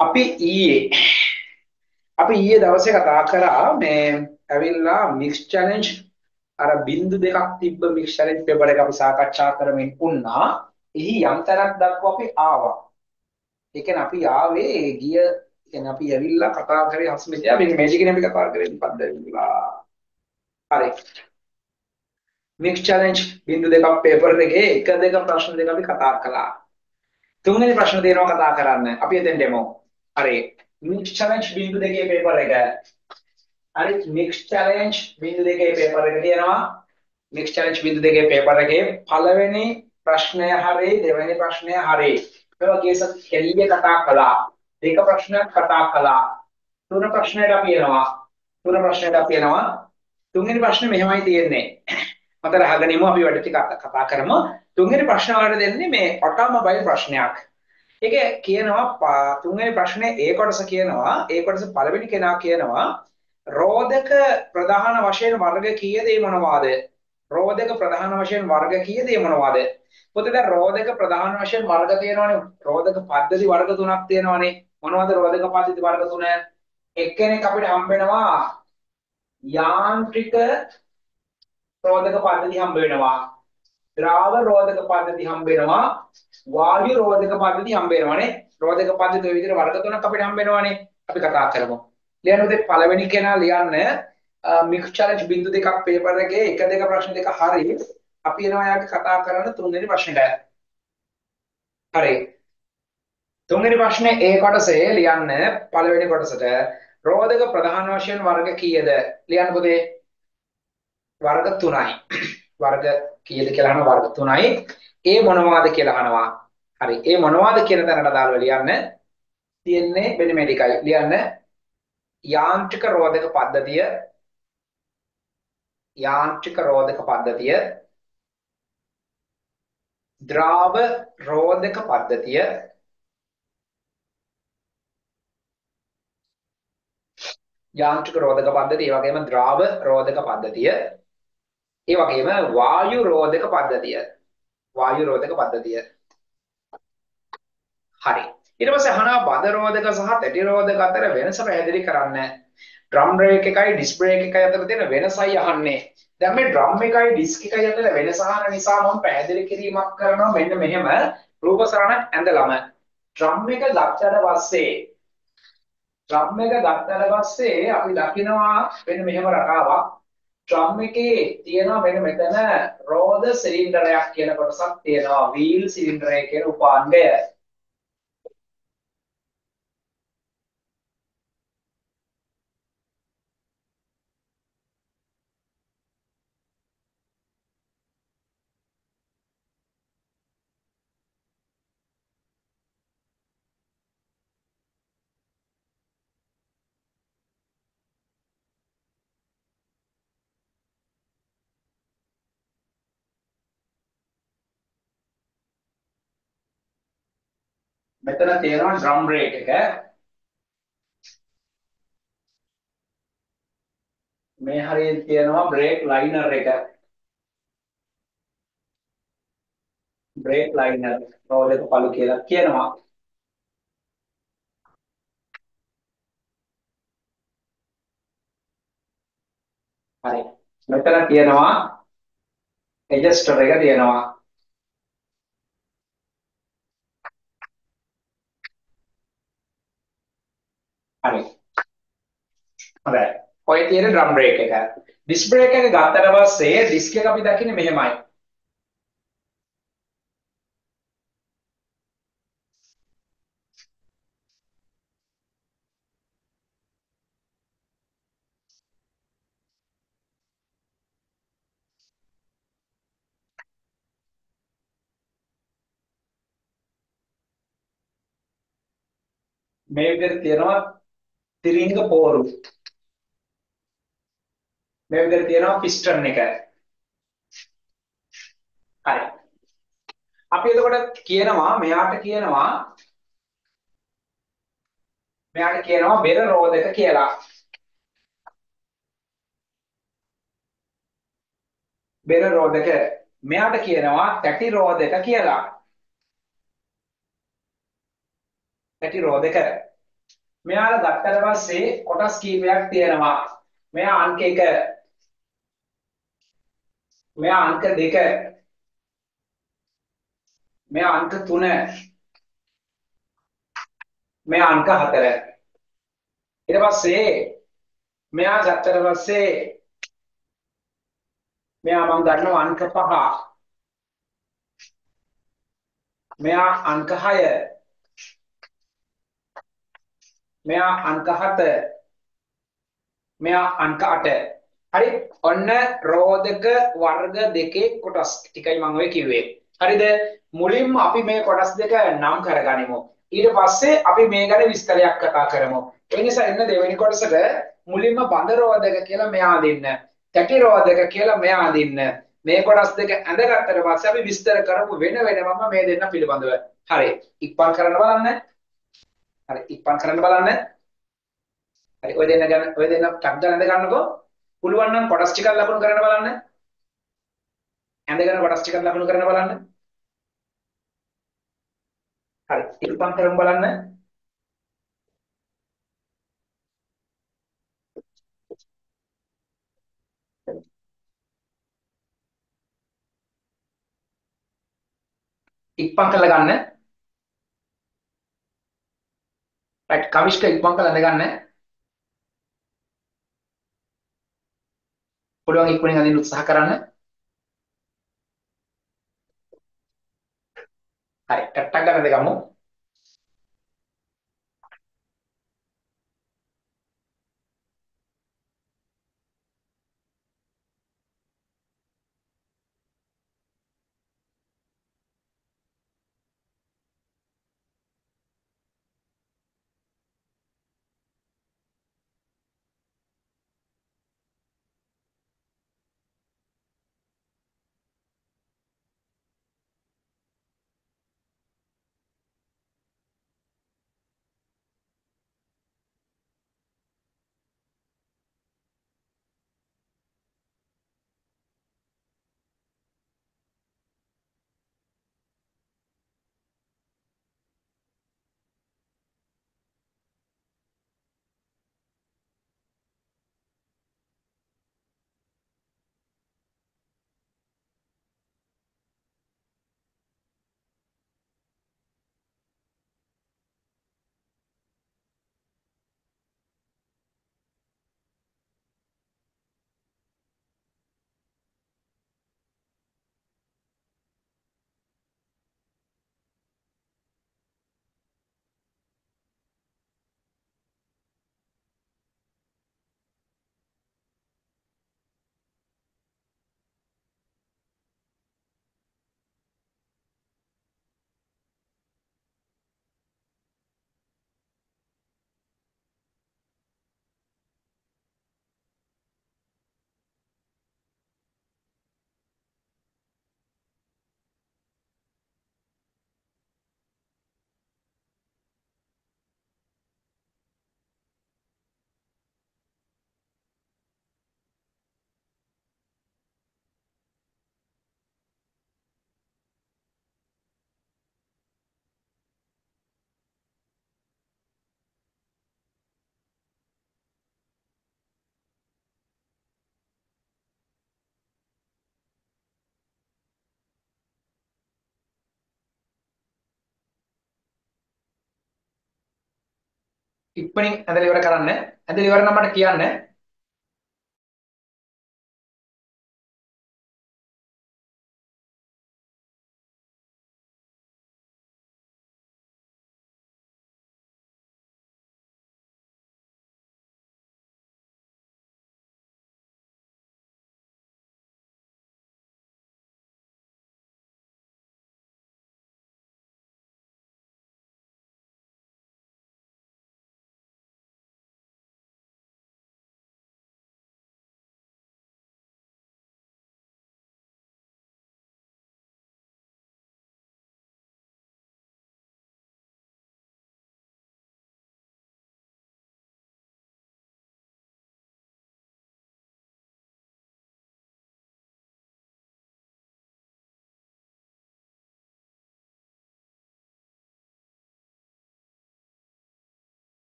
අපි ඊයේ අපි ඊයේ දවසේ කතා කරා මේ ඇවිල්ලා මික්ස් චැලෙන්ජ් අර බින්දු දෙකක් තිබ්බ මික්ස් චැලෙන්ජ් පේපර් එක අපි සාකච්ඡා කරමින් වුණා. එහි යම් තැනක් දක්වා අපි ආවා. ඒ කියන්නේ අපි ආවේ ගිය කියන්නේ අපි ඇවිල්ලා කතා කරේ හස්මිතියා මේ මේජිකනේ අපි කතා කරේ මොකද්ද ඇවිල්ලා. හරි. මික්ස් චැලෙන්ජ් බින්දු දෙකක් පේපර් එකේ එක දෙක ප්‍රශ්න දෙක අපි කතා කළා. තුන්වෙනි ප්‍රශ්න දෙනවා කතා කරන්න. අපි එතෙන් දෙමු. හරි. මික්ස් චැලෙන්ජ් බින්දු දෙකේ පේපර් එක හරි මික්ස් චැලෙන්ජ් බින්දු දෙකේ පේපර් එක තියෙනවා මික්ස් චැලෙන්ජ් බින්දු දෙකේ පේපර් එකේ පළවෙනි ප්‍රශ්නය හරි දෙවෙනි ප්‍රශ්නය හරි ඒ වගේ කෙලිය කතා කළා දෙක ප්‍රශ්නයක් කතා කළා තුන ප්‍රශ්නයට අපි එනවා තුන්වෙනි ප්‍රශ්නේ මෙහෙමයි තියෙන්නේ මතක අහගෙනමු අපි වැඩ ටික කතා කරමු තුන්වෙනි ප්‍රශ්න වලට දෙන්නේ මේ ඔටෝමොබයිල් ප්‍රශ්නයක් ඒකේ කියනවා තුන්වෙනි ප්‍රශ්නේ ඒ කොටස කියනවා ඒ කොටස පළවෙනි කෙනා කියනවා රෝධක ප්‍රධාන වශයෙන් වර්ග කීයද ඒ මොනවාද? රෝධක ප්‍රධාන වශයෙන් වර්ග කීයද ඒ මොනවාද? පොතේ දැන් රෝධක ප්‍රධාන වශයෙන් වර්ග තියෙනවනේ. රෝධක පද්ධති වර්ග තුනක් තියෙනවනේ. මොනවද රෝධක පද්ධති වර්ග තුන? එක්කෙනෙක් අපිට හම්බ වෙනවා යාන්ත්‍රික රෝධක පද්ධති හම්බ වෙනවා. ද්‍රාව රෝධක පද්ධති හම්බ වෙනවා. වායු රෝධක පද්ධති හම්බ වෙනවානේ. රෝධක පද්ධති ඔය විදිහට වර්ග තුනක් අපිට හම්බ වෙනවානේ. අපි කතා කරමු. ලියන්න උදේ පළවෙනි කෙනා ලියන්න මික්ස් චැලෙන්ජ් බින්දු දෙකක් පේපර් එකේ එක දෙක ප්‍රශ්න දෙක හරි අපි එනවා යාට කතා කරන්න තුන්වෙනි ප්‍රශ්නෙට. හරි. තුන්වෙනි ප්‍රශ්නේ ඒ කොටසේ ලියන්න පළවෙනි කොටසට රෝධක ප්‍රධාන වශයෙන් වර්ග කීයද? ලියන්න පුතේ. වර්ග 3යි. වර්ග කීයද කියලා අහනවා වර්ග 3යි. ඒ මොනවාද කියලා අහනවා. හරි. ඒ මොනවාද කියන තැනට දාලා ලියන්න. තියෙන්නේ මෙන්න මේ ටිකයි. ලියන්න යාන්ත්‍රික රෝධක පද්ධතිය ද්‍රාව රෝධක පද්ධතිය යාන්ත්‍රික රෝධක පද්ධතිය ඒ වගේම ද්‍රාව රෝධක පද්ධතිය ඒ වගේම වායු රෝධක පද්ධතිය හරි ඊට පස්සේ අහනවා බද රෝධක සහ තැටි රෝධක අතර වෙනස පැහැදිලි කරන්න ඩ්‍රම් බ්‍රේක් එකයි ඩිස්ක් බ්‍රේක් එකයි අතර තියෙන වෙනසයි අහන්නේ දැන් මේ ඩ්‍රම් එකයි ඩිස්ක් එකයි අතර වෙනස අහන නිසා මම පැහැදිලි කිරීමක් කරනවා මෙන්න මෙහෙම රූප සරණක් ඇඳලම ඩ්‍රම් එක ගත්තට පස්සේ අපි දකිනවා මෙන්න මෙහෙම රටාවක් ඩ්‍රම් එකේ තියෙනවා මෙන්න මෙතන රෝධ සිලින්ඩරයක් කියන කොටසක් තියෙනවා වීල් සිලින්ඩරය කියන උපාංගය මෙතන තියෙනවා ඩ්‍රම් බ්‍රේක් එක මේ හරියට තියෙනවා බ්‍රේක් ලයිනර් එක බ්‍රේක් ලයිනර් රෝධක පළු කියලා කියනවා හරි මෙතන තියෙනවා එජස්ටර් එක තියෙනවා හරි හොඳයි ඔය තියෙන ඩ්‍රම් බ්‍රේක් එක ඩිස්ක් බ්‍රේක් එක ගත්තට පස්සේ ඩිස්ක් එක අපි දකින්නේ මෙහෙමයි මේ විදිහට තියෙනවා තිරිංග පෝරු මේ විදිහට තියෙනවා පිස්ටන් එක හරි අපි එතකොට කියනවා මෙයාට කියනවා බෙර රෝධක කියලා බෙර රෝධක මෙයාට කියනවා තැටි රෝධක කියලා තැටි රෝධක මෙයාලා ගත්තට පස්සේ කොටස් කීපයක් තියෙනවා. මෙයා අංක 1, මෙයා අංක 2, මෙයා අංක 3, මෙයා අංක 4. ඊට පස්සේ මෙයා ගත්තට පස්සේ මෙයා මම ගන්නවා අංක 5, මෙයා අංක 6, මෙයා අංක 7, මෙයා අංක 8. හරි. ඔන්න රෝධක වර්ග දෙකේ කොටස් ටිකයි මම ඔය කිව්වේ. හරිද? මුලින්ම අපි මේ කොටස් දෙක නම් කරගනිමු. ඊට පස්සේ අපි මේ ගැන විස්තරයක් කතා කරමු. ඒ නිසා එන්න දෙවෙනි කොටසට මුලින්ම බඳ රෝධක කියලා මෙයා දෙන්න. තැටි රෝධක කියලා මෙයා දෙන්න. මේ කොටස් දෙක ඇඳගත්තට පස්සේ අපි විස්තර කරමු වෙන වෙනමම මේ දෙන්න පිළිබඳව. හරි. ඉක්මන් කරන්න බලන්න. හරි. ඉක්මන් කරන්න බලන්න. හරි. ඔය දෙන්න ටක් ගාලා ඇඳ ගන්නකෝ. පුළුවන් නම් කොටස් ටිකක් ලකුණු කරන්න බලන්න. ඇඳගෙන කොටස් ටිකක් ලකුණු කරන්න බලන්න. හරි. ඉක්මන් කරමු බලන්න. ඉක්මන් කරලා ගන්න. රයිට්. කවිෂ්ක ඉක්මන් කරලා ඇඳ ගන්න. පුළුවන් ඉක්මනින් අඳින්න උත්සාහ කරන්න. හරි. ටක් ගන්න ඇඳ ගමු. ඉක්මනින් ඇඳලා ඉවර කරන්න. ඇඳලා ඉවර නම් මට කියන්න.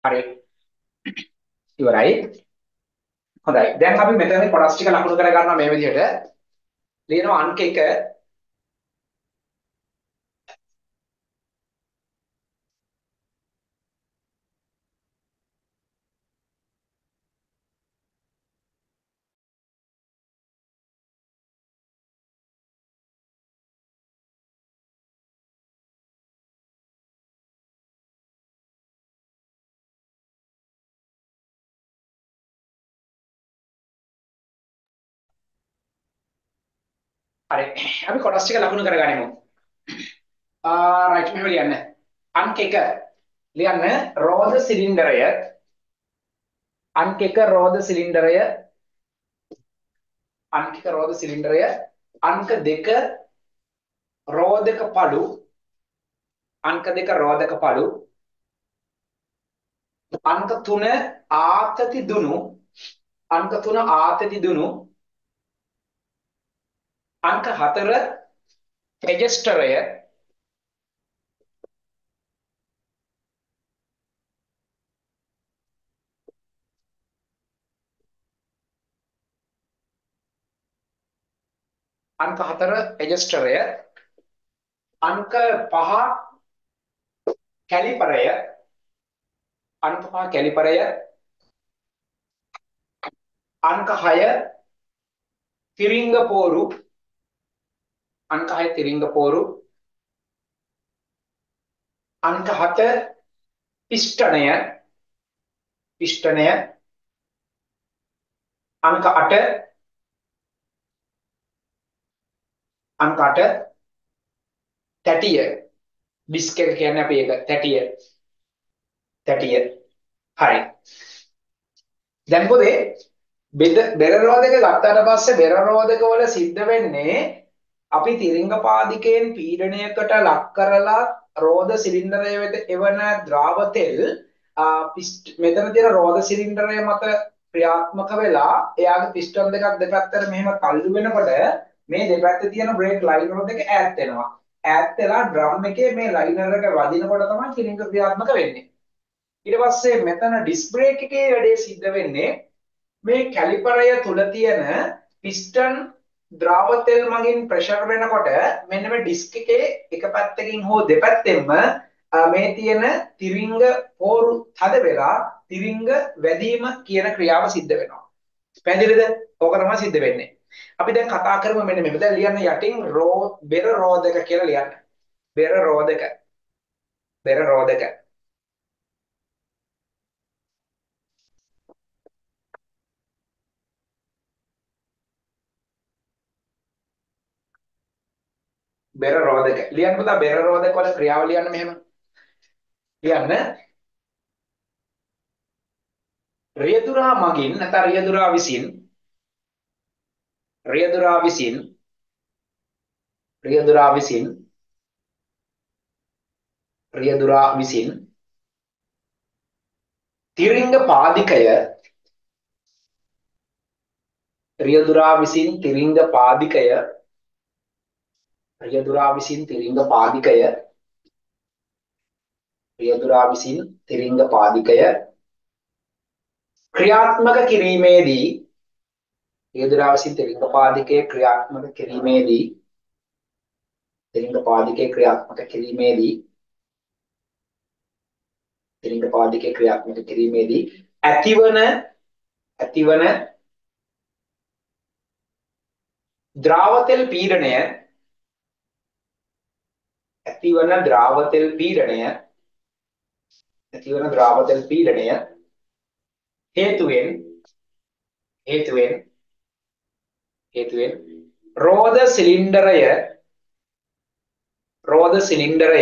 හරි ඉවරයි. හොඳයි. දැන් අපි මෙතන කොටස් ටික ලකුණු කර ගන්නවා මේ විදිහට. ලියනවා අංක 1. හරි. අපි කොටස් ටික ලකුණු කරගනිමු. රයිට් මෙහෙම ලියන්න. අංක 1 ලියන්න රෝද සිලින්ඩරය අංක 1 රෝද සිලින්ඩරය අංක 1 රෝද සිලින්ඩරය අංක 2 රෝදක පළු අංක 2 රෝදක පළු අංක 3 ආතති දුනු අංක 3 ආතති දුනු අංක 4 රෙජිස්ටරය අංක 4 රෙජිස්ටරය අංක 5 කැලිපරය අංක 5 කැලිපරය අංක 6 තිරිංග පෝරු අංක 6 තිරිංග පෝරු අංක 7 පිස්ටනය පිස්ටනය අංක 8 අංක 8 තැටිය ඩිස්ක් එක කියන්නේ අපි ඒක තැටිය තැටිය හරි දැන් පොතේ බෙර රෝධක ගත්තාට පස්සේ බෙර රෝධක වල සිද්ධ වෙන්නේ අපි තිරිංග පාදිකයෙන් පීඩනයකට ලක් කරලා රෝධ සිලින්ඩරය වෙත එවන ද්‍රාව තෙල් මෙතන තියෙන රෝධ සිලින්ඩරය මත ක්‍රියාත්මක වෙලා එයාගේ පිස්ටන් දෙකක් දෙපැත්තට මෙහෙම තල්ලු වෙනකොට මේ දෙපැත්තේ තියෙන බ්‍රේක් ලයිනර් දෙක ඈත් වෙනවා ඈත් වෙලා ඩ්‍රම් එකේ මේ ලයිනර් එක වදිනකොට තමයි තිරිංග ක්‍රියාත්මක වෙන්නේ ඊට පස්සේ මෙතන ඩිස්ක් බ්‍රේක් එකේ වැඩේ සිද්ධ වෙන්නේ මේ කැලිපරය තුල තියෙන පිස්ටන් ද්‍රාව තෙල් මගින් ප්‍රෙෂර් වෙනකොට මෙන්න මේ ඩිස්ක් එකේ එක පැත්තකින් හෝ දෙපැත්තෙන්ම මේ තියෙන තිරිංග පෝරු තද වෙලා තිරිංග වැදීම කියන ක්‍රියාව සිද්ධ වෙනවා. පැහැදිලිද? ඕක තමයි සිද්ධ වෙන්නේ. අපි දැන් කතා කරමු මෙන්න මේක. දැන් ලියන්න යටින් බෙර රෝධක කියලා ලියන්න. බෙර රෝධක. බෙර රෝධක. බෙර රෝධක. ලියන්න පුතා බෙර රෝධක වල ක්‍රියාව ලියන්න මෙහෙම. ලියන්න රියදුරා මගින් නැත්නම් රියදුරා විසින් රියදුරා විසින් රියදුරා විසින් තිරිංග පාදිකය රියදුරා විසින් තිරිංග පාදිකය රියදුරා විසින් තිරිංග පාදිකය රියදුරා විසින් තිරිංග පාදිකය ක්‍රියාත්මක කිරීමේදී රියදුරා විසින් තිරිංග පාදිකය ක්‍රියාත්මක කිරීමේදී තිරිංග පාදිකය ක්‍රියාත්මක කිරීමේදී තිරිංග පාදිකය ක්‍රියාත්මක කිරීමේදී ඇතිවන ද්‍රාව තෙල් පීඩනය ඇතිවන ද්‍රාව තෙල් පීඩනය ඇතිවන ද්‍රාව තෙල් පීඩනය හේතුවෙන් හේතුවෙන් හේතුවෙන් රෝධ සිලින්ඩරය රෝධ සිලින්ඩරය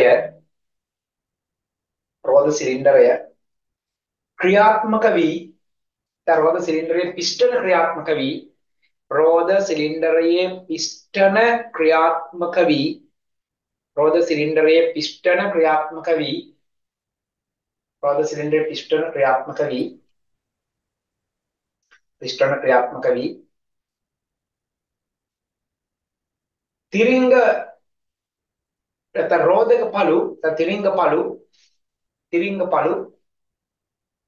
රෝධ සිලින්ඩරය ක්‍රියාත්මක වී රෝධ සිලින්ඩරයේ පිස්ටන ක්‍රියාත්මක වී රෝධ සිලින්ඩරයේ පිස්ටන ක්‍රියාත්මක වී රෝධ සිලින්ඩරයේ පිස්ටන ක්‍රියාත්මක වී රෝධ සිලින්ඩරයේ පිස්ටන ක්‍රියාත්මක වී පිස්ටන ක්‍රියාත්මක වී තිරිංග රෝධක පළු තිරිංග පළු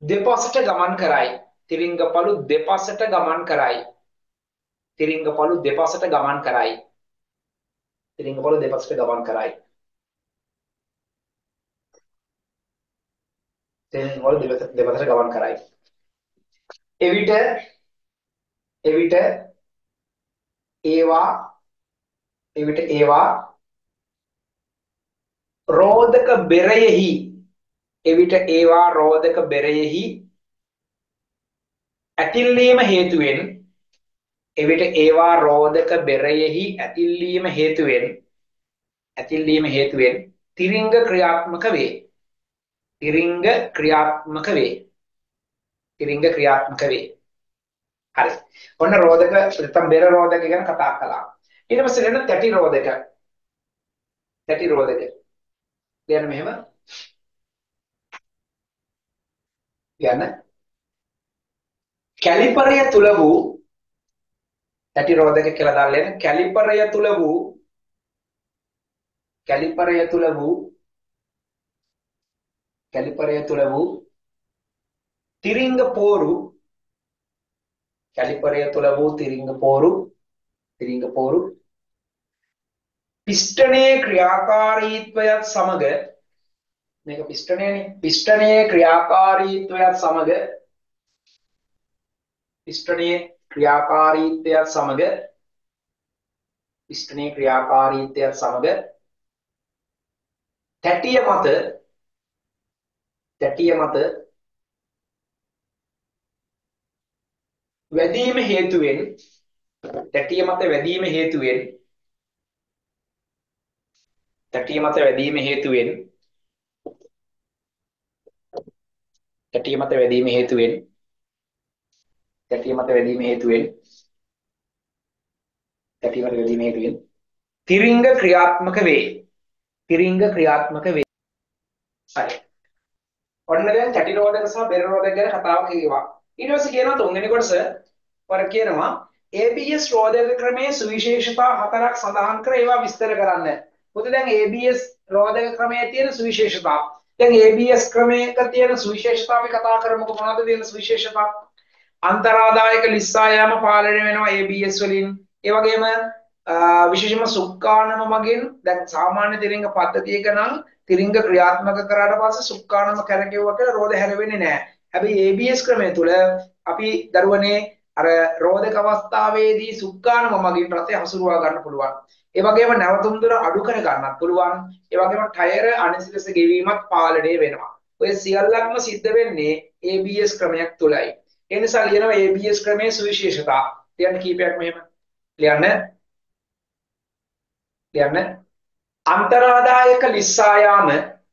දෙපසට ගමන් කරයි. තිරිංගපලු දෙපසට ගමන් කරයි. තිරිංගපලු දෙපසට ගමන් කරයි. තිරිංගපලු දෙපසට ගමන් කරයි. තිරිංගපලු දෙපසට ගමන් කරයි. එවිට එවිට ඒවා එවිට ඒවා රෝදක බෙරයෙහි එවිට ඒවා රෝදක බෙරයෙහි ඇතිල්ලීම හේතුවෙන් එවිට ඒවා රෝදක බෙරයෙහි ඇතිල්ලීම හේතුවෙන් තිරිංග ක්‍රියාත්මක වේ. තිරිංග ක්‍රියාත්මක වේ. තිරිංග ක්‍රියාත්මක වේ. හරි. ඔන්න රෝදක නැත්නම් බෙර රෝදක ගැන කතා කළා. ඊට පස්සේ එන තැටි රෝදක. තැටි රෝදක. කියන්න මෙහෙම. කියන්න. කැලිපරය තුල වූ තැටි රෝදක කියලා දාලා එන කැලිපරය තුල වූ තිරිංග පෝරු කැලිපරය තුල වූ තිරිංග පෝරු පිස්ටනයේ ක්‍රියාකාරීත්වයත් සමග මේක පිස්ටනයනේ පිස්ටනයේ ක්‍රියාකාරීත්වයත් සමග තැටිය මත වැදීම හේතුවෙන් තිරිංග ක්‍රියාත්මක වේ. හරි. ඔන්න දැන් තැටි රෝදක සහ බෙර රෝදක ගැන කතාව කියවා. ඊට පස්සේ කියනවා තුන්වෙනි කොටස වර කියනවා ABS රෝදක ක්‍රමයේ සුවිශේෂතා හතරක් සඳහන් කර ඒවා විස්තර කරන්න. මොකද දැන් ABS රෝදක ක්‍රමයේ තියෙන සුවිශේෂතා. දැන් ABS ක්‍රමයක තියෙන සුවිශේෂතා අපි කතා කරමුකෝ. මොනවද තියෙන සුවිශේෂතා? අන්තරාදායක ලිස්සා යාම පාලනය වෙනවා ABS වලින්. ඒ වගේම විශේෂයෙන්ම සුක්කානම මගින් දැන් සාමාන්‍ය තිරිංග පද්ධතියක නම් තිරිංග ක්‍රියාත්මක කරාට පස්සේ සුක්කානම කරකෙවුවා කියලා රෝද හැරෙන්නේ නැහැ. හැබැයි ABS ක්‍රමය තුල අපි දරුවනේ අර රෝදක අවස්ථාවේදී සුක්කානම මගින් රථය හසුරුවා ගන්න පුළුවන්. ඒ වගේම නැවතුම් දුර අඩු කර ගන්නත් පුළුවන්. ඒ වගේම ටයර් අනිසිලස ගෙවීමත් පාලනය වෙනවා. ඔය සියල්ලක්ම සිද්ධ වෙන්නේ ABS ක්‍රමයක් තුලයි. ඒ නිසා ලියනවා ABS ක්‍රමයේ සුවිශේෂතා. ලියන්න කීපයක් මෙහෙම. ලියන්න අන්තරාදායක ලිස්සා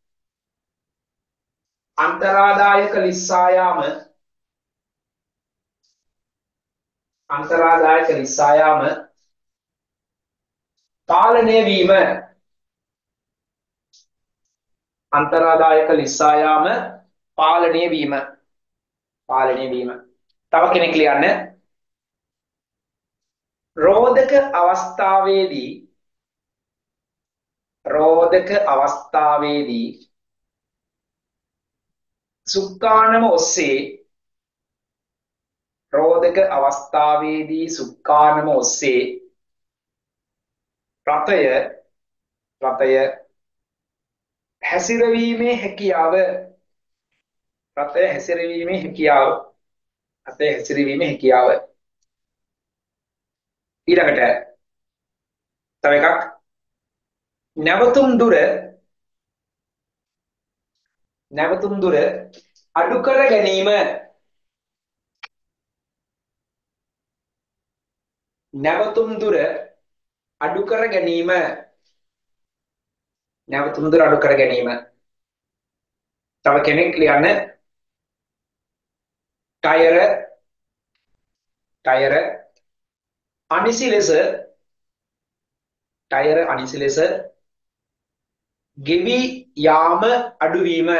යාම පාලනය වීම. තව කෙනෙක් ලියන්න රෝදක අවස්ථාවේදී සුක්කානම ඔස්සේ රථය හැසිරවීමේ හැකියාව ඊළඟට තව එකක් නැවතුම් දුර අඩු කර ගැනීම. තව කෙනෙක් ලියන්න ටයර අනිසි ලෙස ගෙවි යාම අඩුවීම.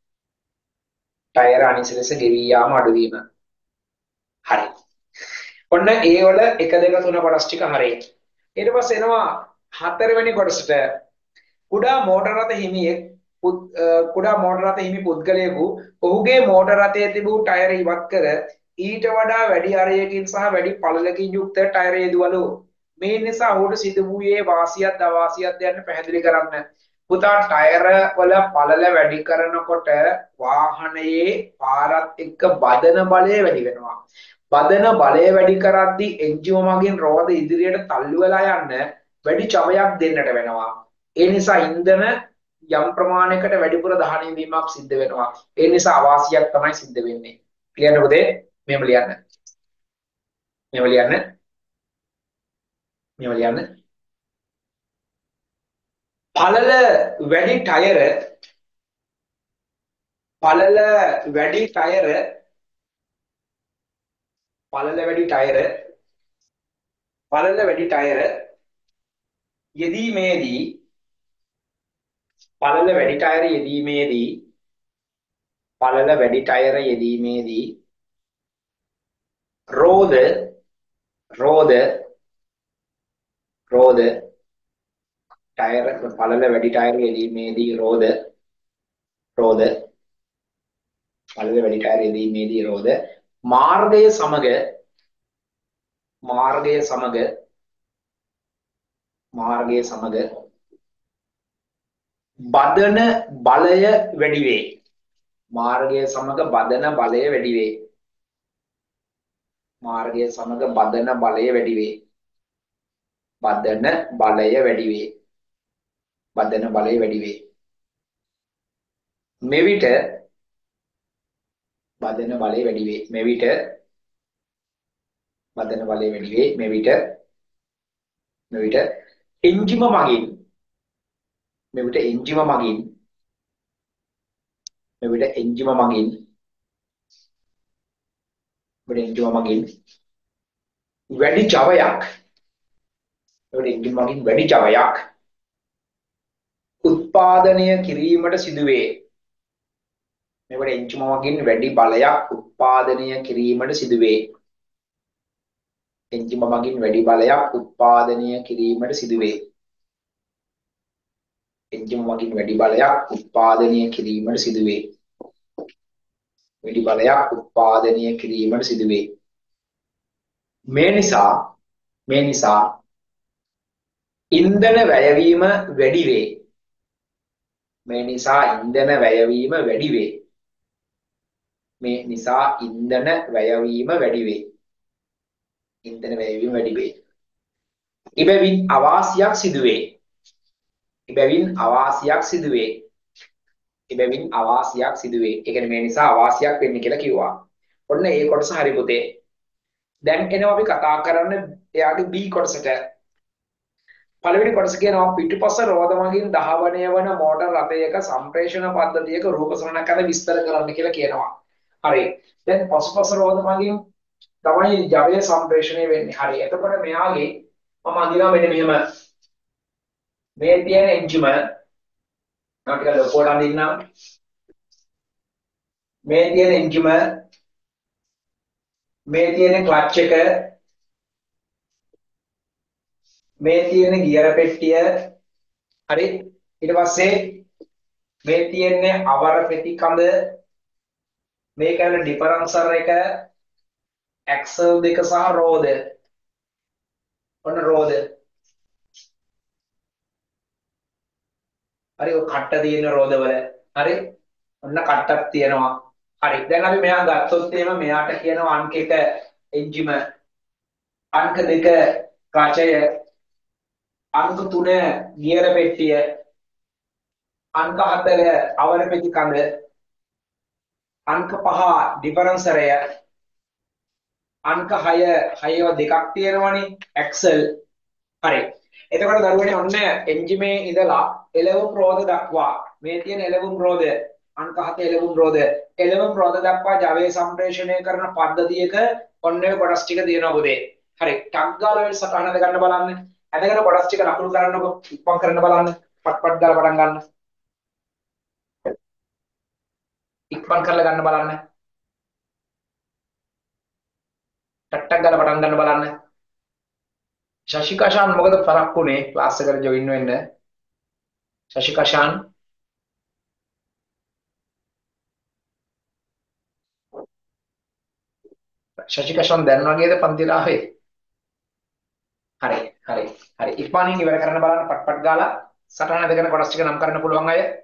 හරි. ඔන්න ඒ වල 1 2 3 කොටස් ටික හරියි. ඊට පස්සේ එනවා හතරවෙනි කොටසට කුඩා මෝටර රථ හිමියෙක් කුඩා මෝටර රථ හිමි පුද්ගලයෙකු ඔහුගේ මෝටර රථයේ තිබූ ටයර ඉවත් කර ඊට වඩා වැඩි අරයකින් සහ වැඩි පළලකින් යුක්ත ටයර යෙදුවලු. මේ නිසා ඔහුට සිදු වූයේ වාසියක්ද අවාසියක්ද යන්න පැහැදිලි කරන්න. පුතා ටයර වල පළල වැඩි කරනකොට වාහනයේ පාරත් එක්ක බදන බලය වැඩි වෙනවා. බදන බලය වැඩි කරද්දී එන්ජිම මගින් රෝද ඉදිරියට තල්ලු වෙලා යන්න වැඩි චවයක් දෙන්නට වෙනවා. ඒ නිසා ඉන්ධන යම් ප්‍රමාණයකට වැඩිපුර දහනය වීමක් සිද්ධ වෙනවා. ඒ නිසා අවාසියක් තමයි සිද්ධ වෙන්නේ. ක්ලියර්ද පුතේ? මෙහෙම ලියන්න. මෙහෙම ලියන්න. මෙහෙම ලියන්න. පළල වැඩි ටයර පළල වැඩි ටයර පළල වැඩි ටයර පළල වැඩි ටයර යෙදීමේදී පළල වැඩි ටයර යෙදීමේදී පළල වැඩි ටයර යෙදීමේදී රෝද රෝද රෝද ටයර පළල වැඩි ටයර යෙදීමේදී රෝද රෝද පළල වැඩි ටයර යෙදීමේදී රෝද මාර්ගය සමග මාර්ගය සමග මාර්ගය සමග බදන බලය වැඩි වේ. මාර්ගය සමග බදන බලය වැඩි වේ. මාර්ගය සමග බදන බලය වැඩි වේ. බදන බලය වැඩි වේ. බදන බලය වැඩි වේ. මෙවිට බදන බලය වැඩි වේ. මෙවිට බදන බලය වැඩි වේ. මෙවිට එන්ජිම මගින් මෙවිට එන්ජිම මගින් මෙවිට එන්ජිම මගින් මෙවිට එන්ජිම මගින් වැඩි ජවයක් මෙවිට එන්ජිම මගින් වැඩි ජවයක් උත්පාදනය කිරීමට සිදුවේ. මෙවිට එන්ජිම මගින් වැඩි බලයක් උත්පාදනය කිරීමට සිදුවේ. එන්ජිම මගින් වැඩි බලයක් උත්පාදනය කිරීමට සිදුවේ. එන්ජිම මගින් වැඩි බලයක් උත්පාදනය කිරීමට සිදුවේ. වැඩි බලයක් උත්පාදනය කිරීමට සිදුවේ. මේ නිසා ඉන්ධන වැයවීම වැඩි වේ. මේ නිසා ඉන්ධන වැයවීම වැඩි වේ. මේ නිසා ඉන්ධන වැයවීම වැඩි වේ. ඉන්ධන වැයවීම වැඩි වේ. ඉබැවින් අවාසියක් සිදුවේ. ඉබැවින් අවාසියක් සිදුවේ. ඉබැවින් අවාසියක් සිදුවේ. ඒ කියන්නේ මේ නිසා අවාසියක් වෙන්නේ කියලා කිව්වා. ඔන්න ඒ කොටස හරි පුතේ. දැන් එනවා අපි කතා කරන්න එයාගේ B කොටසට. පළවෙනි කොටස කියනවා පිටුපස රෝද මගින් දහවණය වන මෝටර රථයක සම්ප්‍රේෂණ පද්ධතියක රූප සරණක් අද විස්තර කරන්න කියලා කියනවා. හරි. දැන් පසුපස රෝද මගින් තමයි ජවය සම්ප්‍රේෂණය වෙන්නේ. හරි. එතකොට මෙයාගේ මම අඳිනවා මෙන්න මෙහෙම. මේ තියෙන එන්ජිම මම ටික ලොකුවට අඳින්නම්. මේ තියෙන එන්ජිම මේ තියෙන ක්ලච් එක මේ තියෙන ගියර පෙට්ටිය හරි ඊට පස්සේ මේ තියෙන්නේ අවර පෙති කඳ මේ කරන ඩිෆරන්සර් එක ඇක්සල් දෙක සහ රෝද ඔන්න රෝද හරි ඔය කට්ට තියෙන රෝදවල හරි ඔන්න කට්ටක් තියෙනවා හරි දැන් අපි මෙයා ගත්තොත් එහෙම මෙයාට කියනවා අංක 1 එන්ජිම අංක 2 ක්ලචය අංක 3 ගියර පෙට්ටිය අංක 4 අවර පෙති කඳ අංක 5 ඩිෆරන්සරය අංක 6 හයව දෙකක් තියෙනවනේ ඇක්සල් හරි එතකොට දරුවනේ ඔන්න එන්ජිමේ ඉඳලා එළවුම් රෝද දක්වා මේ තියෙන එළවුම් රෝද අංක 7 එළවුම් රෝද දක්වා ජවය සම්ප්‍රේෂණය කරන පද්ධතියක ඔන්න ඔය කොටස් ටික තියෙනවා පුතේ හරි ටක් ගාලා වෙන සටහනද ගන්න බලන්න ඇදගෙන කොටස් ටික නකුල් කරන්නකො ඉක්මන් කරන්න බලන්න පට් ගාලා පටන් ගන්න ඉක්මන් කරලා ගන්න බලන්න ටට්ටක් ගාලා පටන් ගන්න බලන්න. ශශිකාෂාන් මොකද පරක්කු උනේ ක්ලාස් එකට ජොයින් වෙන්න? ශශිකාෂාන් ශශිකාෂාන් දැන් වගේද පන්තිලා ආවේ? හරි හරි හරි ඉක්මනින් ඉවර කරන්න බලන්න පට් පට් ගාලා සටහන දෙකන කොටස් ටික නම් කරන්න පුළුවන් අය.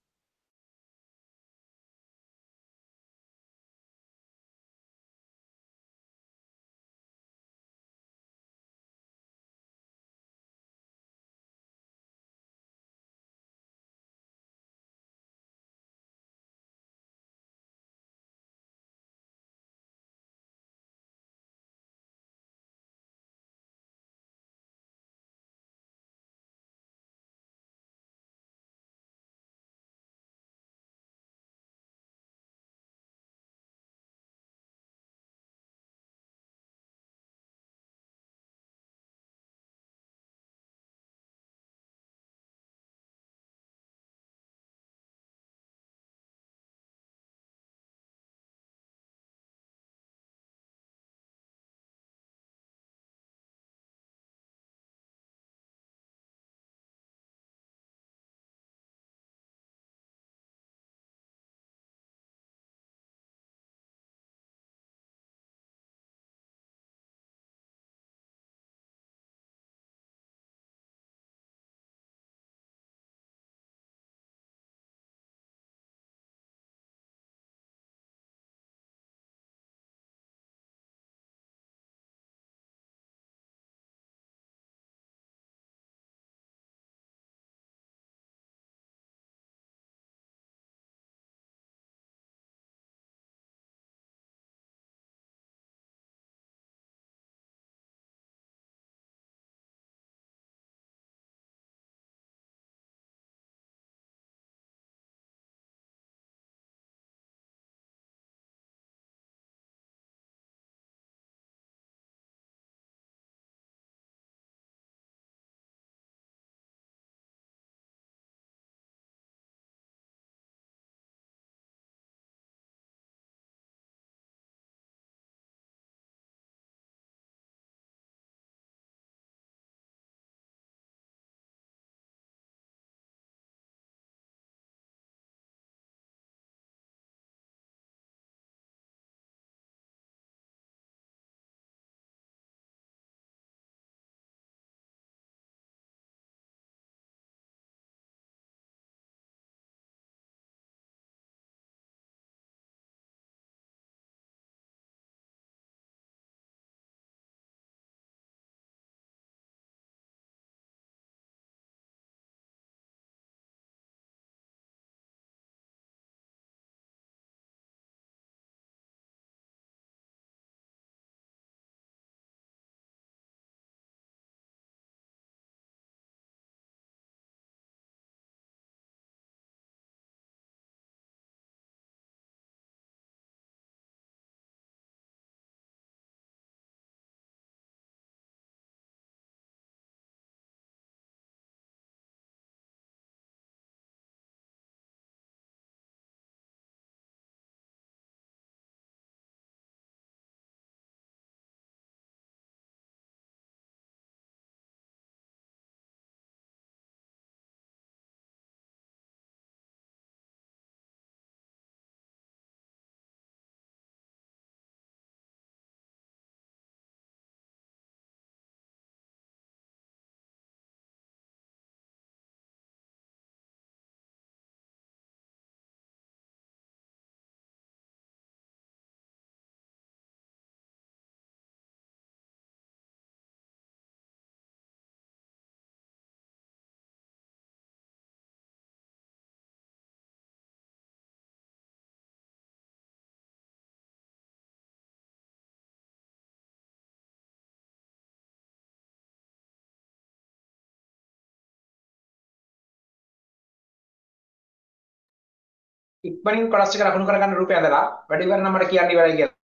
ඉක්මනින් කොටස් ටික ලකුණු කරගන්න රූපය ඇඳලා වැඩි ඉවර නම් මට කියන්න ඉවරයි කියලා.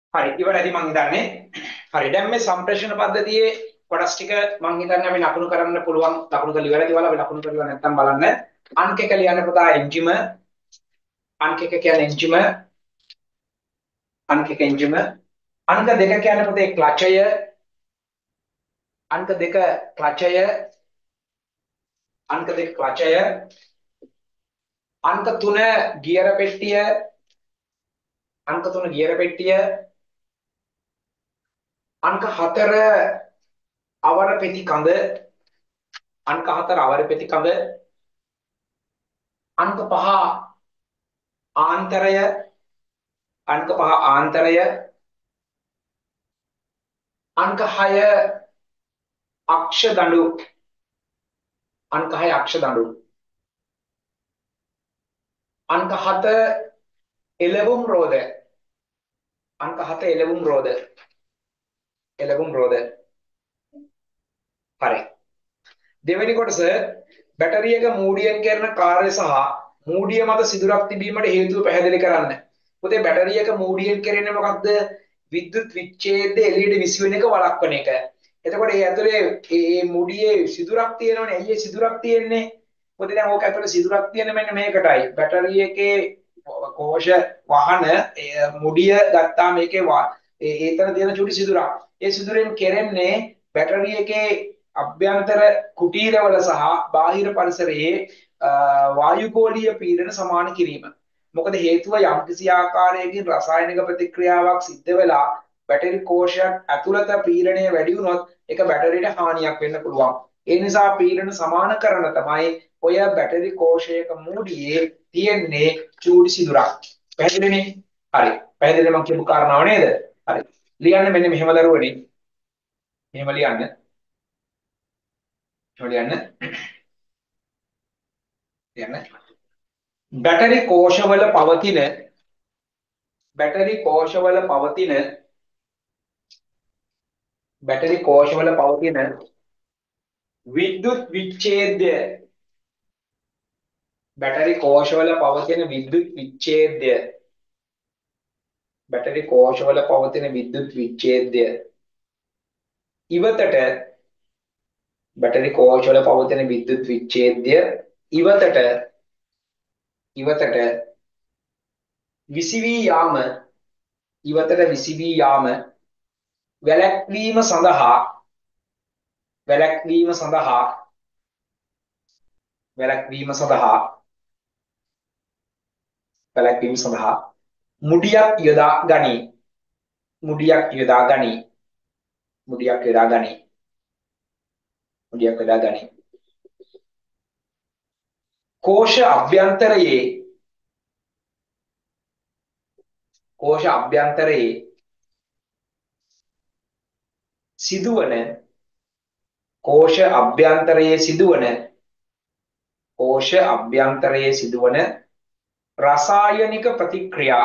හරි ඉවරයි මං හිතන්නේ. හරි දැන් මේ සම්ප්‍රේෂණ පද්ධතියේ කොටස් ටික මං හිතන්නේ අපි ලකුණු කරන්න පුළුවන්. ලකුණු කරලා ඉවරයි කියලා අපි ලකුණු කරලා නැත්තම් බලන්න. අංක එක ලියන්න පුතා එන්ජිම. අංක එක කියන්නේ එන්ජිම. අංක එක එන්ජිම. අංක දෙක කියන්නේ පුතේ ක්ලචය. අංක දෙක ක්ලචය. අංක දෙක ක්ලචය. අංක තුන ගියර පෙට්ටිය. අංක තුන ගියර පෙට්ටිය. අංක හතර අවර පෙති කඳ. අංක හතර අවර පෙති කඳ. අංක පහ ආන්තරය. අංක පහ ආන්තරය. අංක 6 අක්ෂ දඬු. අංක 6 අක්ෂ දඬු. අංක 7 එළවුම් රෝද. අංක 7 එළවුම් රෝද. එළවුම් රෝද. හරි. දෙවෙනි කොටස බැටරියක මූඩියෙන් කරන කාර්ය සහ මූඩිය මත සිදුරක් තිබීමට හේතුව පැහැදිලි කරන්න. පුතේ බැටරියක මූඩියෙන් කරන්නේ මොකක්ද? විද්‍යුත් විච්ඡේදය එළියට විසි වෙන එක වළක්වන එක. එතකොට ඒ ඇතුලේ මේ මුඩියේ සිදුරක් තියෙනවනේ. ඇයි ඒ සිදුරක් තියෙන්නේ? මොකද දැන් ඕක ඇතුලේ සිදුරක් තියෙන මෙන්න මේකටයි. බැටරි එකේ කෝෂ වහන මුඩිය ගත්තා මේකේ ඒතන තියෙන චුටි සිදුරක්. ඒ සිදුරෙන් කෙරෙන්නේ බැටරි එකේ අභ්‍යන්තර කුටීරවල සහ බාහිර පරිසරයේ වායුගෝලීය පීඩන සමාන කිරීම. මොකද හේතුව යම්කිසි ආකාරයකින් රසායනික ප්‍රතික්‍රියාවක් සිද්ධ වෙලා බැටරි කෝෂයක් ඇතුළත පීඩනය වැඩි වුණොත් ඒක බැටරියට හානියක් වෙන්න පුළුවන්. ඒ නිසා පීඩන සමාන කරන තමයි ඔය බැටරි කෝෂයක මූඩියේ තියෙන්නේ චූටි සිදුරක්. පැහැදිලිනේ? හරි. පැහැදිලි මම කියපු කාරණාව නේද? හරි. ලියන්න මෙන්න මෙහෙම දරුවනේ. මෙහෙම ලියන්න. මෙහෙම ලියන්න. ලියන්න. බැටරි කෝෂවල පවතින බැටරි කෝෂවල පවතින බැටරි කෝෂවල පවතින විද්‍යුත් විච්ඡේදය බැටරි කෝෂවල පවතින විද්‍යුත් විච්ඡේදය බැටරි කෝෂවල පවතින විද්‍යුත් විච්ඡේදය ඉවතට බැටරි කෝෂවල පවතින විද්‍යුත් විච්ඡේදය ඉවතට විසි වී යාම ඉවතට විසි වී යාම වැළැක්වීම සඳහා වැළැක්වීම සඳහා වැළැක්වීම සඳහා වැළැක්වීම සඳහා මුඩියක් යොදා ගනී. මුඩියක් යොදා ගනී. මුඩියක් යොදා ගනී. මුඩියක් යොදා ගනී. කෝෂ අභ්‍යන්තරයේ සිදුවන කෝෂ අභ්‍යන්තරයේ සිදුවන රසායනික ප්‍රතික්‍රියා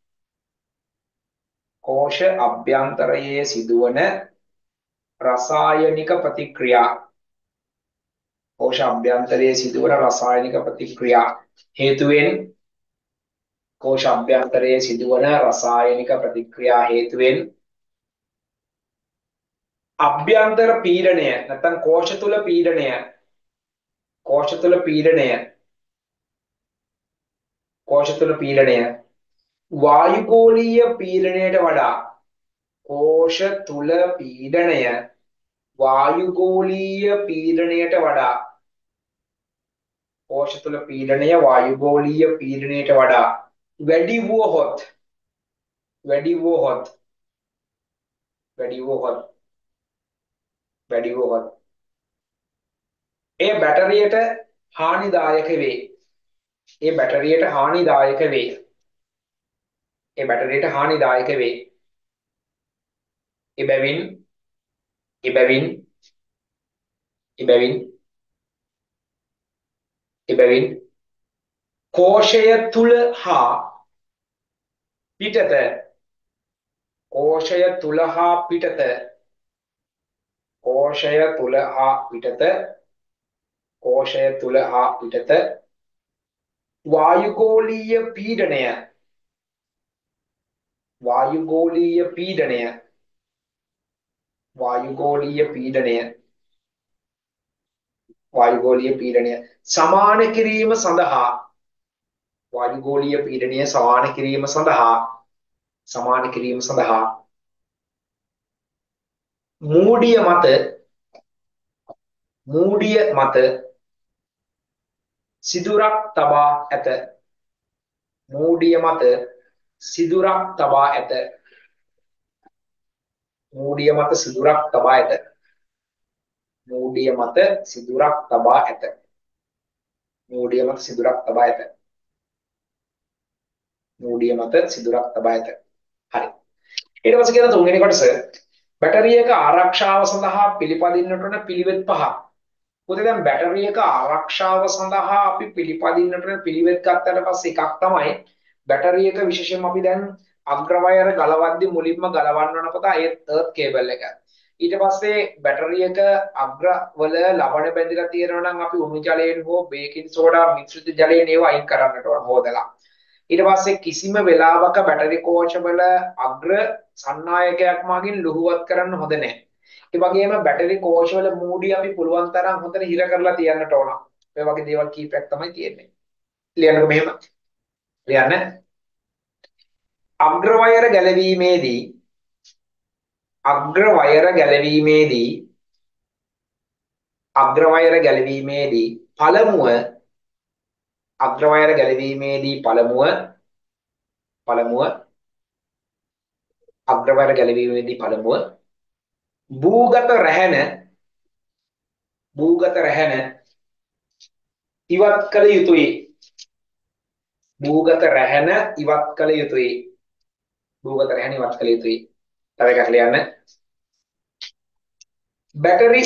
කෝෂ අභ්‍යන්තරයේ සිදුවන රසායනික ප්‍රතික්‍රියා කෝෂ අභ්‍යන්තරයේ සිදුවන රසායනික ප්‍රතික්‍රියා හේතුවෙන් කෝෂ අභ්‍යන්තරයේ සිදුවන රසායනික ප්‍රතික්‍රියා හේතුවෙන් අභ්‍යන්තර පීඩනය නැත්නම් කෝෂ තුල පීඩනය වායුගෝලීය පීඩනයට වඩා කෝෂ තුල පීඩනය වායුගෝලීය පීඩනයට වඩා කෝෂ තුල පීඩනය වායුගෝලීය පීඩනයට වඩා වැඩි වුවහොත් ඒ බැටරියට හානිදායක වේ. එබැවින් කෝෂය තුල හා පිටත වායුගෝලීය පීඩනය වායුගෝලීය පීඩනය වායුගෝලීය පීඩනය වායුගෝලීය පීඩනය සමාන කිරීම සඳහා වායුගෝලීය පීඩනය සමාන කිරීම සඳහා මූඩිය මත සිදුරක් තබා ඇත. මූඩිය මත සිදුරක් තබා ඇත. මූඩිය මත සිදුරක් තබා ඇත. මූඩිය මත සිදුරක් තබා ඇත. මූඩිය මත සිදුරක් තබා ඇත. මූඩිය මත සිදුරක් තබා ඇත. හරි. ඊට පස්සේ කියන තුන්වෙනි කොටස බැටරියක ආරක්ෂාව සඳහා පිළිපදින්නට වන පිළිවෙත් පහක්. මොකද දැන් බැටරියක ආරක්ෂාව සඳහා අපි පිළිපදින්නට වන පිළිවෙත් ගත්තට පස්සේ එකක් තමයි බැටරියක විශේෂයෙන්ම අපි දැන් අග්‍රවයර ගලවද්දි මුලින්ම ගලවන්න ඕන පොත එර්ත් කේබල් එක. ඊට පස්සේ බැටරියක අග්‍රවල ලවණ බැඳිලා තියෙනවා නම් අපි උණු ජලයෙන් හෝ බේකින් සෝඩා මිශ්‍රිත ජලයෙන් ඒව අයින් කරන්නට ඕන හොදලා. ඊට පස්සේ කිසිම වෙලාවක බැටරි කෝෂවල අග්‍ර සන්නායකයක් මගින් ලුහුවත් කරන්න හොඳ නැහැ. ඒ වගේම බැටරි කෝෂවල මූඩි අපි පුළුවන් තරම් හොඳට හිර කරලා තියන්නට ඕන. ඔය වගේ දේවල් කීපයක් තමයි තියෙන්නේ. ලියන්නකො මෙහෙම. ලියන්න. අග්‍රවයර ගැලවීමේදී අග්‍රවයර ගැලවීමේදී පළමුව අග්‍රවයර ගැලවීමේදී පළමුව අග්‍රවයර ගැලවීමේදී පළමුව භූගත රැහැන ඉවත් කළ යුතුයි. භූගත රැහැන ඉවත් කළ යුතුයි. භූගත රැහැන ඉවත් කළ යුතුයි. තව එකක් ලියන්න. බැටරි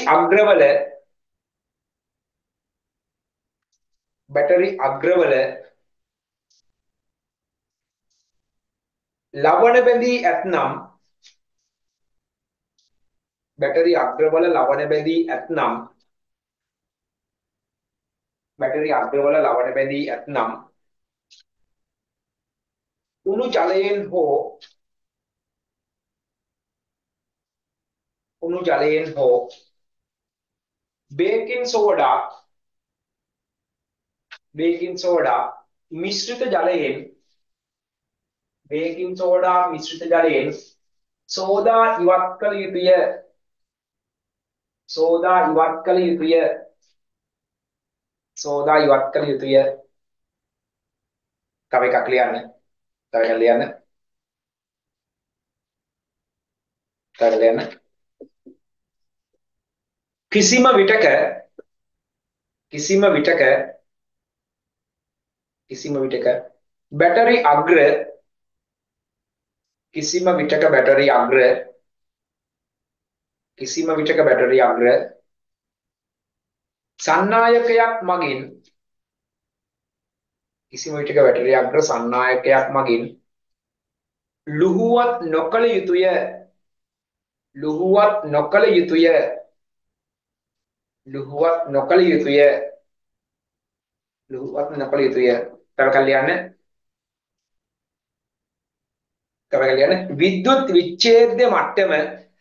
අග්‍රවල ලවණ බැඳී ඇතනම් බැටරි අග්‍රවල ලවණ බැඳී ඇතනම් උණු ජලයෙන් හෝ බේකින් සෝඩා මිශ්‍රිත ජලයෙන් සෝදා ඉවත් කළ යුතුය. තව එකක් ලියන්න. කිසිම විටක බැටරි අග්‍ර සන්නායකයක් මගින් ලුහුවත් නොකළ යුතුය. තව කල්යන්න. විද්‍යුත් විච්ඡේද්‍ය මට්ටම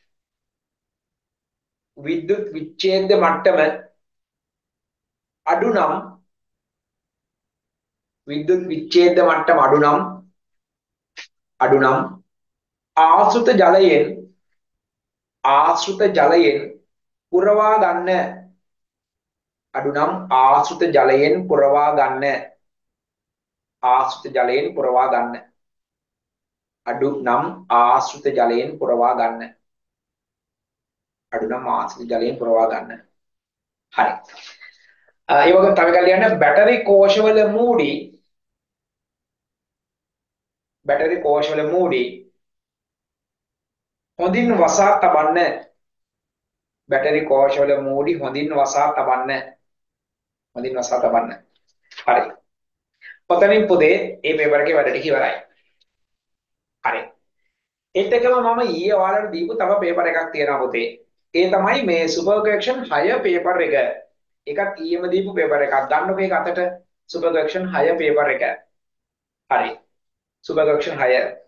අඩු නම් ආශ්‍රිත ජලයෙන් පුරවා ගන්න. හරි. ඒ වගේ තව එකක් ලියන්න. බැටරි කෝෂවල මූඩි හොඳින් වසා තබන්න. හරි. ඔතනින් පුතේ මේ පේපර් එකේ වැඩ ටික ඉවරයි. හරි. ඒත් එක්කම මම ඊයේ ඔයාලට දීපු තව පේපර් එකක් තියෙනවා පුතේ. ඒ තමයි මේ සුපර් කරෙක්ෂන් 6 පේපර් එක. ඒකත් ඊයේම දීපු පේපර් එකක්. ගන්නකො ඒක අතට සුපර් කරෙක්ෂන් 6 පේපර් එක. හරි. Super correction 6.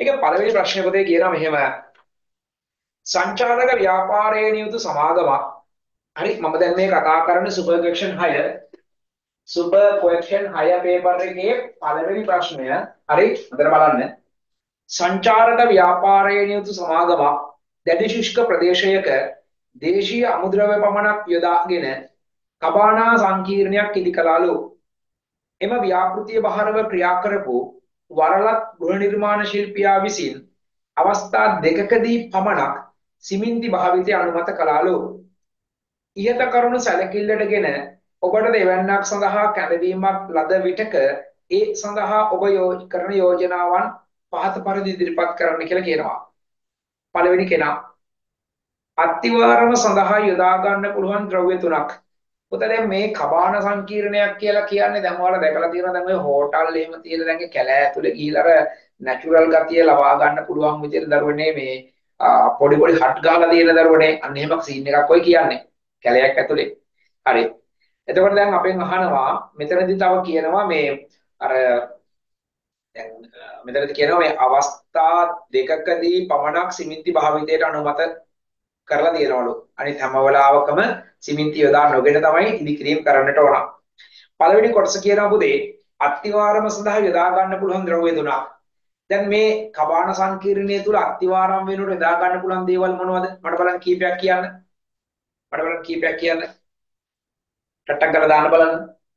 ඒක පළවෙනි ප්‍රශ්නේ පොතේ කියනවා මෙහෙම සංචාරක ව්‍යාපාරයේ නියුතු සමාගමක්. හරි මම දැන් මේ කතා කරන්නේ super question 6. Super question 6 paper එකේ පළවෙනි ප්‍රශ්නය. හරි හොඳට බලන්න. සංචාරක ව්‍යාපාරයේ නියුතු සමාගමක් දැඩි ශුෂ්ක ප්‍රදේශයක දේශීය අමුද්‍රව්‍ය පමණක් යොදාගෙන කබානා සංකීර්ණයක් ඉදි කළාලු. එම ව්‍යාපෘතිය බහරව ක්‍රියා කරපු වරලත් ගෘහ නිර්මාණ ශිල්පියා විසින් අවස්ථා දෙකකදී පමණක් සිමින්ති භාවිතය අනුමත කළාලු. ඉහත කරුණු සැලකිල්ලටගෙන ඔබට දෙවන්නක් සඳහා කැඳවීමක් ලද විටක ඒ සඳහා ඔබ කරන යෝජනාවන් පහත පරිදි ඉදිරිපත් කරන්න කියලා කියනවා. පළවෙනි කෙනා අත්තිවාරම සඳහා යොදා ගන්න පුළුවන් ද්‍රව්‍ය තුනක්. පුතා දැන් මේ කබාන සංකීර්ණයක් කියලා කියන්නේ දැන් ඔයාලා දැකලා තියෙනවා දැන් ඔය හෝටල් එහෙම තියෙන දැන් කැලෑ ඇතුලේ ගිහිල්ලා අර නැචරල් ගතිය ලබා ගන්න පුළුවන් විදිහට දරුවනේ මේ පොඩි පොඩි හට් ගහලා තියෙන දරුවනේ අන්න එහෙම සීන් එකක් ඔය කියන්නේ කැලයක් ඇතුලේ. හරි. එතකොට දැන් අපෙන් අහනවා මෙතනදී තව කියනවා මේ අර දැන් මෙතනදී කියනවා මේ අවස්ථා දෙකකදී පමණක් සිමින්ති භාවිතයට අනුමත කරලා තියෙනවලු. අනිත් හැම වෙලාවකම සිමින්ති යොදා නොගෙන තමයි ඉදිකිරීම කරන්නට ඕන. පළවෙනි කොටස කියනවා පුතේ අත්තිවාරම සඳහා යොදා ගන්න පුළුවන් ද්‍රව්‍ය තුනක්. දැන් මේ කබාන සංකීර්ණය තුල අත්තිවාරම් වෙනුවට යොදා ගන්න පුළුවන් දේවල් මොනවද? මට බලන්න කීපයක් කියන්න. මට බලන්න කීපයක් කියන්න. ටට්ටක් කරලා දාන්න බලන්න.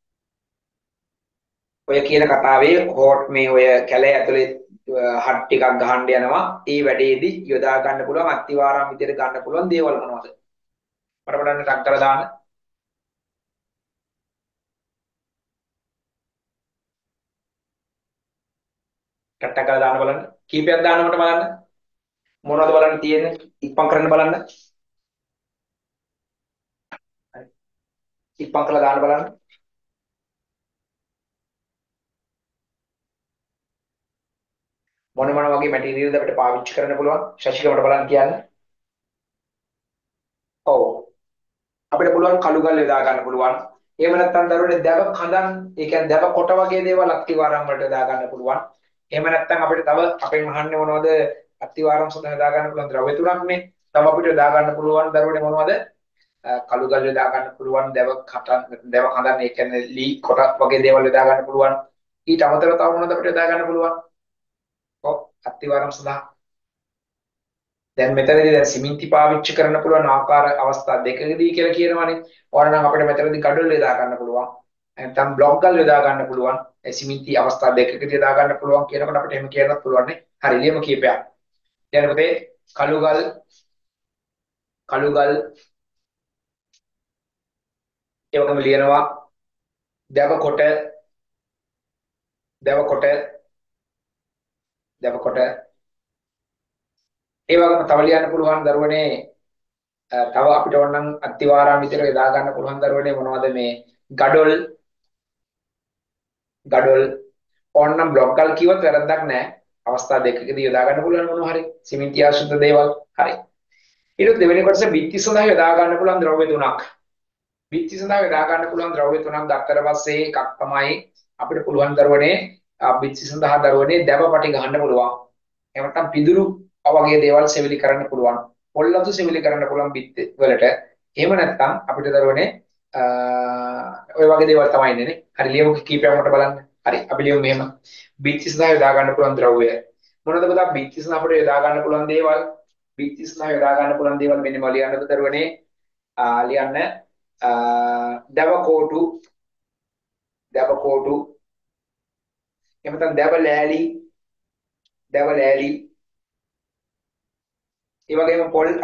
ඔය කියන කතාවේ හෝට් මේ ඔය කැලේ ඇතුලේ හට් ටිකක් ගහන්න යනවා. ඒ වැඩේදී යොදා ගන්න පුළුවන් අත්තිවාරම් විදිහට ගන්න පුළුවන් දේවල් මොනවද? මට බලන්න ටක් කරලා දාන්න. ටක් කරලා දාන්න බලන්න. කීපයක් දාන්න මට බලන්න. මොනවද බලන්න තියෙන්නේ? ඉක්මන් කරන්න බලන්න. හරි. ඉක්මන් කරලා දාන්න බලන්න. මොන වගේ මැටීරියල්ද අපිට පාවිච්චි කරන්න පුළුවන්? ශශික මට බලන්න කියන්න. ඔව්. අපිට පුළුවන් කළු ගල් යොදා ගන්න පුළුවන්. එහෙම නැත්නම් දරුවනේ දැව කඳන්, ඒ කියන්නේ දැව කොට වගේ දේවල් අත්තිවාරම් වලට යොදා ගන්න පුළුවන්. එහෙම නැත්නම් අපිට තව අපෙන් අහන්නේ මොනවද? අත්තිවාරම් සඳහා යොදා ගන්න පුළුවන් ද්‍රව්‍ය තුනක්නේ. තව අපිට යොදා ගන්න පුළුවන් දරුවනේ මොනවද? කළු ගල් යොදා ගන්න පුළුවන්, දැව කඳන්, ඒ කියන්නේ ලී කොට වගේ දේවල් යොදා ගන්න පුළුවන්. ඊට අමතරව තව මොනවද අපිට යොදා ගන්න පුළුවන්? ඔව් අත්තිවාරම් සඳහා දැන් මෙතනදී දැන් සිමෙන්ති පාවිච්චි කරන්න පුළුවන් ආකාර අවස්ථා දෙකකදී කියලා කියනවානේ. ඕනනම් අපිට මෙතනදී ගඩොල් යොදා ගන්න පුළුවන්. නැත්නම් බ්ලොක් ගල් යොදා ගන්න පුළුවන්. ඒ සිමෙන්ති අවස්ථා දෙකකදී යොදා ගන්න පුළුවන් කියනකොට අපිට එහෙම කියන්නත් පුළුවන් නේ. හරි ලියමු කීපයක්. දැන් පුතේ කළු ගල් ඒ වගේම ලියනවා දැව කොට දැව කොට දැව කොට ඒ වගේම තව ලියන්න පුළුවන් දරුවනේ තව අපිට ඕනනම් අත්තිවාරම් විතර යොදා ගන්න පුළුවන් දරුවනේ මොනවද මේ ගඩොල් ඕනනම් බ්ලොක් ගල් කිව්වත් වැරද්දක් නැහැ. අවස්ථා දෙකකදී යොදා ගන්න පුළුවන් මොනවා හරි සිමෙන්ති ආශ්‍රිත දේවල්. හරි. ඊට දෙවෙනි කොටස බිත්ති සඳහා යොදා ගන්න පුළුවන් ද්‍රව්‍ය තුනක්. බිත්ති සඳහා යොදා ගන්න පුළුවන් ද්‍රව්‍ය තුනක් ගත්තට පස්සේ එකක් තමයි අපිට පුළුවන් දරුවනේ බිත්ති සඳහා දරුවනේ දැවපටි ගහන්න පුළුවන්. එහෙම නැත්නම් පිදුරු වගේ දේවල් සෙවිලි කරන්න පුළුවන්. පොල්ලතු සෙවිලි කරන්න පුළුවන් බිත්ති වලට. එහෙම නැත්නම් අපිට දරුවනේ ඔය වගේ දේවල් තමයි ඉන්නේ නේ. හරි ලියමු කීපයක් මට බලන්න. හරි අපි ලියමු මෙහෙම. බිත්ති සඳහා යොදා ගන්න පුළුවන් ද්‍රව්‍ය. මොනවද පුතා බිත්ති සඳහා අපිට යොදා ගන්න පුළුවන් දේවල්? බිත්ති සඳහා යොදා ගන්න පුළුවන් දේවල් මෙන්න මොල ලියන්නද දරුවනේ? ලියන්න දැව කෝටු එහෙම නැත්නම් දැව ලෑලි ඒ වගේම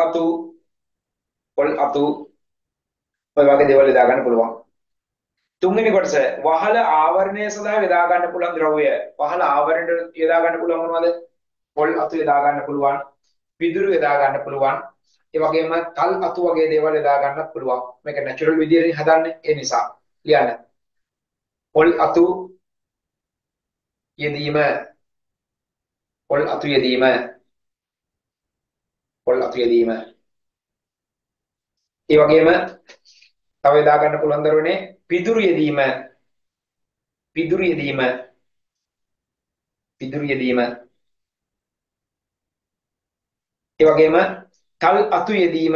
පොල් අතු ඔය වගේ දේවල් යොදා ගන්න පුළුවන්. තුන්වෙනි කොටස වහල ආවරණය සඳහා යොදා ගන්න පුළුවන් ද්‍රව්‍ය. වහල ආවරණයට යොදා ගන්න පුළුවන් මොනවද? පොල් අතු යොදා ගන්න පුළුවන්. පිදුරු යොදා ගන්න පුළුවන්. ඒ වගේම තල් අතු වගේ දේවල් යොදා ගන්නත් පුළුවන්. මේක නැචරල් විදියට හදන්නේ ඒ නිසා. ලියන්න. පොල් අතු යෙදීම පොල් අතු යෙදීම ඒ වගේම තව යොදා ගන්න පුළුවන් දරුවනේ පිදුරු යෙදීම පිදුරු යෙදීම ඒ වගේම තල් අතු යෙදීම,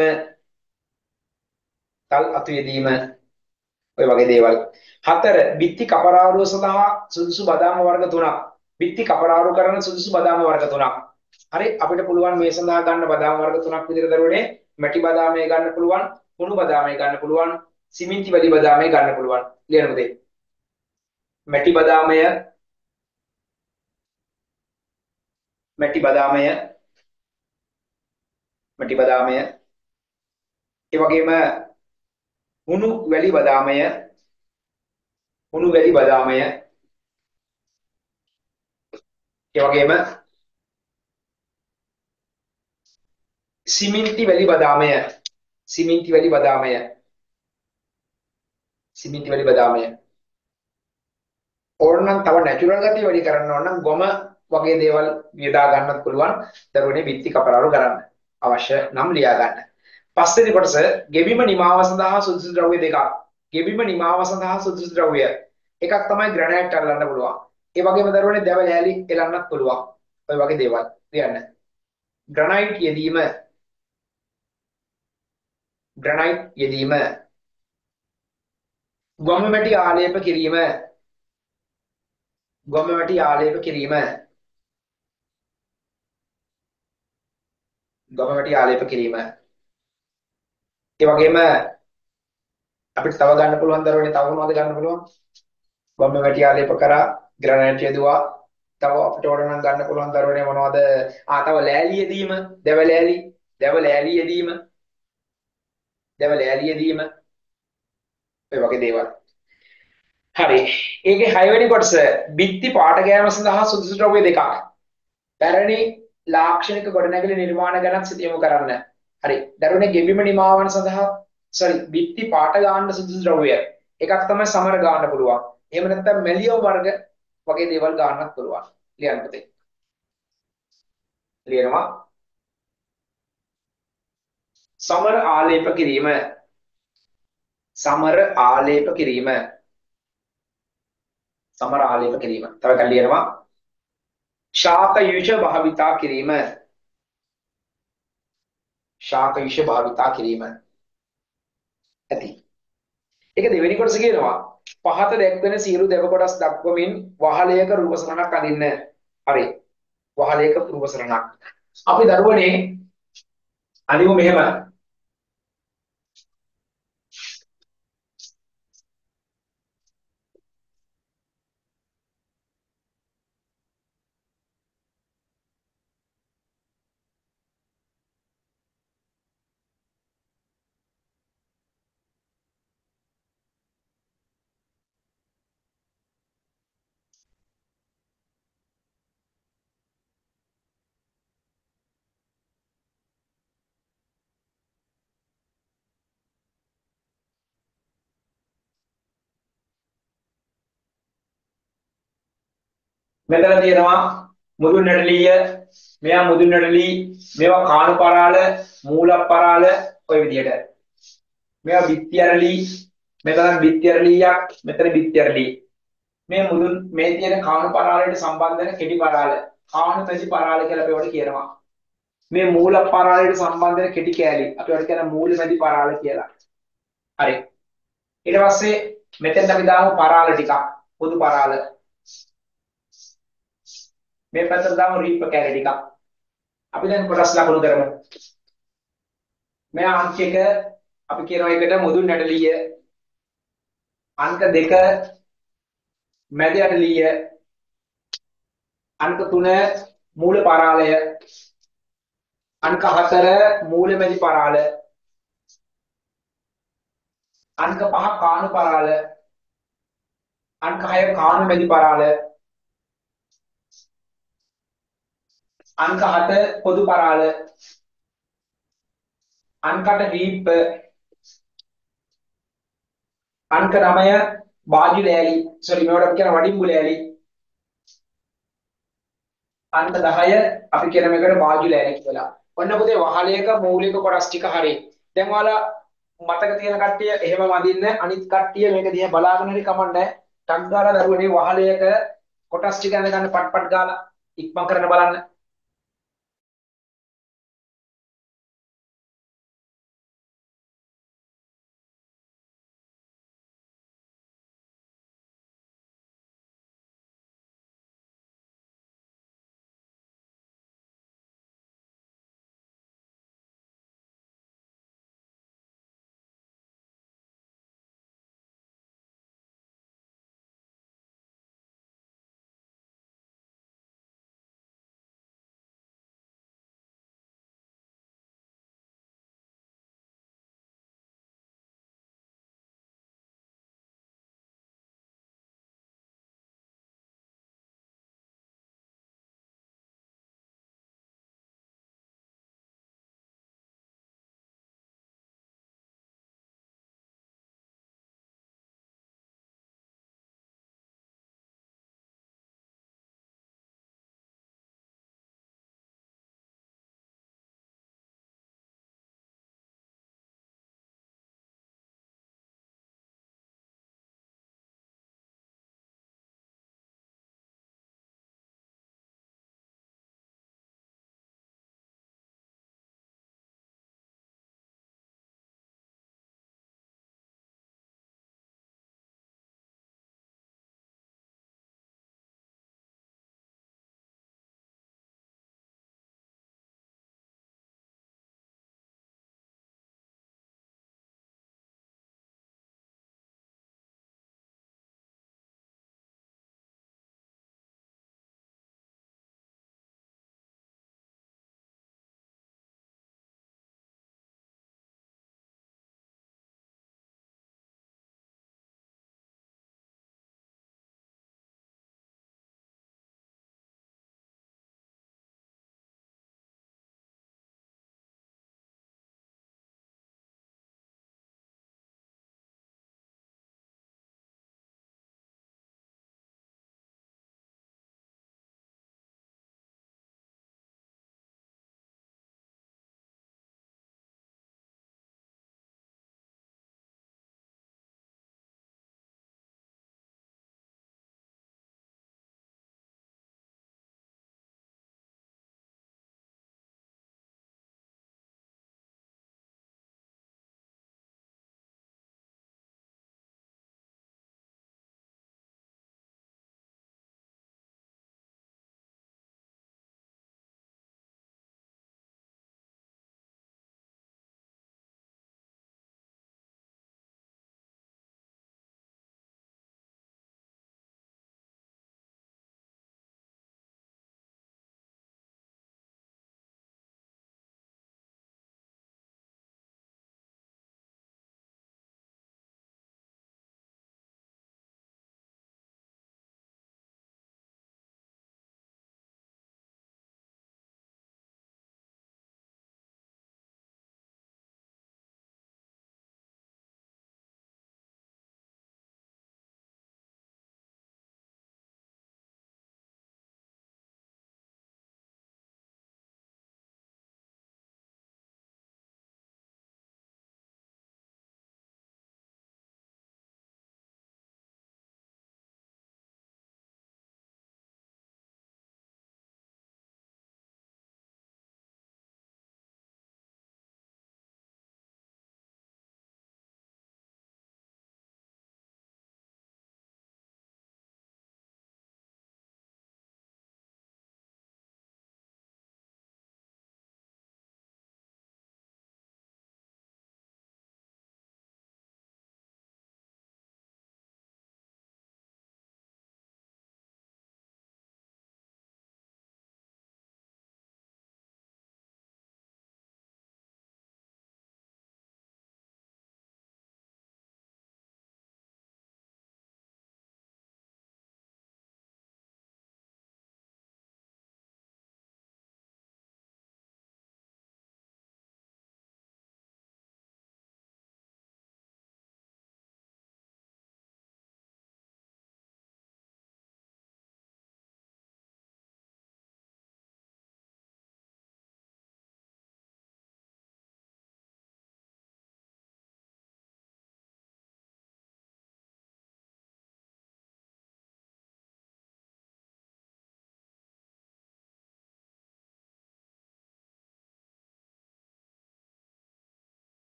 තල් අතු යෙදීම ඔය වගේ දේවල්. 4 බිත්ති කපරාරුව සඳහා සුදුසු බදාම වර්ග 3ක්. බිත්ති කපරාරු කරන සුදුසු බදාම වර්ග 3ක්. හරි අපිට පුළුවන් මේ සඳහා ගන්න බදාම වර්ග 3ක් විදිහට දරුවනේ මැටි බදාමේ ගන්න පුළුවන්, කුණු බදාමේ ගන්න පුළුවන්, සිමෙන්ති වැලි බදාමේ ගන්න පුළුවන්. ලියන්න පුතේ. මැටි බදාමය, මැටි බදාමය, මැටි බදාමය, ඒ වගේම හුණු වැලි බදාමය, හුණු වැලි බදාමය, ඒ වගේම සිමෙන්ති වැලි බදාමය, සිමෙන්ති වැලි බදාමය, සිමෙන්ති වැලි බදාමය. ඕනනම් තව නැචරල් ගතිය වැඩි කරන්න ඕන නම් ගොම වගේ දේවල් යොදා ගන්නත් පුළුවන්. දරුවනේ බිත්ති කපරාරු කරන්න. අවශ්‍ය නම් ලියා ගන්න. පස්වෙනි කොටස ගෙබිම නිමාව සඳහා සුදුසු ද්‍රව්‍ය දෙකක්. ගෙබිම නිමාව සඳහා සුදුසු ද්‍රව්‍ය එකක් තමයි ග්‍රැනයිට් අල්ලන්න පුළුවන්. ඒ වගේම දරුවනේ දැව ලෑලි එලන්නත් පුළුවන්. ඔය වගේ දේවල් ලියන්න. ග්‍රැනයිට් යෙදීම, ග්‍රැනයිට් යෙදීම, ගොම මැටි ආලේප කිරීම, ගොම මැටි ආලේප කිරීම, ගොම මැටි ආලේප කිරීම. ඒ වගේම අපිට තව ගන්න පුළුවන් දරුවනේ තව මොනවද ගන්න පුළුවන්? ගොම මැටි ආලේප කරා, ග්‍රැනයිට් යදුවා. තව අපිට ඕන නම් ගන්න පුළුවන් දරුවනේ මොනවද? තව ලෑලි යෙදීම, දැව ලෑලි, දැව ලෑලි යෙදීම, දැව ලෑලි යෙදීම. ඔය වගේ දේවල්. හරි. ඒකේ 6 වෙනි කොටස බිත්ති පාට ගෑම සඳහා සුදුසු ද්‍රව්‍ය දෙකක්. පැරණි ලාක්ෂණික ගොඩනැගිලි නිර්මාණ ගැන සිත යොමු කරන්න. හරි. දරුවනේ ගෙබිම නිමාවන සඳහා බිත්ති පාට ගන්න සුදුසු ද්‍රව්‍ය. එකක් තමයි සමර ගන්න පුළුවන්. එහෙම නැත්නම් මෙලියම් වර්ග වගේ දේවල් ගන්නත් පුළුවන්. ලියන්න පුතේ. ලියනවා. සමර ආලේප කිරීම. සමර ආලේප කිරීම. සමර ආලේප කිරීම. තව එකක් ලියනවා. ශාක යුෂ භාවිතා කිරීම. ශාක යුෂ භාවිතා කිරීම. ඇති. ඒක දෙවෙනි කොටස කියනවා. පහත දැක්වෙන සියලු දෙව කොටස් දක්වමින් වහලයක රූප සරණක් අඳින්න. හරි. වහලයක රූප සරණක්. අපි දරුවනේ අනිමු මෙහෙම. මෙතන තියෙනවා මුදුන් නැටලිය, මෙයා මුදුන් නැටලි, මේවා කාණුපරාල, මූලපරාල ඔය විදිහට. මේවා බිත්ති ඇරලි, මෙතන බිත්ති ඇරලියක්, මෙතන බිත්ති ඇරලි. මේ මුදුන් මේ තියෙන කාණුපරාලයට සම්බන්ධ වෙන කෙටි පරාල, කාණුපැසි පරාල කියලා අපි ඒවට කියනවා. මේ මූලපරාලයට සම්බන්ධ වෙන කෙටි කෑලි අපි ඒවට කියන මූලමැදි පරාල කියලා. හරි. ඊට පස්සේ මෙතෙන් අපි දාමු පරාල ටිකක්, පොදු පරාල. මේ පැත්තට දාමු රීප කැලේ ටිකක්. අපි දැන් කොටස් ලකුණු කරමු. මේ අංක එක අපි කියනවා එකට මුදුන් නැටලිය. අංක 2 මැද ඇටලිය. අංක 3 මූල පරාලය. අංක 4 මූල මැදි පරාල. අංක 5 කාණු පරාල. අංක 6 කාණු මැදි පරාල. අංක 7 පොදු පරාල. අංක 8 රීප. අංක 9 බාජු ලෑලි. මේවට අපි කියන වඩිම්බු ලෑලි. අංක 10 අපි කියන මේකට බාජු ලෑලි කියලා. ඔන්න පුතේ වහලයක මූලික කොටස් ටික හරි. දැන් ඔයාලා මතක තියෙන කට්ටිය එහෙම වඳින්න, අනිත් කට්ටිය මේක දිහා බලාගෙන හරි කමන්නේ. ටක් ගාලා දරුවනේ වහලයක කොටස් ටික අඳ ගන්න පට් පට් ගාලා ඉක්මන් කරන්න බලන්න.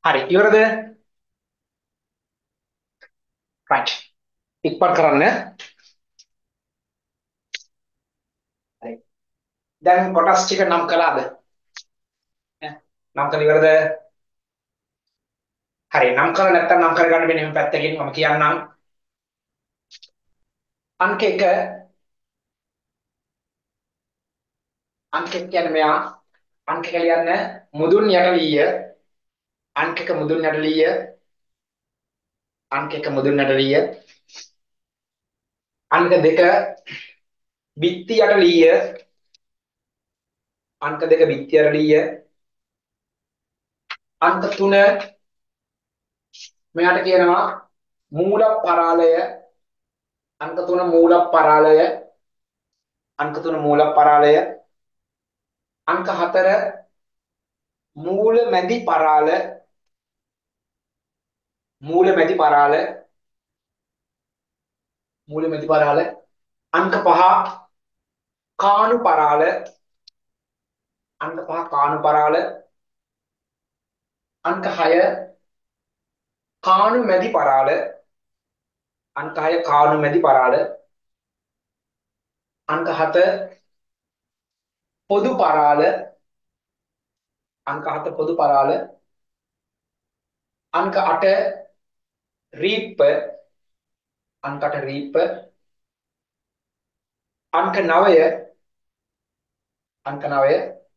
හරි ඉවරද? right ඉක්මන් කරන්න. හරි දැන් කොටස් ටික නම් කළාද? නම් කරලා ඉවරද? හරි නම් කරලා නැත්තම් නම් කරගන්න මෙන්න මේ පැත්තකින් මම කියන්නම්. අංක 1 අංක 1 කියන්නේ මෙයා අංක 1 ලියන්න මුදුන් යටලීය අංක 1 මුදුන් යටලීය අංක 1 මුදුන් යටලීය අංක 2 බිත්ති යටලීය අංක 2 බිත්ති යටලීය අංක 3 මෙයාට කියනවා මූල පරාලය අංක 3 මූල පරාලය අංක 3 මූල පරාලය අංක 4 මූල මැදි පරාල මූල මැදි පරාල මූල මැදි පරාල අංක 5 කාණු පරාල අංක 5 කාණු පරාල අංක 6 කාණු මැදි පරාල අංක 6 කාණු මැදි පරාල අංක 7 පොදු පරාල අංක 7 පොදු පරාල අංක 8 රීප්ප අංක 8 රීප්ප අංක 9 අංක 9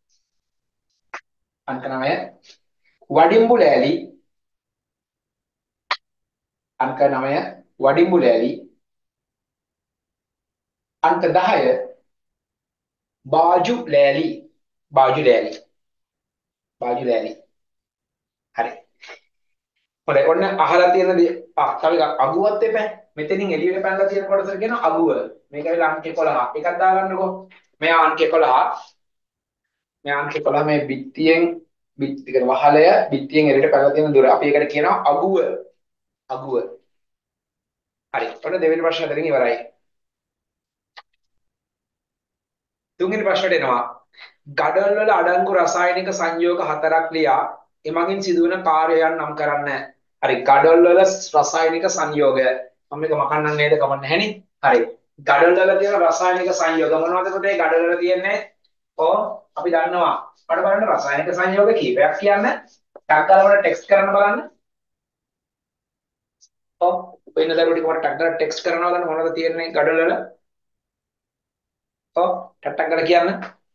අංක 9 වඩිම්බු ලෑලි අංක 9 වඩිම්බු ලෑලි අංක 10 බාජු ලෑලි බාජු ලෑලි බාජු ලෑලි හරි හොඳයි ඔන්න අහලා තියෙන දේ තව එකක් අගුවත් එපා මෙතනින් එළියට පැනලා තියෙන කොටසට කියන අගුව මේක ඇවිල්ලා අංක 11 එකක් දාගන්නකෝ මෙයා අංක 11 මෙයා අංක 11 මේ බිත්තියෙන් බිත්ති කියන වහලය බිත්තියෙන් එළියට පැනලා තියෙන දුර අපි ඒකට කියනවා අගුව අගුව හරි ඔන්න දෙවෙනි ප්‍රශ්න දෙකකින් ඉවරයි තුන්වෙනි ප්‍රශ්නට එනවා ගඩොල් වල අඩංගු රසායනික සංයෝග හතරක් ලියා එමගින් සිදුවන කාර්යයන් නම් කරන්න. හරි ගඩොල් වල රසායනික සංයෝග මම මේක මකන්නම් නේද කමන්න නැහෙනි. හරි ගඩොල් වල තියෙන රසායනික සංයෝග මොනවද පුතේ ගඩොල් වල තියෙන්නේ? ඔව් අපි දන්නවා. අපිට බලන්න රසායනික සංයෝග කීපයක් කියන්න. ටක් ගාලා වල ටෙක්ස්ට් කරන්න බලන්න. ඔව් වෙන දරුවෝ ටික මට ටක් ගාලා ටෙක්ස්ට් කරනවා බලන්න මොනවද තියෙන්නේ ගඩොල් වල? ඔව් ටක් ගාලා කියන්න.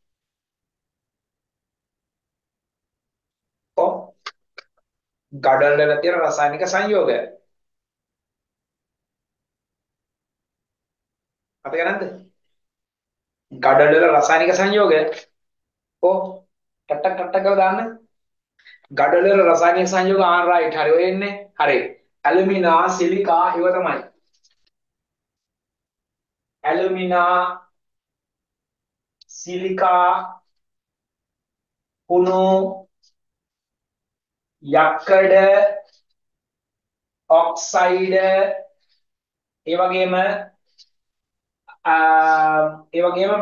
ඔව් ගඩොල් වල තියෙන රසායනික සංයෝග අපේ නැද්ද? ගඩොල් වල රසායනික සංයෝග ඔව් ටක් ගාලා දාන්න. ගඩොල් වල රසායනික සංයෝග රයිට් හරි ඔය එන්නේ හරි ඇලුමිනා සිලිකා ඒව තමයි ඇලුමිනා සිලිකා කුණු යක්කඩ ඔක්සයිඩ ඒ වගේම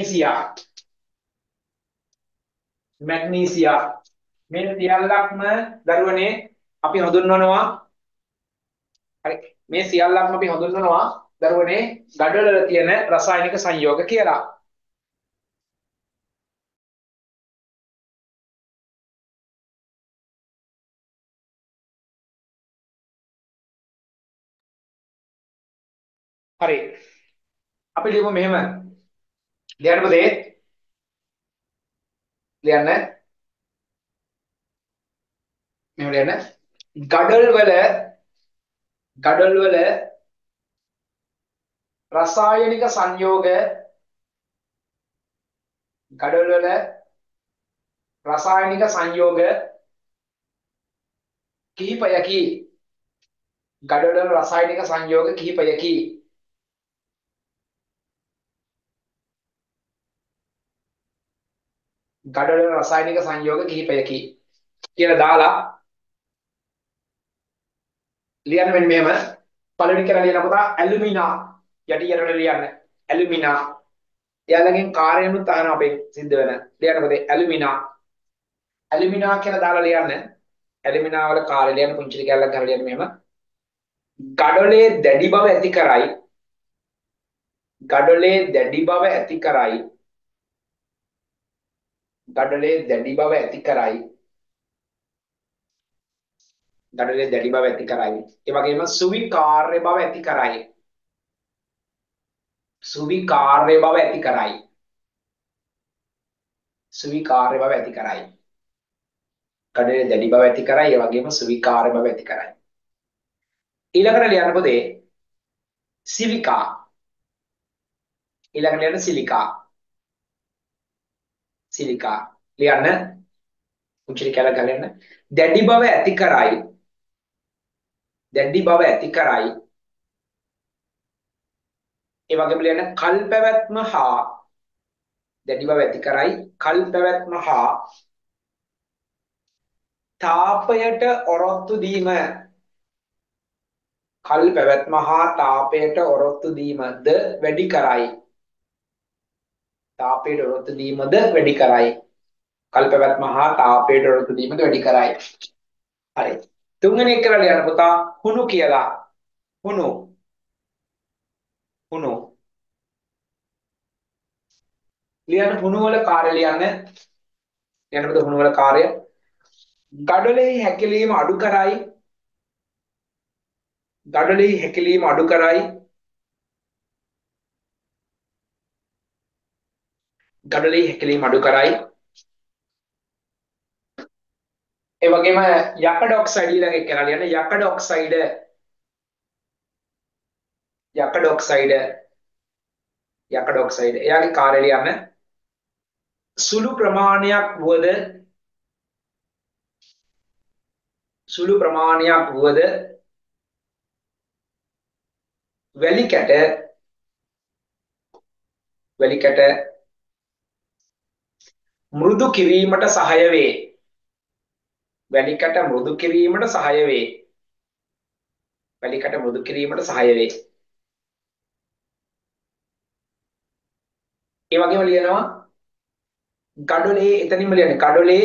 මැග්නීසියා මේ සියල්ලක්ම දරුවනේ අපි හඳුන්වනවා හරි මේ සියල්ලක්ම අපි හඳුන්වනවා දරුවනේ ගඩොල් වල තියෙන රසායනික සංයෝග කියලා. හරි අපි ලියමු මෙහෙම ලියන්න පුතේ ලියන්න මෙහෙම ලියන්න ගඩොල් වල රසායනික සංයෝග ගඩොල් වල රසායනික සංයෝග කිහිපයකි ගඩොල් වල රසායනික සංයෝග කිහිපයකි ගඩොල් වල රසායනික සංයෝග කිහිපයකි කියලා දාලා ලියන්න මෙන්න මෙහෙම පළවෙනි කරලා ලියන පුතා ඇලුමිනා යටියට ලියන්න ඇලුමිනා එයාලගෙන් කාර්යනුත් අහන අපේ සිද්ධ වෙන ලියන්න පුතේ ඇලුමිනා කියලා දාලා ලියන්න ඇලිමිනා වල කාර්ය ලියන පුංචි කැලලක් කරලා ලියන මෙහෙම ගඩොලේ දැඩි බව ඇති කරයි ගඩොලේ දැඩි බව ඇති කරයි ගඩොලේ දැඩි බව ඇති කරයි ගඩොලේ දැඩි බව ඇති කරයි ඒ වගේම සුවිකාර්ය බව ඇති කරයි සුවිකාර්ය බව ඇති කරයි සුවිකාර්ය බව ඇති කරයි ගඩොලේ දැඩි බව ඇති කරයි ඒ වගේම සුවිකාර්ය බව ඇති කරයි ඊළඟට ලියන්න පොතේ සිලිකා ඊළඟට ලියන්න සිලිකා සිලිකා ලියන්න උච්චරි කැල ගලන්න දැඩි බව ඇති කරයි දැඩි බව ඇති කරයි ඒ වගේම ලියන්න කල් පැවැත්ම හා දැඩි බව ඇති කරයි කල් පැවැත්ම හා තාපයට ඔරොත්තු දීම කල් පැවැත්ම හා තාපයට ඔරොත්තු දීමද වැඩි කරයි තාපයට ඔරොත්තු දීමද වැඩි කරයි කල් පැවැත්ම හා තාපයට ඔරොත්තු දීමද වැඩි කරයි හරි තුන්වෙනි එක කරලා ලියන්න පුතා හුණු කියලා හුණු හුණු ලියන්න හුණු වල කාර්ය ලියන්න පුතා හුණු වල කාර්ය ගඩොලෙහි හැකිලීම අඩු කරයි ගඩොලෙහි හැකිලීම අඩු කරයි ගඩොලෙහි හැකිලීම අඩු කරයි ඒ වගේම යකඩ ඔක්සයිඩ් ඊළඟ එක කරලා ලියන්න යකඩ ඔක්සයිඩ් එයාගේ කාර්ය ලියන්න සුළු ප්‍රමාණයක් වුවද වැලි කැට මෘදු කිරීමට සහාය වේ වැලි කැට මෘදු කිරීමට සහාය වේ වැලි කැට මෘදු කිරීමට සහාය වේ ඒ වගේම ලියනවා ගඩොලේ එතනින්ම ලියන්නේ ගඩොලේ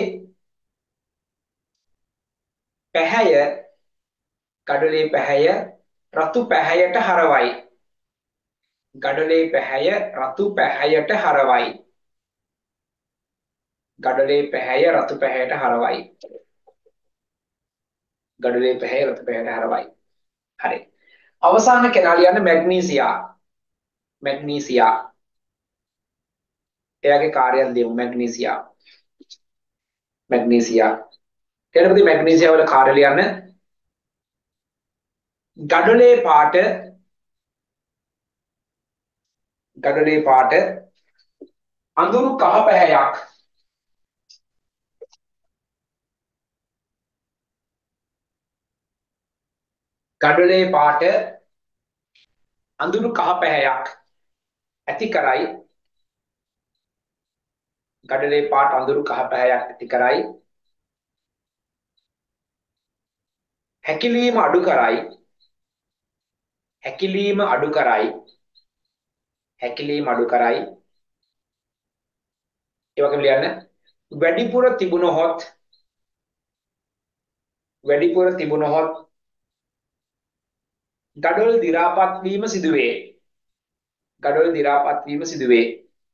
පැහැය රතු පැහැයට හරවයි ගඩොලේ පැහැය රතු පැහැයට හරවයි ගඩොලේ පැහැය රතු පැහැයට හරවයි ගඩොලේ පැහැය රතු පැහැයට හරවයි හරි අවසාන කෙනා ලියන්න මැග්නීසියා එයාගේ කාර්යයක් දෙමු මැග්නීසියා ඊට මැග්නීසියා වල කාර්ය ලියන්න ගඩොලේ පාට අඳුරු කහ පැහැයක් ගඩොලේ පාට අඳුරු කහ පැහැයක් ඇති කරයි ගඩොලේ පාට අඳුරු කහ පැහැයක් ඇති කරයි හැකිලීම අඩු කරයි ඒ වගේම ලියන්න වැඩිපුර තිබුණොත් ගඩොල් දි รา පත් වීම සිදුවේ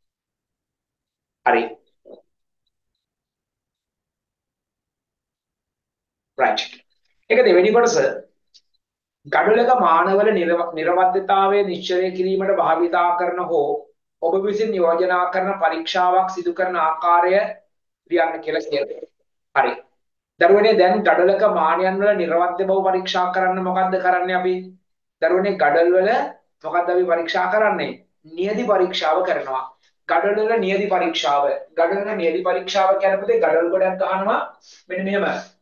හරි right ඒක දෙවෙනි කොටස ගඩොලක මානවල නිර්වද්‍යතාවය නිශ්චය කිරීමට භාවිතා කරන හෝ ඔබ විසින් යෝජනා කරන පරීක්ෂාවක් සිදු කරන ආකාරය ලියන්න කියලා කියනවා. හරි. දරුවනේ දැන් ගඩොලක මානයන් වල නිර්වද්‍ය බව පරීක්ෂා කරන්න මොකද්ද කරන්නේ අපි? දරුවනේ ගඩොල් වල මොකද්ද අපි පරීක්ෂා කරන්නේ? නියදි පරීක්ෂාව කරනවා. ගඩොල් වල නියදි පරීක්ෂාව. ගඩොල් වල නියදි පරීක්ෂාව කියනකොට ගඩොල් ගොඩක් ගන්නවා මෙන්න මෙහෙම.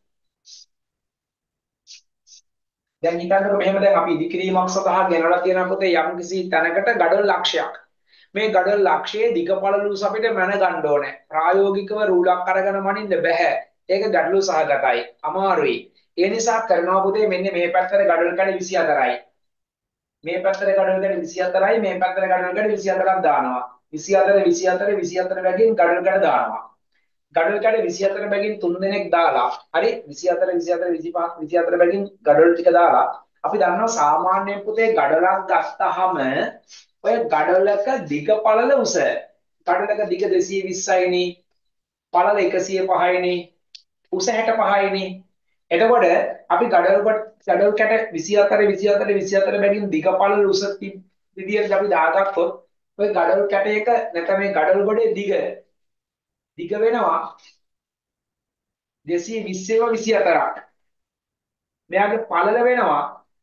දැන් හිතන්නකො මෙහෙම දැන් අපි ඉදිකිරීමක් සඳහා ගෙනලා තියෙන පොතේ යම්කිසි තැනකට ගඩොල් ලක්ෂයක්. මේ ගඩොල් ලක්ෂයේ දිගපළලුස් අපිට මැන ගන්න ඕනේ. ප්‍රායෝගිකව රූලක් අරගෙන මනින්න බෑ. ඒක ගැටලු සහගතයි. අමාරුයි. ඒ නිසා කරනවා පුතේ මෙන්න මේ පැත්තට ගඩොල් කඩ 24යි. මේ පැත්තට ගඩොල් කඩ 24යි මේ පැත්තට ගඩොල් කඩ 24ක් දානවා. 24 වැඩියෙන් ගඩොල් කඩ දානවා. ගඩොල් කැට 24 බැගින් 3 දෙනෙක් දාලා හරි 24 24 25 24 බැගින් ගඩොල් ටික දාලා අපි දන්නවා සාමාන්‍යයෙන් පුතේ ගඩොලක් ගත්තාම ඔය ගඩොලක දිග පළල උස ගඩොලක දිග 220යිනේ පළල 105යිනේ උස 65යිනේ එතකොට අපි ගඩොල් කැට 24 24 24 බැගින් දිග පළල උස විදියට අපි දාගත්තොත් ඔය ගඩොල් කැටයක නැත්නම් මේ ගඩොල් ගොඩේ දිග වෙනවා 220 24ක්. මෙයාගේ පළල වෙනවා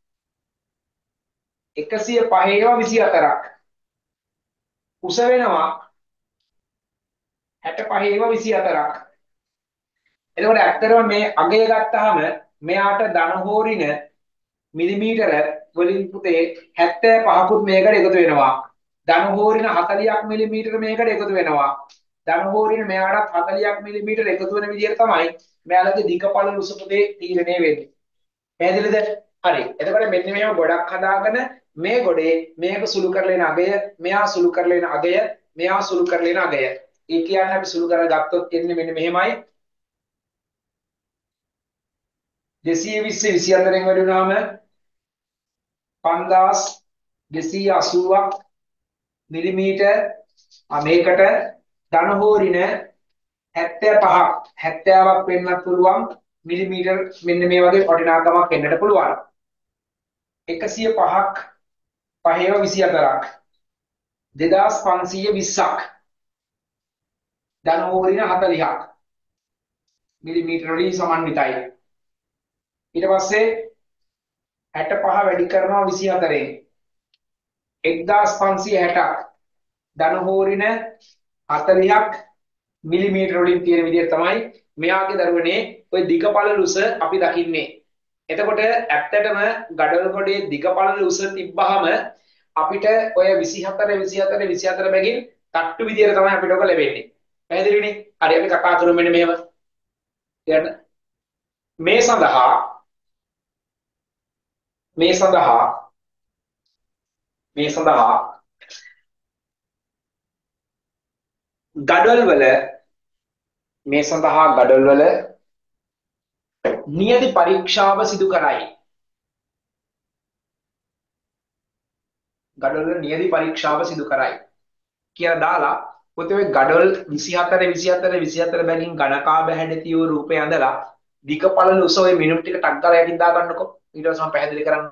105 24ක්. උස වෙනවා 65 24ක්. එතකොට ඇත්තටම මේ අගය ගත්තාම මෙයාට ධනහෝරින මිලිමීටර වලින් පුතේ 75කුත් මේකට එකතු වෙනවා. ධනහෝරින 40ක් මිලිමීටර මේකට එකතු වෙනවා. ධනහෝරින මෙයාටත් 40ක් මිලිමීටර එකතු වෙන විදිහට තමයි මෙයාලගේ දිග පළල උස පුතේ තීරණය වෙන්නේ. පැහැදිලිද? හරි. එතකොට මෙන්න මේව ගොඩක් හදාගෙන මේ ගොඩේ මේක සුළු කරලා එන අගය, මෙයා සුළු කරලා එන අගය, මෙයා සුළු කරලා එන අගය. ඒ කියන්නේ අපි සුළු කරලා ගත්තොත් එන්නේ මෙන්න මෙහෙමයි. 220 24න් වැඩි වුණාම 5280ක් මිලිමීටර මේකට ධනහෝරින 75ක් 70ක් වෙන්නත් පුළුවන් මිලිමීටර මෙන්න මේ වගේ වටිනාකමක් එන්නට පුළුවන්. 105ක් 5 24ක් 2520ක් ධනහෝරින 40ක් මිලිමීටර වලින් සමන්විතයි. ඊට පස්සේ 65 වැඩි කරනවා 24න් 1560ක් ධනහෝරින 40ක් මිලිමීටර වලින් තියෙන විදිහ තමයි මෙයාගේ දරුවනේ ওই දිග පළල උස අපි දකින්නේ. එතකොට ඇත්තටම ගඩොල් ගොඩේ දිග පළල උස තිබ්බහම අපිට ඔය 24 24 24 බැගින් තට්ටු විදියට තමයි අපිට ඔක ලැබෙන්නේ. පැහැදිලිනේ? හරි අපි කතා කරමු මෙන්න මෙහෙම. ඊට මේ සඳහා මේ සඳහා මේ සඳහා ගඩොල් වල මේ සඳහා ගඩොල් වල නියති පරීක්ෂාව සිදු කරයි. ගඩොල් වල නියති පරීක්ෂාව සිදු කරයි කියලා දාලා පොතේ ඔය ගඩොල් 24 24 24 බැගින් ගණකාභ හැඩතියෝ රූපේ ඇඳලා දිග පළල උස ඔය මිනුම් ටික ටක් ගාලා යටින් දා ගන්නකො ඊට පස්සේ මම පැහැදිලි කරන්න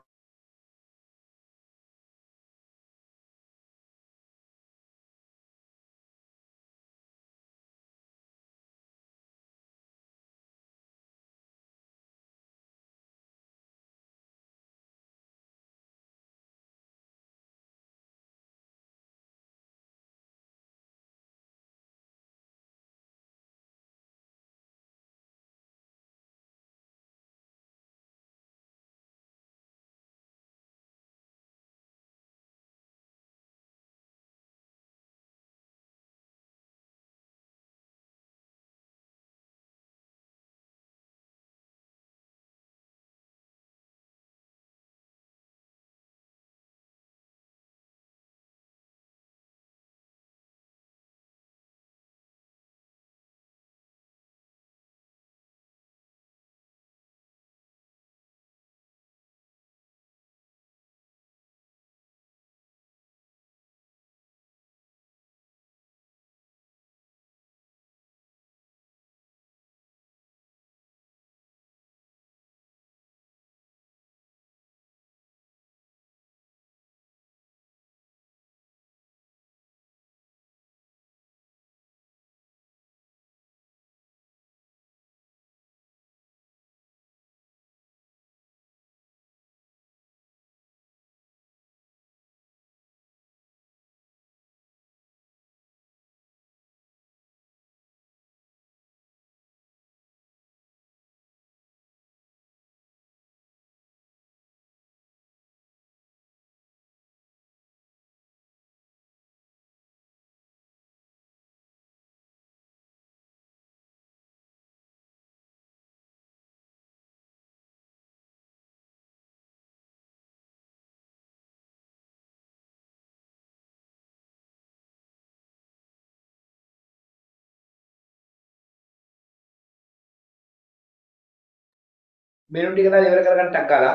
මෙනු ටික දාලා ඉවර කරගන්න ටක් ගාලා.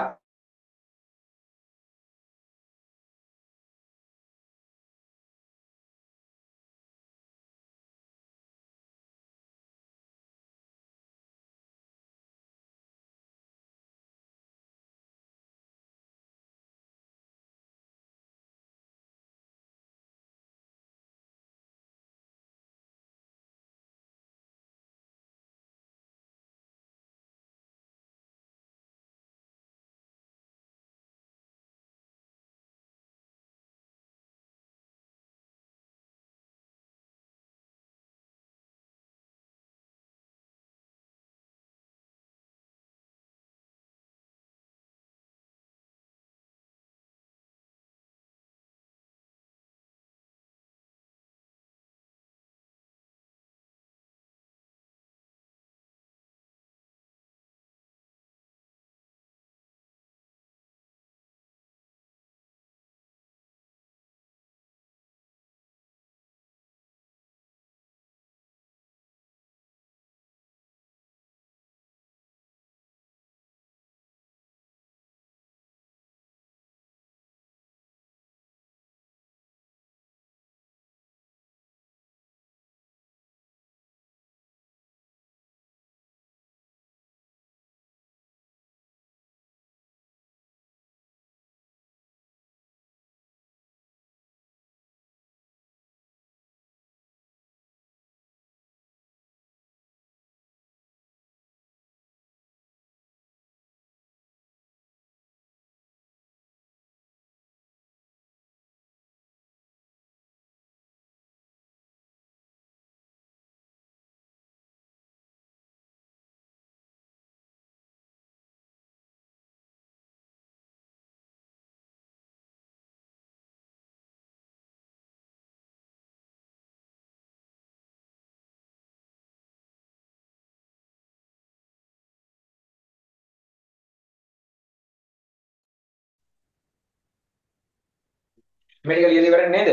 මේක ලියලා ඉවරනේ නේද?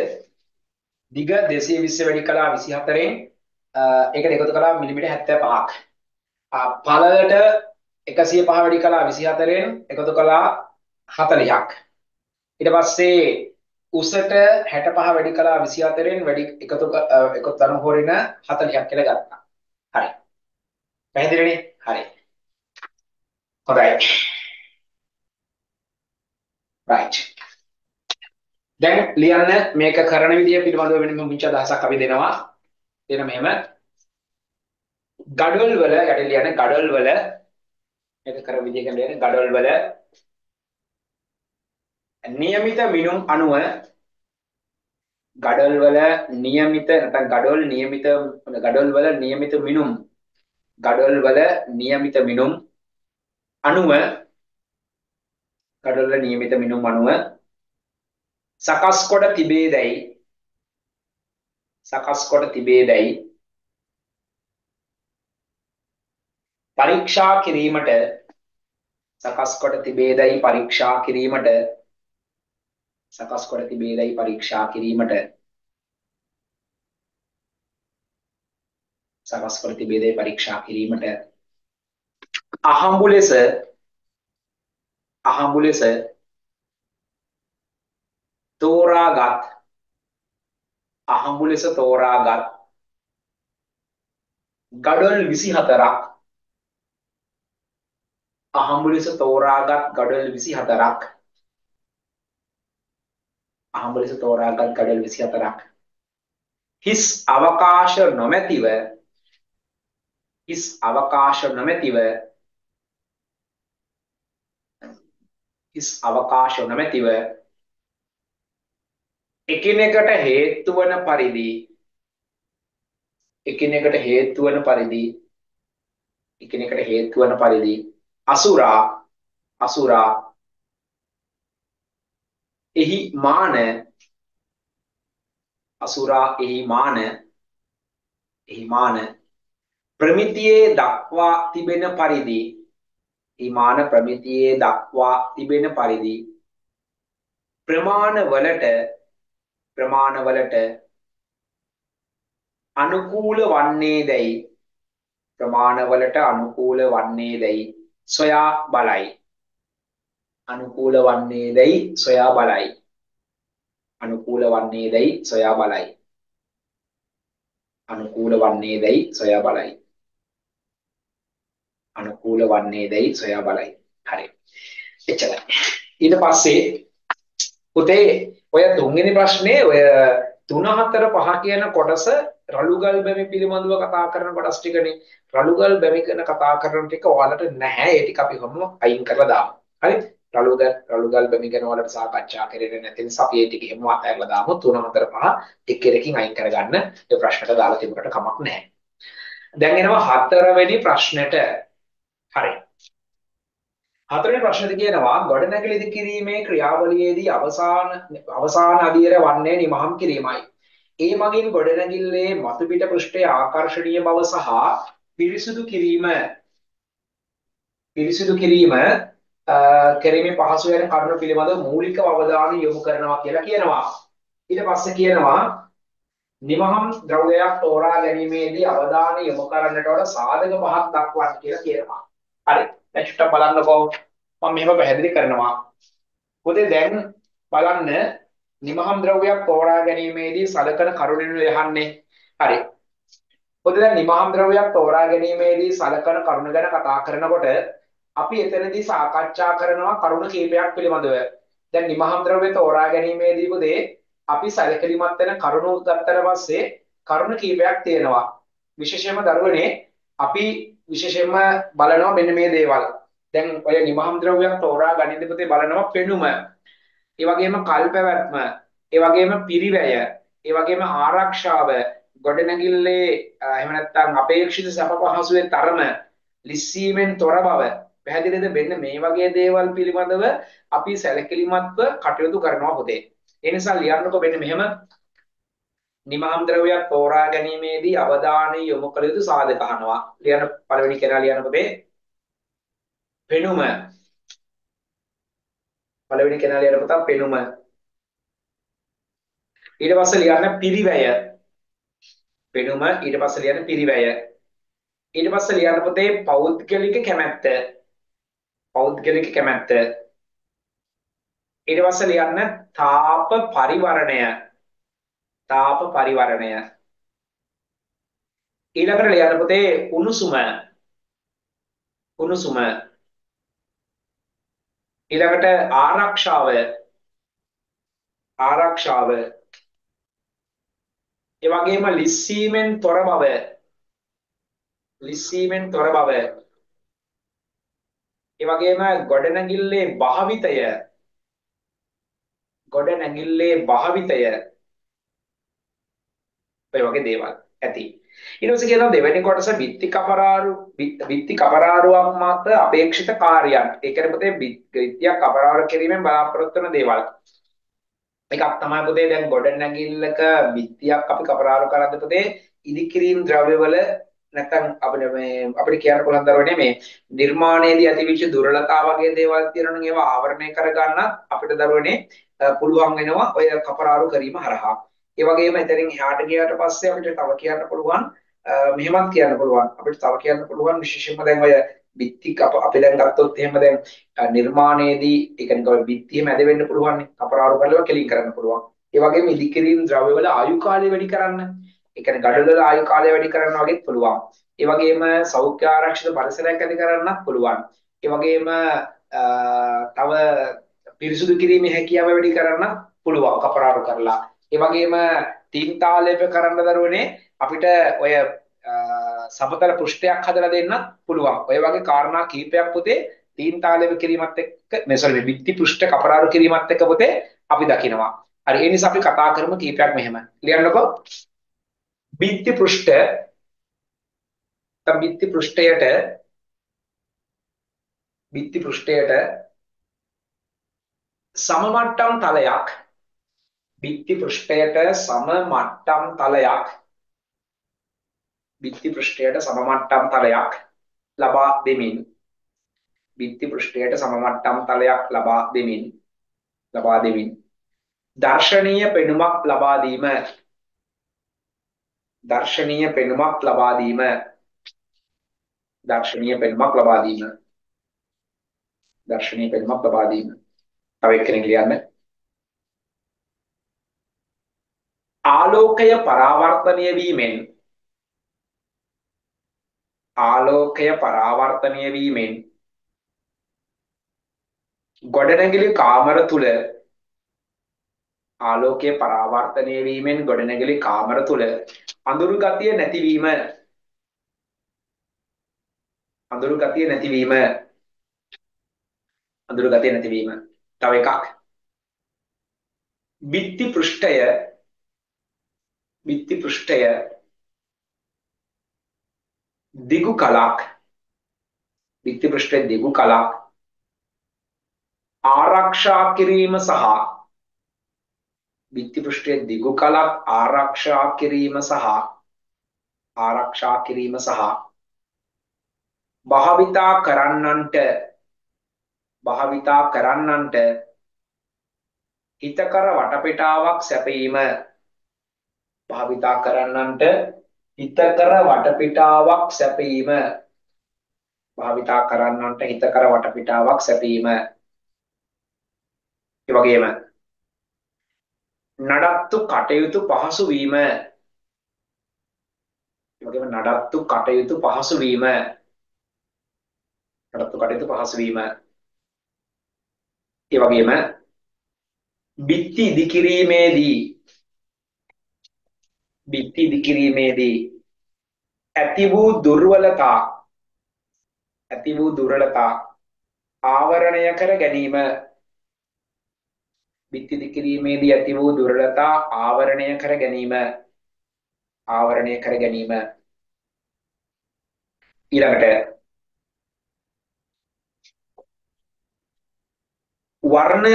දිග 220 වැඩි කළා 24න් ඒකට එකතු කළා මිලිමීටර් 75ක්. පළලට 105 වැඩි කළා 24න් එකතු කළා 40ක්. ඊට පස්සේ උසට 65 වැඩි කළා 24න් වැඩි එකතු අනුහොරින 40ක් කියලා ගත්තා. හරි. පැහැදිලිනේ? හරි. හොඳයි. right. දැන් ලියන්න මේක කරන විදිය පිළිබඳව වෙනම මුංච අදහසක් අපි දෙනවා. දෙන මෙහෙම ගඩොල් වල ගැටේ ලියන්න ගඩොල් වල මේක කරන විදිය ගැන ලියන්න ගඩොල් වල નિયમિત මිනුම් අණුව ගඩොල් වල નિયમિત නැත්නම් ගඩොල් වල નિયમિત මිනුම් ගඩොල් වල નિયમિત මිනුම් අණුව ගඩොල් වල નિયમિત මිනුම් අණුව සකස් කොට තිබේදැයි පරීක්ෂා කිරීමට සකස් කොට තිබේදැයි පරීක්ෂා කිරීමට අහඹු ලෙස තෝරාගත් ගඩොල් 24ක් අහඹු ලෙස තෝරාගත් ගඩොල් 24ක් හිස් අවකාශ නොමැතිව එකිනෙකට හේතු වන පරිදි අසුරා එහි මාන ප්‍රමිතියේ දක්වා තිබෙන පරිදි ප්‍රමාණවලට අනුකූල වන්නේදැයි සොයා බලයි. අනුකූල වන්නේදයි සොයා බලයි. අනුකූල වන්නේදයි සොයා බලයි. අනුකූල වන්නේදයි සොයා බලයි. අනුකූල වන්නේදයි සොයා බලයි. හරි. එච්චරයි. ඊට පස්සේ පුතේ ඔය තුන්වෙනි ප්‍රශ්නේ ඔය 3 4 5 කියන කොටස රළුගල් බැමි පිළිබඳව කතා කරන කොටස් ටිකනේ. රළුගල් බැමි ගැන කතා කරන ටික ඔයාලට නැහැ. ඒ ටික අපි කොහොම අයින් කරලා දාමු. හරි? රළුගල් බැමි ගැන ඔයාලට සාකච්ඡා කරේ නැති නිසා අපි ඒ ටික එහෙම අතහැරලා දාමු. 3 4 5 එක එකකින් අයින් කරගන්න. ඒ ප්‍රශ්නට දාලා තිබුණට කමක් නැහැ. දැන් එනවා 4 වෙනි ප්‍රශ්නෙට. හරි. 4 වෙනි ප්‍රශ්නේදී කියනවා ගොඩනැගිලි ඉදිකිරීමේ ක්‍රියාවලියේදී අවසාන අදියර වන්නේ නිමහම් කිරීමයි. ඒ මගින් ගොඩනැගිල්ලේ මතුපිට පෘෂ්ඨයේ ආකර්ෂණීය බව සහ පිරිසිදු කිරීම කෙරීමේ පහසු වෙන කරුණු පිළිබඳව මූලික අවධානය යොමු කරනවා කියලා කියනවා. ඊට පස්සේ කියනවා නිමහම් ද්‍රව්‍යයක් තෝරා ගැනීමේදී අවධානය යොමු කරන්නට වඩා සාධක පහක් දක්වන්න කියලා කියනවා. හරි. දැන් චුට්ටක් බලන්නකෝ. මම මෙහෙම පැහැදිලි කරනවා. පොතේ දැන් බලන්න නිමහම් ද්‍රව්‍යයක් තෝරා ගැනීමේදී සලකන කරුණු යහන්නේ. හරි. පොතේ දැන් නිමහම් ද්‍රව්‍යයක් තෝරා ගැනීමේදී සලකන කරුණු ගැන කතා කරනකොට අපි එතනදී සාකච්ඡා කරනවා කරුණු කීපයක් පිළිබඳව. දැන් නිමහම් ද්‍රව්‍ය තෝරා ගැනීමේදී පොතේ අපි සැලකිලිමත් වෙන කරුණු ගත්තට පස්සේ කරුණු කීපයක් තියෙනවා. විශේෂයෙන්ම දරුවනේ අපි විශේෂයෙන්ම බලනවා මෙන්න මේ දේවල්. දැන් ඔය නිමහම් ද්‍රව්‍යයක් තෝරා ගනින්න පුතේ බලනවා පෙනුම, ඒ වගේම කල්පැවැත්ම, ඒ වගේම පිරිවැය, ඒ වගේම ආරක්ෂාව, ගොඩනැගිල්ලේ එහෙම නැත්නම් අපේක්ෂිත සැප පහසුවේ තරම, ලිස්සීමෙන් තොර බව. පැහැදිලිද? මෙන්න මේ වගේ දේවල් පිළිබඳව අපි සැලකිලිමත්ව කටයුතු කරනවා පුතේ. ඒ නිසා ලියන්නකො මෙන්න මෙහෙම නිමහම් ද්‍රව්‍යයක් තෝරා ගැනීමේදී අවධානය යොමු කළ යුතු සාධක අහනවා. ලියන්න පළවෙනි කෙනා ලියන්න පුතේ. පෙනුම. පළවෙනි කෙනා ලියන්න පුතා පෙනුම. ඊට පස්සේ ලියන්න පිරිවැය. පෙනුම ඊට පස්සේ ලියන්න පිරිවැය. ඊට පස්සේ ලියන්න පුතේ පෞද්ගලික කැමැත්ත. පෞද්ගලික කැමැත්ත. ඊට පස්සේ ලියන්න තාප පරිවරණය. තාප පරිවරණය. ඊළඟට ලියන්න පුතේ උණුසුම. උණුසුම. ඊළඟට ආරක්ෂාව. ආරක්ෂාව. ඒ වගේම ලිස්සීමෙන් තොර බව. ලිස්සීමෙන් තොර බව. ඒ වගේම ගොඩනැගිල්ලේ භාවිතය. ගොඩනැගිල්ලේ භාවිතය. ඔය වගේ දේවල් ඇති. ඊට පස්සේ කියනවා දෙවෙනි කොටස බිත්ති කපරාරුවක් මත අපේක්ෂිත කාර්යයන්. ඒ කියන්නේ පුතේ බිත්තියක් කපරාරු කිරීමෙන් බලාපොරොත්තු වෙන දේවල්. එකක් තමයි පුතේ දැන් ගොඩනැගිල්ලක බිත්තියක් අපි කපරාරු කරද්දී පුතේ ඉදිකිරීම් ද්‍රව්‍යවල නැත්නම් අපිට කියන්න පුළුවන් දරුවනේ මේ නිර්මාණයේදී ඇතිවෙච්ච දුර්වලතා වගේ දේවල් තියෙනවා නම් ඒවා ආවරණය කරගන්න අපිට දරුවනේ පුළුවන් වෙනවා ඔය කපරාරු කිරීම හරහා. ඒ වගේම එතනින් එහාට ගියාට පස්සේ අපිට තව කියන්න පුළුවන් මෙහෙමත් කියන්න පුළුවන්. අපිට තව කියන්න පුළුවන් විශේෂයෙන්ම දැන් ඔය බිත්ති අපි දැන් ගත්තොත් එහෙම දැන් නිර්මාණයේදී ඒ කියන්නේ බිත්තිය මැද වෙන්න පුළුවන් නේ. කපරාරු කරලා කෙලින් කරන්න පුළුවන්. ඒ වගේම ඉදිකිරීම් ද්‍රව්‍යවල ආයු කාලය වැඩි කරන්න. ඒ කියන්නේ ගඩොල්වල ආයු කාලය වැඩි කරන්න වගේත් පුළුවන්. ඒ වගේම සෞඛ්‍ය ආරක්ෂිත පරිසරයක් ඇති කරන්නත් පුළුවන්. ඒ වගේම තව පිරිසුදු කිරීමේ හැකියාව වැඩි කරන්න පුළුවන් කපරාරු කරලා. ඒ වගේම තින්තාලේප කරන්න දරුවනේ අපිට ඔය සමතල පෘෂ්ඨයක් හදලා දෙන්නත් පුළුවන්. ඔය වගේ කාරණා කීපයක් පුතේ තින්තාලේප කිරීමත් එක්ක මේ බිත්ති පෘෂ්ඨ කපරාරු කිරීමත් එක්ක පුතේ අපි දකිනවා. හරි ඒ නිසා අපි කතා කරමු කීපයක් මෙහෙම. ලියන්නකෝ. බිත්ති පෘෂ්ඨයට සමමට්ටම් තලයක් බිත්ති පෘෂ්ඨයට සමමට්ටම් තලයක් ලබා දෙමින් බිත්ති පෘෂ්ඨයට සමමට්ටම් තලයක් ලබා දෙමින් දර්ශනීය පෙනුමක් ලබා දීම දර්ශනීය පෙනුමක් ලබා දීම දර්ශනීය පෙනුමක් ලබා දීම. තව එක්කෙනෙක් ලියන්න. ආලෝකය පරාවර්තනය වීමෙන් ආලෝකය පරාවර්තනය වීමෙන් ගොඩනැගිලි කාමර තුල ආලෝකය පරාවර්තනය වීමෙන් ගොඩනැගිලි කාමර තුල අඳුරු ගතිය නැතිවීම අඳුරු ගතිය නැතිවීම අඳුරු ගතිය නැතිවීම. තව එකක්. බිත්ති පෘෂ්ඨය දිගු කලක් බිත්ති පෘෂ්ඨය දිගු කලක් ආරක්ෂා කිරීම සහ බිත්ති පෘෂ්ඨය දිගු කලක් ආරක්ෂා කිරීම සහ භාවිතා කරන්නන්ට හිතකර වටපිටාවක් සැපයීම භාවිතා කරන්නන්ට හිතකර වටපිටාවක් සැපයීම භාවිතා කරන්නන්ට හිතකර වටපිටාවක් සැපයීම. ඒ වගේම නඩත්තු කටයුතු පහසු වීම නඩත්තු කටයුතු පහසු වීම ඒ වගේම බිත්ති ඉදිකිරීමේදී ඇති වූ දුර්වලතා ආවරණය කර ගැනීම බිත්ති ඉදිකිරීමේදී ඇති වූ දුර්වලතා ආවරණය කර ගැනීම ඊළඟට වර්ණ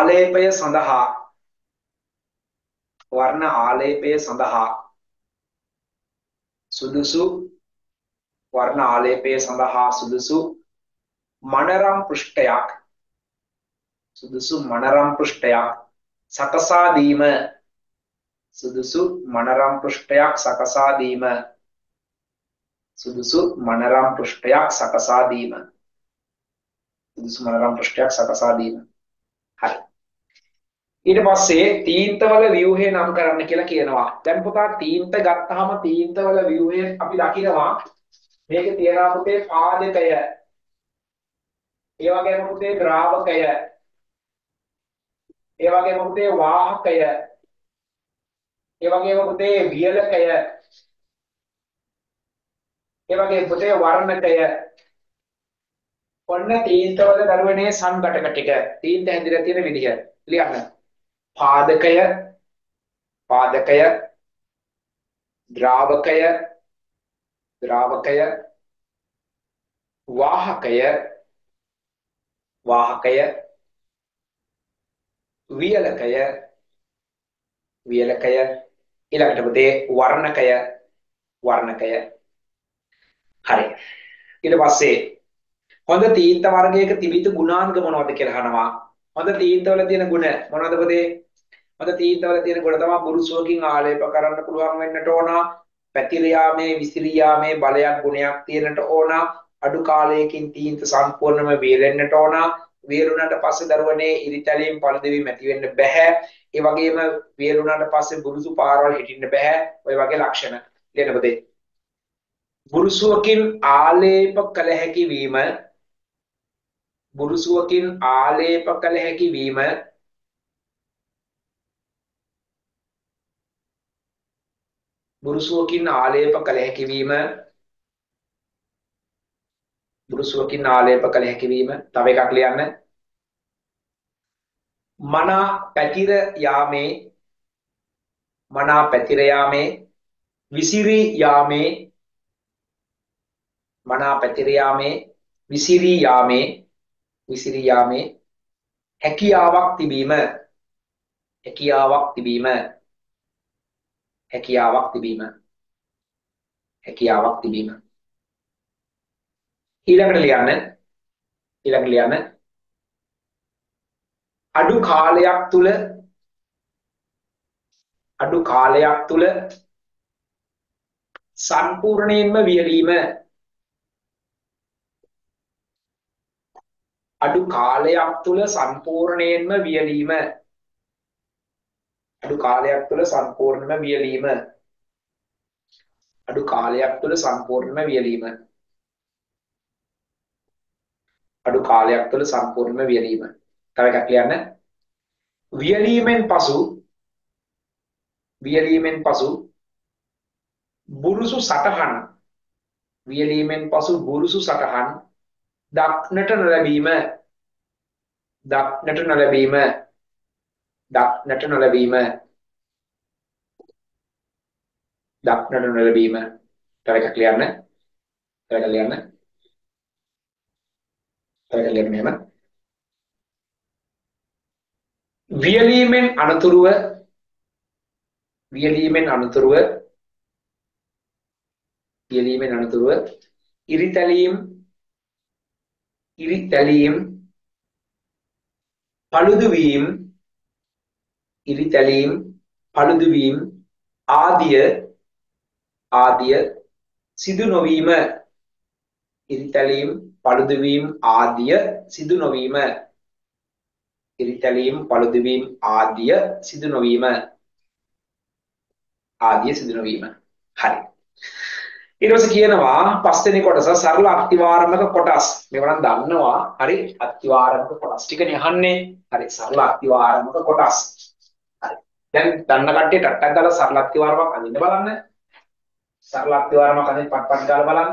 ආලේපය සඳහා සුදුසු මනරම් පෘෂ්ඨයක් සකසා දීම හරි. ඊට පස්සේ තීන්තවල ව්‍යුහය නම් කරන්න කියලා කියනවා. දැන් පුතා තීන්ත ගත්තාම තීන්තවල ව්‍යුහය අපි දකිනවා මේකේ තියනවා පුතේ පාදකය, ඒ වගේම පුතේ ද්‍රාවකය, ඒ වගේම පුතේ වාහකය, ඒ වගේම පුතේ වියලකය, ඒ වගේම පුතේ වර්ණකය. ඔන්න තීන්තවල දරුවනේ සංඝටක ටික තීන්ත හැදිලා තියෙන විදිහ ලියන්න. පාදකය, ද්‍රාවකය, වාහකය, වියලකය, ඊළඟට පුතේ වර්ණකය. හරි. ඊට පස්සේ හොඳ තීන්ත වර්ගයක තිබිතු ගුණාංග මොනවද කියලා අහනවා. හොඳ තීන්තවල තියෙන ගුණ මොනවද පුතේ? හොඳ තීන්තවල තියෙන ගුණ තමයි බුරුසුවකින් ආලේප කරන්න පුළුවන් වෙන්නට ඕන, පැතිර යාමේ විසිරී යාමේ බලයක් ගුණයක් තියෙන්නට ඕන, අඩු කාලයකින් තීන්ත සම්පූර්ණයෙන්ම වේලෙන්නට ඕන, වේරුණාට පස්සේ දරුවනේ ඉරිතැලීම් පළදෙවීම් ඇති වෙන්න බෑ. ඒ වගේම වේරුණාට පස්සේ බුරුසු පාරවල් හිටින්න බෑ. ඔය වගේ ලක්ෂණ ලියන්න පුතේ. බුරුසුවකින් ආලේප කළ හැකි වීම බුරුසුවකින් ආලේප කළ හැකි වීම තව එකක් ලියන්න. මනා පැතිර යාමේ විසිරී යාමේ හැකියාවක් තිබීම ඊළඟට ලියන්න. අඩු කාලයක් තුල සම්පූර්ණයෙන්ම වියලීම අඩු කාලයක් තුල සම්පූර්ණයෙන්ම වියලීම. අඩු කාලයක් තුල සම්පූර්ණයෙන්ම වියලීම. අඩු කාලයක් තුල සම්පූර්ණයෙන්ම වියලීම. අඩු කාලයක් තුල සම්පූර්ණයෙන්ම වියලීම. තව එකක් කියන්න. වියලීමෙන් පසු වියලීමෙන් පසු බුරුසු සටහන් වියලීමෙන් පසු බුරුසු සටහන් දක්නට නොලැබීම. දක්නට නොලැබීම. දක්නට නොලැබීම. දක්නට නොලැබීම. තව එකක් ලියන්න. තව එකක් ලියන්න. තව එකක් ලියන්න මෙහෙම. වියලීමෙන් අනතුරුව වියලීමෙන් අනතුරුව වියලීමෙන් අනතුරුව ඉරිතැලීම් ඉරිතැලීම් paludu වීම ඉරිතැලීම් paludu වීම ආදිය සිදු නොවීම. ඉරිතැලීම් paludu වීම ආදිය සිදු නොවීම. ඉරිතැලීම් paludu වීම ආදිය සිදු නොවීම. ආදිය සිදු නොවීම. හරි. ඊට පස්සේ කියනවා පස්වෙනි කොටස සරල අක්තිවාරමක කොටස්. මේවා නම් දන්නවා. හරි. අක්තිවාරමක කොටස් ටිකනේ අහන්නේ. හරි. සරල අක්තිවාරමක කොටස්. හරි. දැන් දන්න කට්ටිය ටට්ටක් දාලා සරල අක්තිවාරමක් අඳින්න බලන්න. සරල අක්තිවාරමක් අඳින්න පට්පට් ගාලා බලන්න.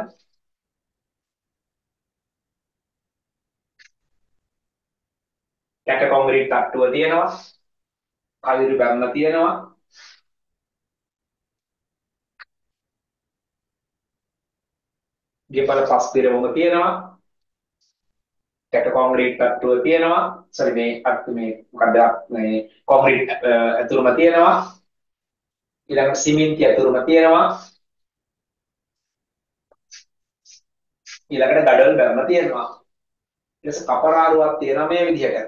කැට කොන්ක්‍රීට් තට්ටුව තියෙනවා. කවිරු බැම්ම තියෙනවා. ගෙපල පස් පිරවුම තියෙනවා. කැට කොන්ක්‍රීට් තට්ටුව තියෙනවා. සරි මේ මොකද මේ කොන්ක්‍රීට් ඇතුළම තියෙනවා. ඊළඟ සිමෙන්ති ඇතුළම තියෙනවා. ඊළඟට ගඩොල් බැම්ම තියෙනවා. ඊට පස්සේ කපරාරුවක් තියෙනවා මේ විදිහට.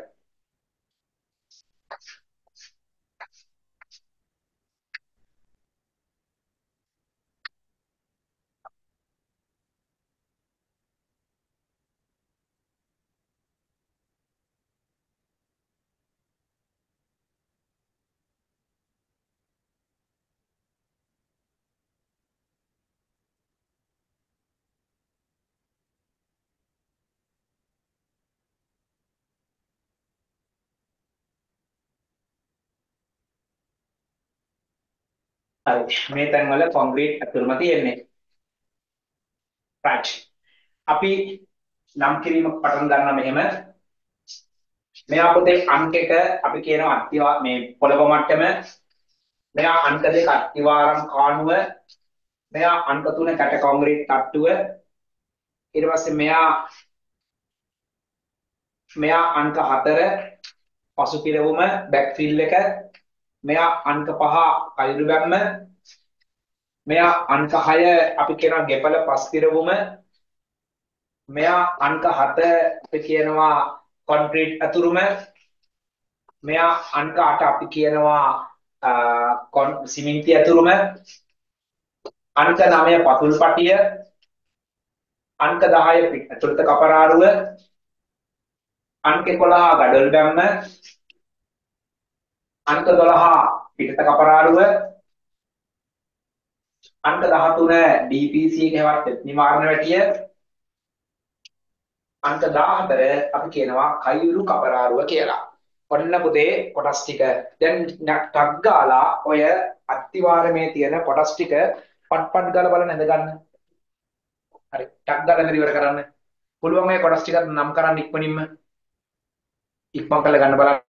හරි. මේ තැන් වල කොන්ක්‍රීට් ඇතුළම තියෙන්නේ. right. අපි නම් කිරීම පටන් ගන්නවා මෙහෙම. මෙයා පොතේ අංක 1 අපි කියනවා අත්තිවා මේ පොළව මට්ටම. මෙයා අංක 2 අත්තිවාරම් කාණුව. මෙයා අංක 3 කැට කොන්ක්‍රීට් තට්ටුව. ඊට පස්සේ මෙයා අංක 4 පසු පිරවුම බෑක් ෆිල් එක. මෙයා අංක 5 කයිරු බැම්ම. මෙයා අංක 6 අපි කියනවා ගෙපල පස් පිරවුම. මෙයා අංක 7 අපි කියනවා කොන්ක්‍රීට් අතුරුම. මෙයා අංක 8 අපි කියනවා සිමෙන්ති අතුරුම. අංක 9 පතුල් පටිය. අංක 10 පිටුලත කපරාරුව. අංක 11 ගඩොල් බැම්ම. අංක 12 පිටත කපරාරුව. අංක 13 DPC ගෙවත් නිවාරණ වැටිය. අංක 14 අපි කියනවා කයිරු කපරාරුව කියලා. ඔන්න පුතේ කොටස් ටික දැන් ටක් ගාලා ඔය අත්තිවාරමේ තියෙන කොටස් ටික පට් ගාලා බලන්න හඳ ගන්න. හරි ටක් ගාලා ඉවර කරන්න. පුළුවන් මේ කොටස් ටික නම් කරන්න ඉක්මනින්ම. ඉක්මන් කරලා ගන්න බලන්න.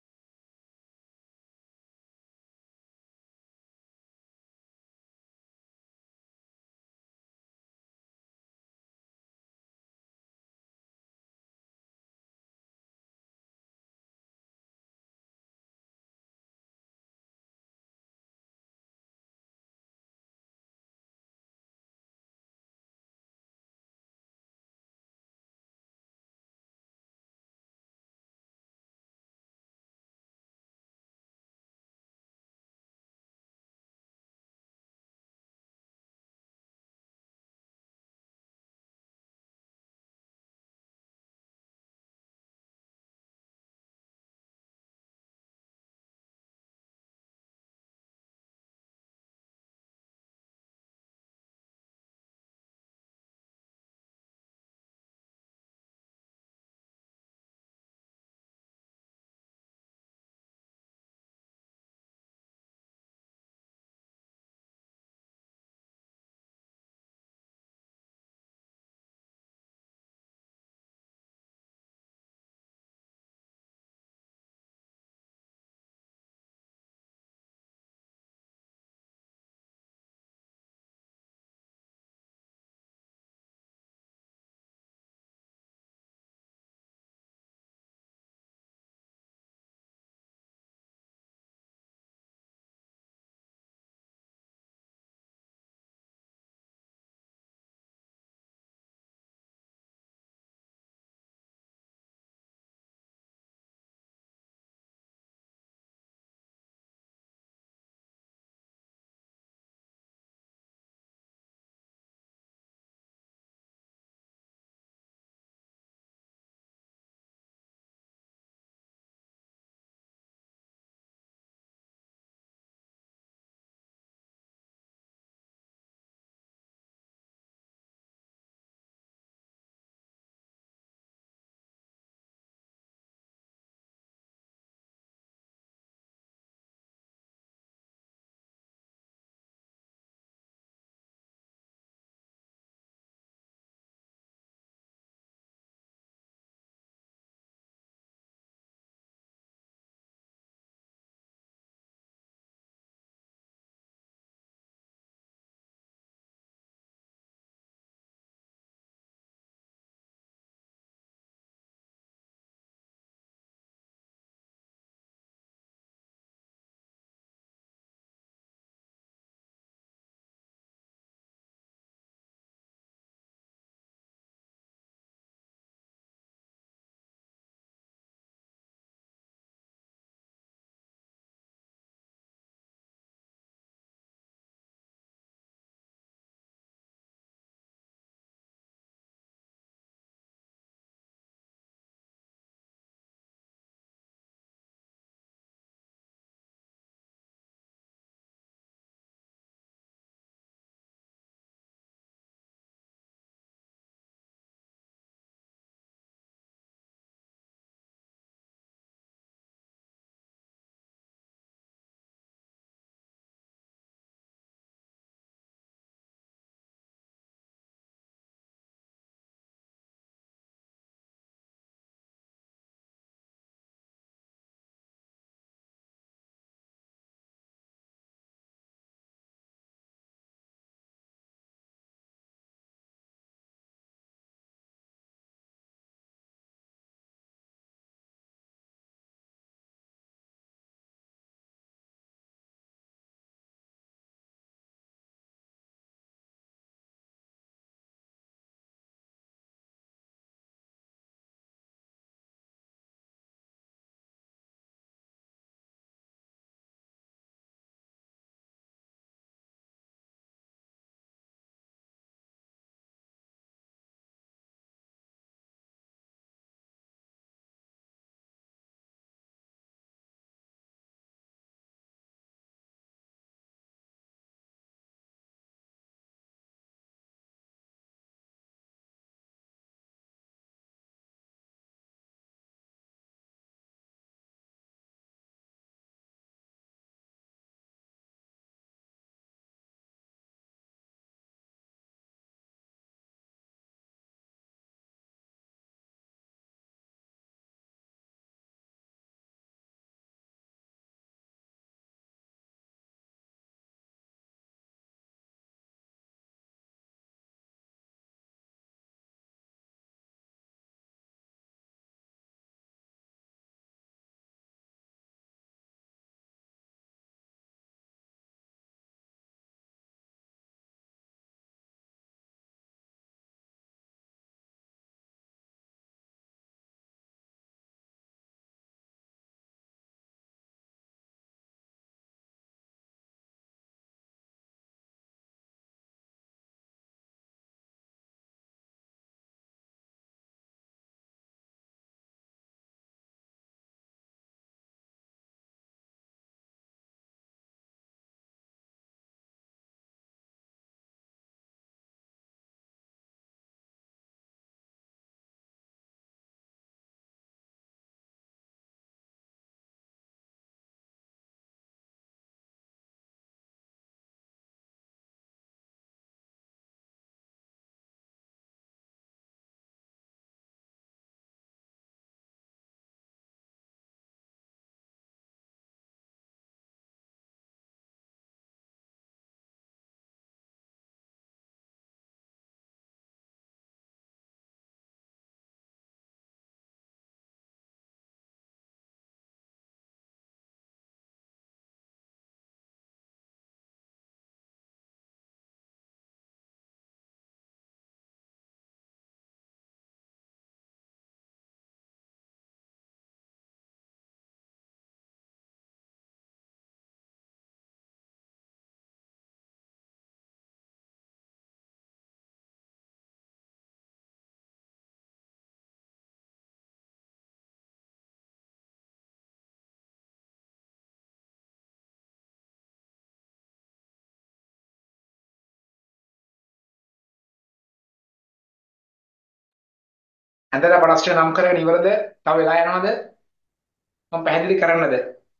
ඇඳලා ප්‍රශ්න නම් කරගෙන ඉවරද? තව වෙලා යනවද? මම පැහැදිලි කරන්නද?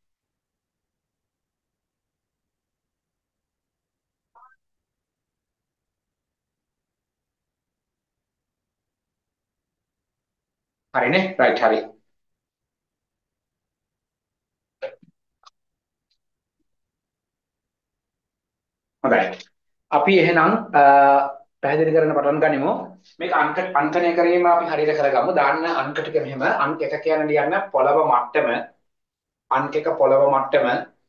හරිනේ. රයිට් හරි. හොඳයි. අපි එහෙනම් පැහැදිලි කරන්න පටන් ගනිමු. මේක අංකණය කිරීම අපි හරියට කරගමු. දාන්න අංක ටික මෙහෙම අංක 1 කියන ලියන්න පොළව මට්ටම, අංක 1 පොළව මට්ටම,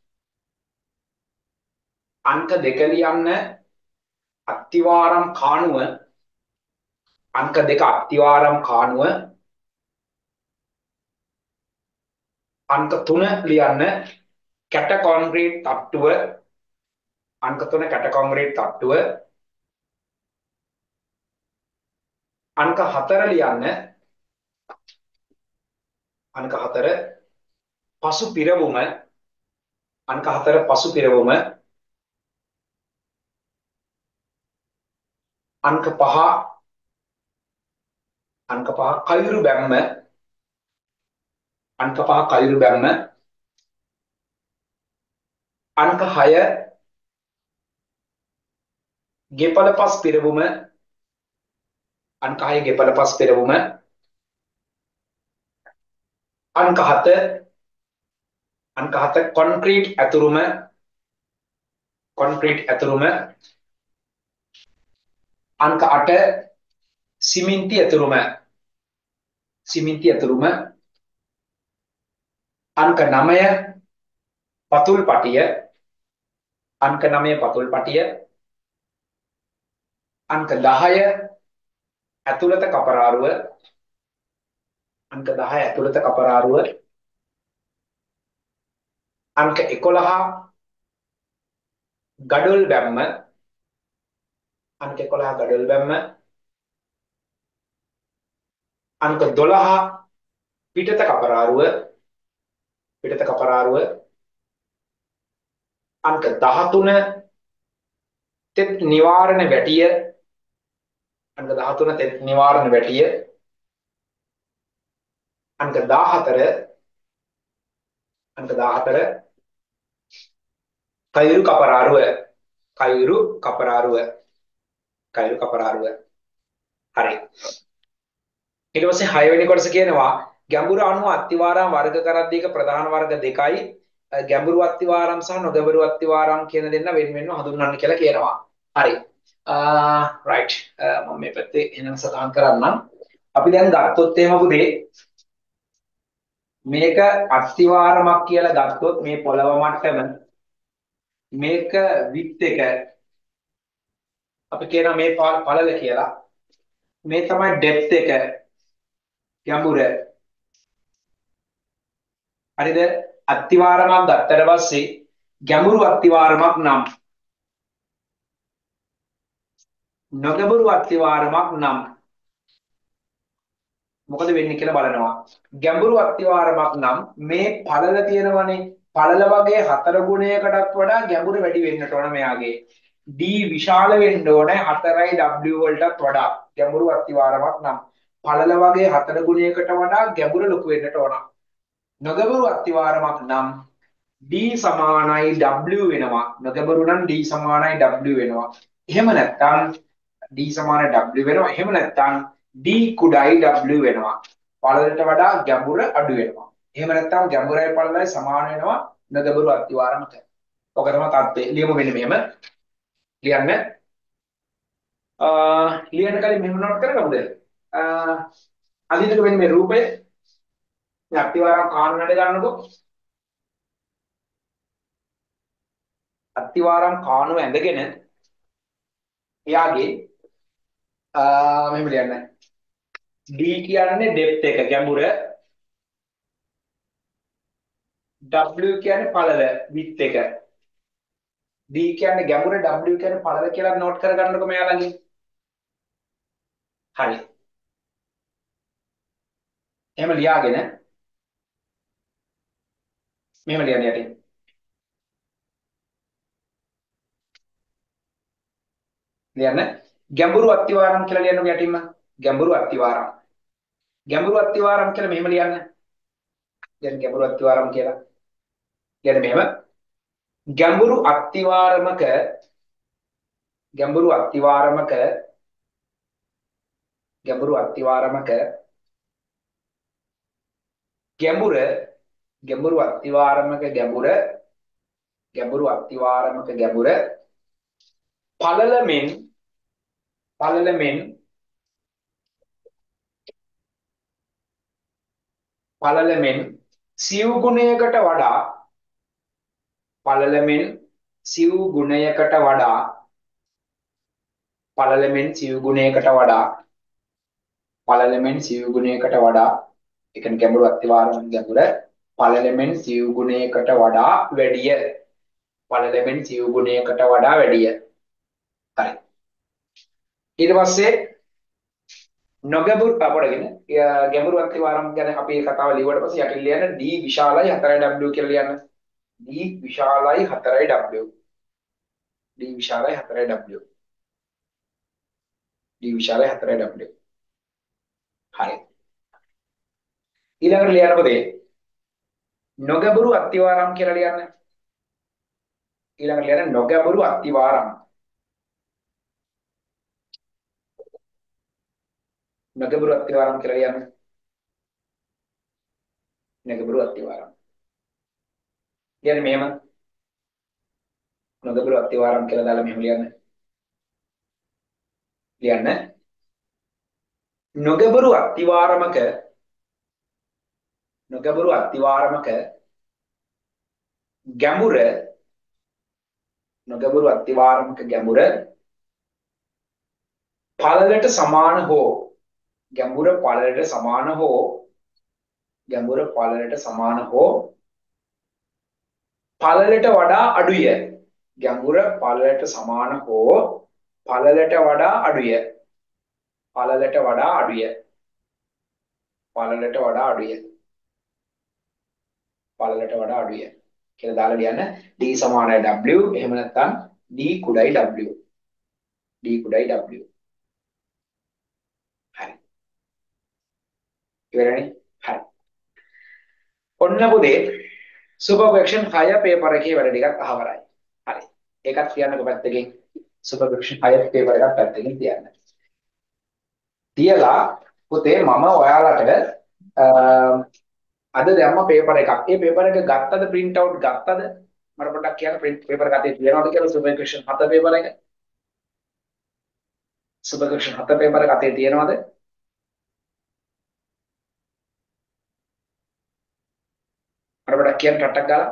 අංක 2 ලියන්න අත්තිවාරම් කාණුව, අංක 2 අත්තිවාරම් කාණුව, අංක 3 ලියන්න කැට කොන්ක්‍රීට් තට්ටුව, අංක 3 කැට කොන්ක්‍රීට් තට්ටුව, අංක 4 ලියන්න අංක 4 පසු පිරවුම, අංක 4 පසු පිරවුම, අංක 5 කයුරු බැම්ම, අංක 5 කයුරු බැම්ම, අංක 6 ගෙපලපස් පිරවුම, අංක 6 ගෙපලපස් පිරවුම, අංක 7 කොන්ක්‍රීට් ඇතුරුම, කොන්ක්‍රීට් ඇතුරුම, අංක 8 සිමෙන්ති ඇතුරුම, සිමෙන්ති ඇතුරුම, අංක 9 පතුල් පටිය, අංක 9 පතුල් පටිය, අංක 10 ඇතුළත කපරාරුව, අංක 10 ඇතුළත කපරාරුව, අංක 11 ගඩොල් බැම්ම, අංක 11 ගඩොල් බැම්ම, අංක 12 පිටත කපරාරුව, පිටත කපරාරුව, අංක 13 තෙත් නිවාරණ වැටිය, අංක 13 තෙත් නිවාරණ වැටිය, අංක 14 කයුරු කපරාරුව, කයුරු කපරාරුව, කයුරු කපරාරුව. හරි. ඊට පස්සේ 6 වෙනි කොටස කියනවා ගැඹුරු අණු අත්තිවාරම් වර්ග කරද්දී ප්‍රධාන වර්ග දෙකයි ගැඹුරු අත්තිවාරම් සහ නොගැඹුරු අත්තිවාරම් කියන දෙන්න වෙන වෙනම හඳුන්වන්න කියලා කියනවා. හරි. රයිට්. මම මේ පැත්තේ එනම් සටහන් කරන්නම්. අපි දැන් ගත්තොත් එහෙම පුතේ මේක අත්තිවාරමක් කියලා ගත්තොත් මේ පොළව මට්ටම මේක විත් එක අපි කියනවා මේ පළල කියලා. මේ තමයි ඩෙප්ත් එක ගැඹුර. හරිද? අත්තිවාරමක් ගත්තට පස්සේ ගැඹුරු අත්තිවාරමක් නම් නොගැඹුරු අත්තිවාරමක් නම් මොකද වෙන්නේ කියලා බලනවා. ගැඹුරු අත්තිවාරමක් නම් මේ පළල තියෙනවනේ පළල වගේ 4 ගුණයකටත් වඩා ගැඹුර වැඩි වෙන්නට ඕන මෙයාගේ. D විශාල වෙන්න ඕනේ 4යි W වලටත් වඩා ගැඹුරු අත්තිවාරමක් නම් පළල වගේ 4 ගුණයකට වඩා ගැඹුර ලොකු වෙන්නට ඕන. නොගැඹුරු අත්තිවාරමක් නම් D සමානයි W වෙනවා. නොගැඹුරු නම් D සමානයි W වෙනවා. එහෙම නැත්නම් D සමානයි W වෙනවා. එහෙම නැත්නම් D කුඩායි W වෙනවා. පළලට වඩා ගැඹුර අඩු වෙනවා. එහෙම නැත්නම් ගැඹුරයි පළලයි සමාන වෙනවා නොගැඹුරු අත්තිවාරමක. ඔක තමයි තත්ත්වය. ලියමු මෙන්න මෙහෙම. ලියන්න. ලියන්න කලින් මෙහෙම නෝට් කරගමුද? අදින්නක මෙන්න මේ රූපය. මේ අත්තිවාරම් කාණු නඩ ගන්නකො. අත්තිවාරම් කාණුව ඇඳගෙන එයාගේ මෙහෙම ලියන්න. D කියන්නේ ඩෙප්ත් එක ගැඹුර. W කියන්නේ පළල width එක. D කියන්නේ ගැඹුර W කියන්නේ පළල කියලා නෝට් කරගන්නකො මෙයාලගේ. හරි. එහෙම ලියාගෙන මෙහෙම ලියන්න යටින්. ලියන්න ගැඹුරු අත්තිවාරම් කියලා ලියන්නකො යටින්ම. ගැඹුරු අත්තිවාරම්. ගැඹුරු අත්තිවාරම් කියලා මෙහෙම ලියන්න. දැන් ගැඹුරු අත්තිවාරම් කියලා ලියන්න මෙහෙම. ගැඹුරු අත්තිවාරමක ගැඹුරු අත්තිවාරමක ගැඹුරු අත්තිවාරමක ගැඹුර ගැඹුරු අත්තිවාරමක ගැඹුර ගැඹුරු අත්තිවාරමක ගැඹුර පළලමින් පළලමින් පළලමින් සිව් ගුණයකට වඩා පළලමින් සිව් ගුණයකට වඩා පළලමින් සිව් ගුණයකට වඩා පළලමින් සිව් ගුණයකට වඩා ඒ කියන්නේ ගැඹුරු අත්තිවාරමක ගැඹුර පළලමින් සිව් ගුණයකට වඩා වැඩිය පළලමින් සිව් ගුණයකට වඩා වැඩිය හරි ඊට පස්සේ නොගැඹුරු පොඩගෙන ගැඹුරු අත්තිවාරම් ගැන අපි කතාව ලියුවට පස්සේ යටින් ලියන්න D විශාලයි 4W කියලා ලියන්න D විශාලයි 4W D විශාලයි 4W D විශාලයි 4W හරි ඊළඟට ලියන්න පොතේ නොගැඹුරු අත්තිවාරම් කියලා ලියන්න ඊළඟට ලියන්න නොගැඹුරු අත්තිවාරම් නොගැඹුරු අත්තිවාරම් කියලා ලියන්න නොගැඹුරු අත්තිවාරම් ලියන්න මෙහෙම නොගැඹුරු අත්තිවාරම් කියලා දාලා මෙහෙම ලියන්න ලියන්න නොගැඹුරු අත්තිවාරමක නොගැඹුරු අත්තිවාරමක ගැඹුර නොගැඹුරු අත්තිවාරමක ගැඹුර පළලට සමාන හෝ ගැඹුර පළලට සමාන හෝ ගැඹුර පළලට සමාන හෝ පළලට වඩා අඩුය ගැඹුර පළලට සමාන හෝ පළලට වඩා අඩුය පළලට වඩා අඩුය පළලට වඩා අඩුය පළලට වඩා අඩුය කියලා දාලා ලියන්න D සමානයි W එහෙම නැත්නම් D කුඩයි W D කුඩයි W හරි ඉවරනේ හරි ඔන්න පුතේ සුපර්ෆෙක්ෂන් 6 පේපර් එකේ වැඩ ටිකක් අහවරයි හරි ඒකත් කියන්නකො පැත්තකින් සුපර්ෆෙක්ෂන් 6 පේපර් එකක් පැත්තකින් තියන්න තියලා පුතේ මම ඔයාලට අද දැම්ම පේපර් එකක්. ඒ පේපර් එක ගත්තද print out ගත්තද? මට පොඩ්ඩක් කියන්න print පේපර් එක අතේ තියනවද කියලා සුපර්ෆෙක්ෂන් 7 පේපර් එක. සුපර්ෆෙක්ෂන් 7 පේපර් එක අතේ තියනවද? මට පොඩ්ඩක් කියන්න ටට්ටක් ගාලා.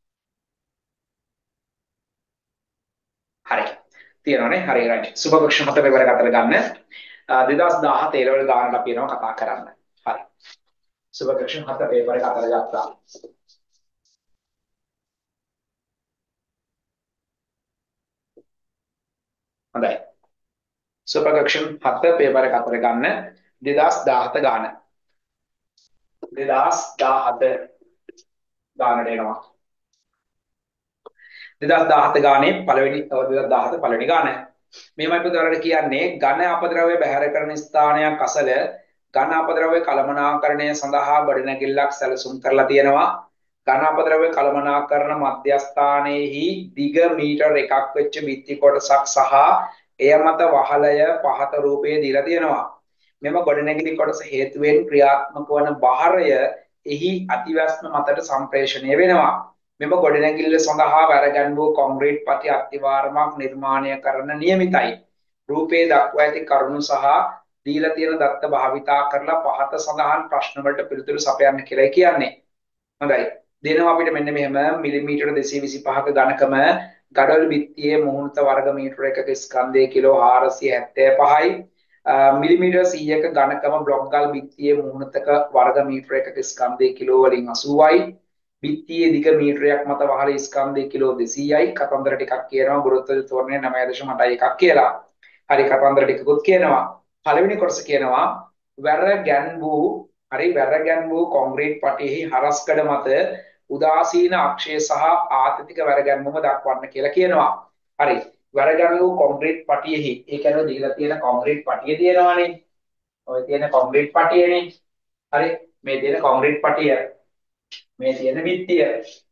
හරි. තියනවනේ. හරි right. සුපර්ෆෙක්ෂන් 7 පේපර් එක අතට ගන්න. 2017 ලෙවල් ගානට අපි එනවා කතා කරන්න. හරි. සුපර්ෆෙක්ෂන් 7 පේපර් එක අතට ගත්තා. හොඳයි. සුපර්ෆෙක්ෂන් 7 පේපර් එක අතට ගන්න 2017 ගාන. 2017 ගානට එනවා. 2017 ගානේ පළවෙනි 2017 පළවෙනි ගාන. මේමයි පුතාලට කියන්නේ ඝන අපද්‍රව්‍ය බැහැර කරන ස්ථානයක් අසල ඝන අපද්‍රව්‍ය කළමනාකරණය සඳහා ගොඩනැගිල්ලක් සැලසුම් කරලා තියෙනවා. ඝන අපද්‍රව්‍ය කළමනාකරණ මධ්‍යස්ථානයේහි දිග මීටර් 1ක් වෙච්ච බිත්ති කොටසක් සහ එය මත වහලය පහත රූපයේ දීලා තියෙනවා. මෙම ගොඩනැගිලි කොටස හේතුවෙන් ක්‍රියාත්මක වන බහරය එහි අතිවැස්ම මතට සම්ප්‍රේෂණය වෙනවා. මෙම ගොඩනැගිල්ල සඳහා වැරගැන්වූ කොන්ක්‍රීට් පටි අත්තිවාරමක් නිර්මාණය කරන්න නියමිතයි. රූපයේ දක්වා ඇති කරුණු සහ දීලා තියෙන දත්ත භාවිතා කරලා පහත සඳහන් ප්‍රශ්න වලට පිළිතුරු සපයන්න කියලා කියන්නේ. හොඳයි. දෙනවා අපිට මෙන්න මෙහෙම මිලිමීටර 225ක ඝනකම ගඩොල් බිත්තියේ මුහුණත වර්ග මීටර එකක ස්කන්ධය කිලෝ 475යි. මිලිමීටර 100ක ඝනකම බ්ලොක් ගල් බිත්තියේ මුහුණතක වර්ග මීටර එකක ස්කන්ධය කිලෝ වලින් 80යි. බිත්තියේ දිග මීටරයක් මත වහලේ ස්කන්ධය කිලෝ 200යි. කතන්දර ටිකක් කියනවා ගුරුත්වාද තෝරණය 9.8ක් කියලා. හරි කතන්දර ටිකකුත් කියනවා. පළවෙනි කොටස කියනවා වැරගැන් වූ කොන්ක්‍රීට් පටියෙහි හරස්කඩ මත උදාසීන අක්ෂය සහ ආතතික වැරගැන්වීම දක්වන්න කියලා කියනවා. හරි. වැරගැන් වූ කොන්ක්‍රීට් පටියෙහි ඒ කියන්නේ දීලා තියෙන කොන්ක්‍රීට් පටිය තියෙනවානේ. ඔය තියෙන කොන්ක්‍රීට් පටියනේ. හරි මේ තියෙන කොන්ක්‍රීට් පටිය මේ තියෙන බිත්තිය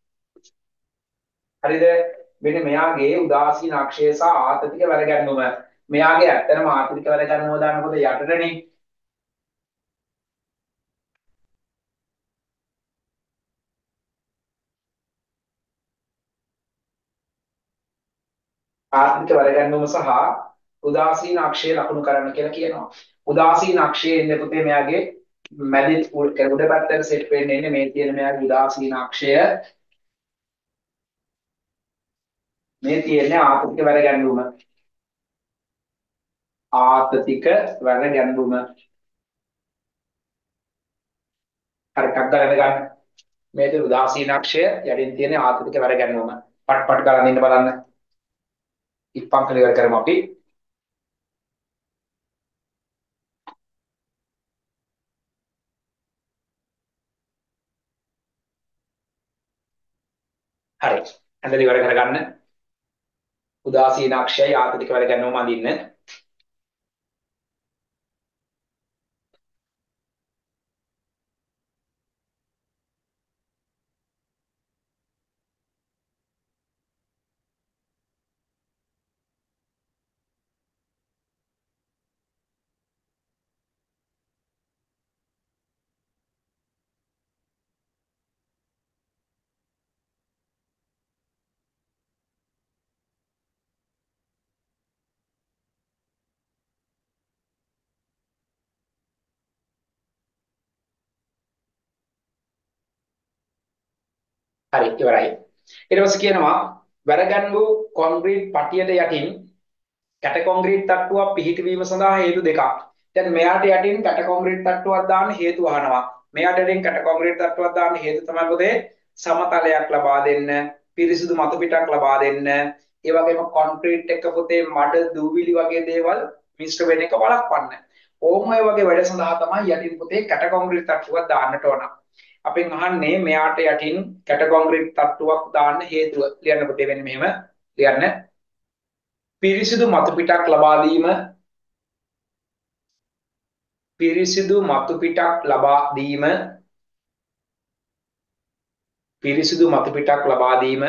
හරිද මෙන්න මෙයාගේ උදාසීන අක්ෂය සහ ආතතික වැඩ ගන්නුම මෙයාගේ ඇත්තටම ආතතික වැඩ ගන්නවා දානකොට යටටනේ ආතතික වැඩ ගන්නුම සහ උදාසීන අක්ෂය ලකුණු කරන්න කියලා කියනවා උදාසීන අක්ෂයේ ඉන්නේ පුතේ මෙයාගේ මැදින් උඩ පැත්තට සෙට් වෙන්නේ ඉන්නේ මේ තියෙන මෙයාගේ උදාසීන අක්ෂය මේ තියෙන්නේ ආතතික වැඩ ගන්නුම ආතතික වැඩ ගැන්වීම හරි එකක් ගන්න ගන්න මේක උදාසීනක්ෂය යටින් තියෙන ආතතික වැඩ ගැන්වීම පට් පට් ගලන් ඉන්න බලන්න ඉක්පන් ක්ලියර් කරමු අපි හරි හැඳලි ඉවර කරගන්න උදාසීනක්ෂය ආතතික වැඩ ගැන්වීම අඳින්න හරි ඉවරයි ඊට පස්සේ කියනවා වැඩ ගැන්වූ කොන්ක්‍රීට් පටියට යටින් කැට කොන්ක්‍රීට් තට්ටුවක් පිහිටවීම සඳහා හේතු දෙකක්. දැන් මෙයාට යටින් කැට කොන්ක්‍රීට් තට්ටුවක් දාන්න හේතු අහනවා. මෙයාට යටින් කැට කොන්ක්‍රීට් තට්ටුවක් දාන්න හේතු තමයි පොතේ සමතලයක් ලබා දෙන්න, පිරිසිදු මතු පිටක් ලබා දෙන්න. ඒ වගේම කොන්ක්‍රීට් එක පොතේ මඩ දූවිලි වගේ දේවල් මිශ්‍ර වෙන එක වළක්වන්න. ඕම ඔය වගේ වැඩ සඳහා තමයි යටින් පොතේ කැට කොන්ක්‍රීට් තට්ටුවක් දාන්නට ඕන. අපෙන් අහන්නේ මෙයාට යටින් කැට කොන්ක්‍රීට් තට්ටුවක් දාන්න හේතුව. ලියන්න පොතේ වෙන්නේ මෙහෙම. ලියන්න පිරිසිදු මතු පිටක් ලබා දීම පිරිසිදු මතු පිටක් ලබා දීම පිරිසිදු මතු පිටක් ලබා දීම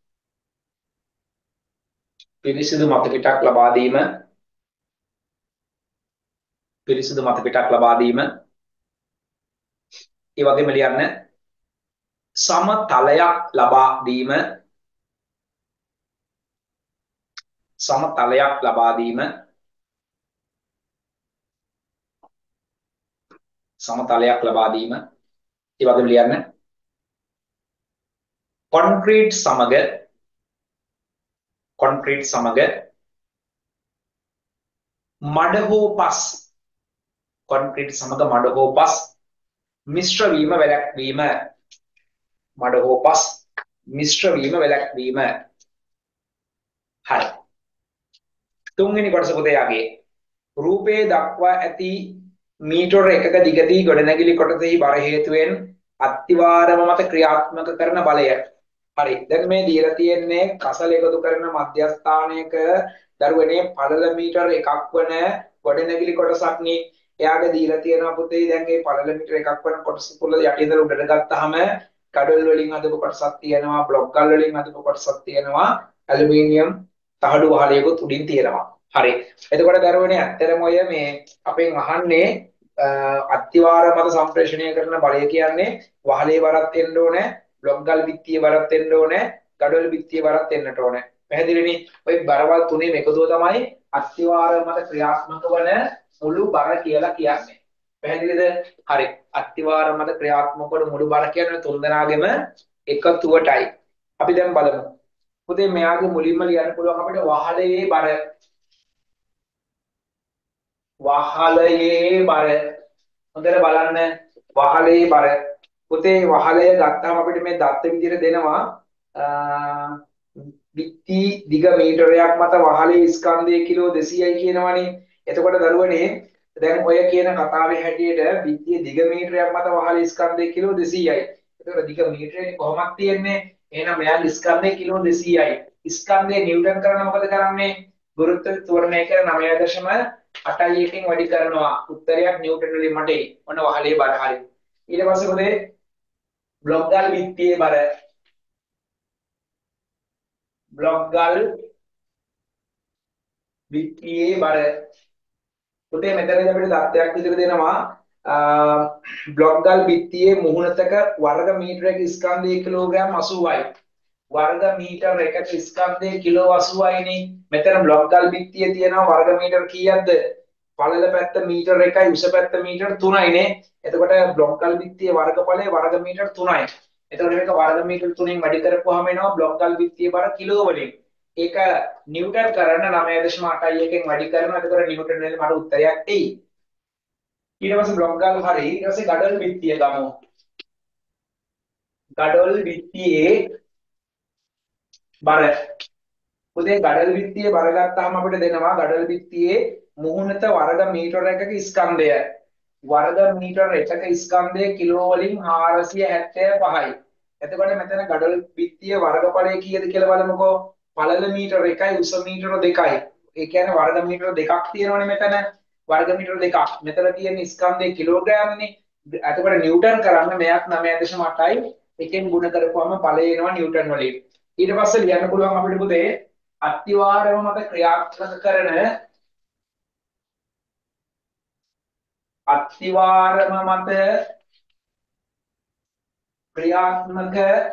පිරිසිදු මතු පිටක් ලබා දීම පිරිසිදු මතු පිටක් ලබා දීම ඒ වගේම ලියන්න සමතලයක් ලබා දීම සමතලයක් ලබා දීම සමතලයක් ලබා දීම ඒ වගේම ලියන්න කොන්ක්‍රීට් සමග මඩ හෝ පස් කොන්ක්‍රීට් සමග මඩ හෝ පස් මිශ්‍ර වීම වැළැක්වීම මඩ හෝ පස් මිශ්‍ර වීම වැළැක්වීම හරි තුන්වෙනි කොටස පොතේ යගේ රූපේ දක්වා ඇති මීටර 1ක දිගදී ගොඩනැගිලි කොටසෙහි බර හේතුවෙන් අත්තිවාරම මත ක්‍රියාත්මක කරන බලය හරි දැන් මේ දීලා තියෙන්නේ කසල එකතු කරන මධ්‍යස්ථානයක දරුවනේ පළල මීටර 1ක් වන ගොඩනැගිලි කොටසක් නේ එයාගේ දීලා තියෙනවා පුතේ දැන් මේ පළල මීටර 1ක් වන කොටස තුල යටිදල උඩට ගත්තාම කඩොල් වලින් හදපු කොටසක් තියෙනවා බ්ලොක් ගල් වලින් හදපු කොටසක් තියෙනවා ඇලුමිනියම් තහඩු වහලයකුත් උඩින් තියෙනවා හරි එතකොට දරුවනේ ඇත්තටම ඔය මේ අපෙන් අහන්නේ අත්තිවාර මත සම්ප්‍රේෂණය කරන බලය කියන්නේ වහලේ වරක් වෙන්න ඕනේ බ්ලොක් ගල් බිත්තියේ වරක් වෙන්න ඕනේ ගඩොල් බිත්තියේ වරක් වෙන්නට ඕනේ පැහැදිලිනේ ඔය බරවල් තුනේම එකතුව තමයි අත්තිවාර මත ක්‍රියාත්මක වන මුළු බර කියලා කියන්නේ පැහැදිලිද හරි අත්තිවාර මත ක්‍රියාත්මක වන මුළු බර කියන්නේ තුන්දෙනාගෙම එකතුවටයි අපි දැන් බලමු පුතේ මෙයාගේ මුලින්ම ලියන්න පුළුවන් අපිට වහලේ බර හොඳට බලන්න වහලේ බර පුතේ වහලය ගත්තාම අපිට මේ දත්ත විදිහට දෙනවා බිත්ති දිග මීටරයක් මත වහලේ ස්කන්ධය කිලෝ 200යි කියනවනේ එතකොට දරුවනේ දැන් ඔය කියන කතාවේ හැටියට බිත්තිය දිග මීටරයක් මත වහලේ ස්කන්ධය කිලෝ 200යි එතකොට දිග මීටරේ කොහොමද තියෙන්නේ එහෙනම් මෙයාගේ ස්කන්ධය කිලෝ 200යි ස්කන්ධය නිව්ටන් කරන මොකද කරන්නේ ගුරුත්ව ත්වරණය කරන 9.8 එකෙන් වැඩි කරනවා උත්තරයක් නිව්ටන් වලින් මට ඔන්න වහලේ බර හරි ඊට පස්සේ පොතේ බ්ලොක් ගල් විත්තියේ බර බ්ලොක් ගල් විත්තියේ බර පුතේ මෙතනදී අපිට තත්ත්වයක් විදිහට දෙනවා බ්ලොක් ගල් බිත්තියේ මුහුණතක වර්ග මීටරයක ස්කන්ධය කිලෝග්‍රෑම් 80යි. වර්ග මීටර එකක ස්කන්ධය කිලෝ 80යිනේ. මෙතන බ්ලොක් ගල් බිත්තියේ තියෙනවා වර්ග මීටර කීයක්ද? පළල පැත්ත මීටර 1යි උස පැත්ත මීටර 3යිනේ. එතකොට බ්ලොක් ගල් බිත්තියේ වර්ගඵලය වර්ග මීටර 3යි. එතකොට මේක වර්ග මීටර 3න් වැඩි කරපුවාම එනවා බ්ලොක් ගල් බිත්තියේ බර කිලෝ වලින්. ඒක නිව්ටන් කරන්න 9.81 වැඩි කරනවා. එතකොට නිව්ටන් වලින් මට උත්තරයක් එයි. ඊට පස්සේ බ්ලොක් ගල් හරි ඊට පස්සේ ගඩොල් බිත්තිය ගමු. ගඩොල් බිත්තියේ බර. පුතේ ගඩොල් බිත්තියේ බර ගත්තාම අපිට දෙනවා ගඩොල් බිත්තියේ මුහුණත වර්ග මීටර එකක ස්කන්ධය. වර්ග මීටර එකක ස්කන්ධය කිලෝ වලින් 475යි. එතකොට මෙතන ගඩොල් බිත්තියේ වර්ගඵලය කීයද කියලා බලමුකෝ. පළල මීටර 1යි උස මීටර 2යි. ඒ කියන්නේ වර්ග මීටර දෙකක් තියෙනවනේ මෙතන. වර්ග මීටර දෙකක්. මෙතන තියෙන ස්කන්ධය කිලෝග්‍රෑම්නේ. එතකොට නිව්ටන් කරන්න මෙයක් 9.8යි. එකෙන් ගුණ කරපුවම ඵලය එනවා නිව්ටන් වලින්. ඊට පස්සේ ලියන්න පුළුවන් අපිට පුතේ අත්විවරම මත ක්‍රියාත්මක කරන අත්විවරම මත ක්‍රියාත්මක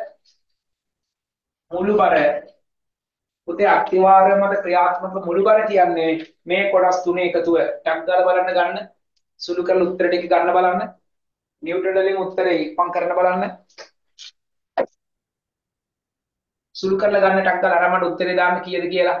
මුළුබර. පුතේ අත්විවරම මත ක්‍රියාත්මක මුළුබර කියන්නේ මේ කොටස් තුනේ එකතුව. ටක් දාලා බලන්න ගන්න. සුළු කරලා උත්තර ටික ගන්න බලන්න. නිව්ටන් වලින් උත්තරේ ඉක්මන් කරන්න බලන්න. සුළු කරලා ගන්න ටක් දාලා අර මට උත්තරේ දාන්න කීයද කියලා.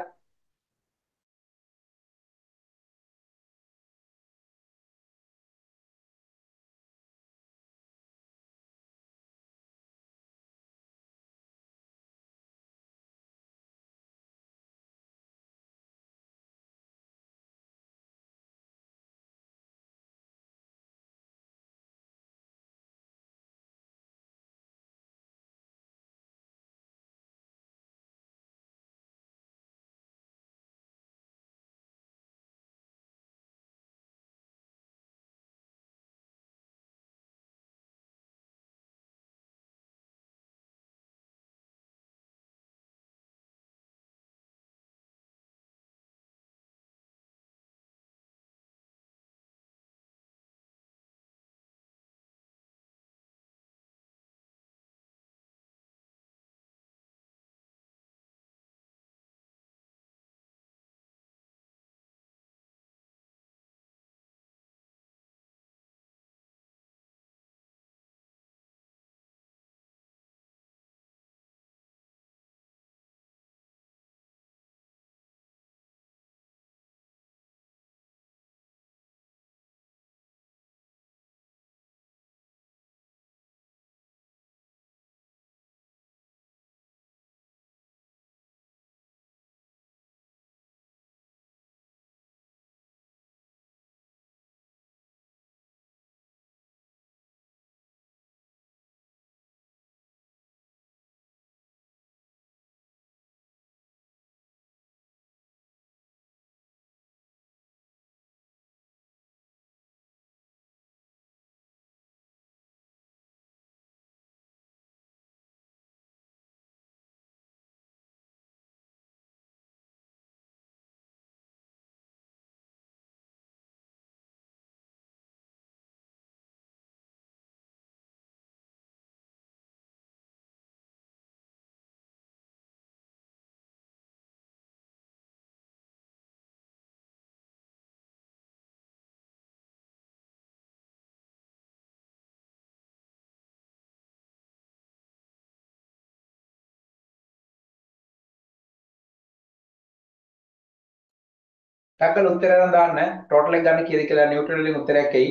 ටක් දාලා උත්තරය දාන්න. ටෝටල් එක ගන්න කීයද කියලා නිව්ටන් වලින් උත්තරයක් එයි.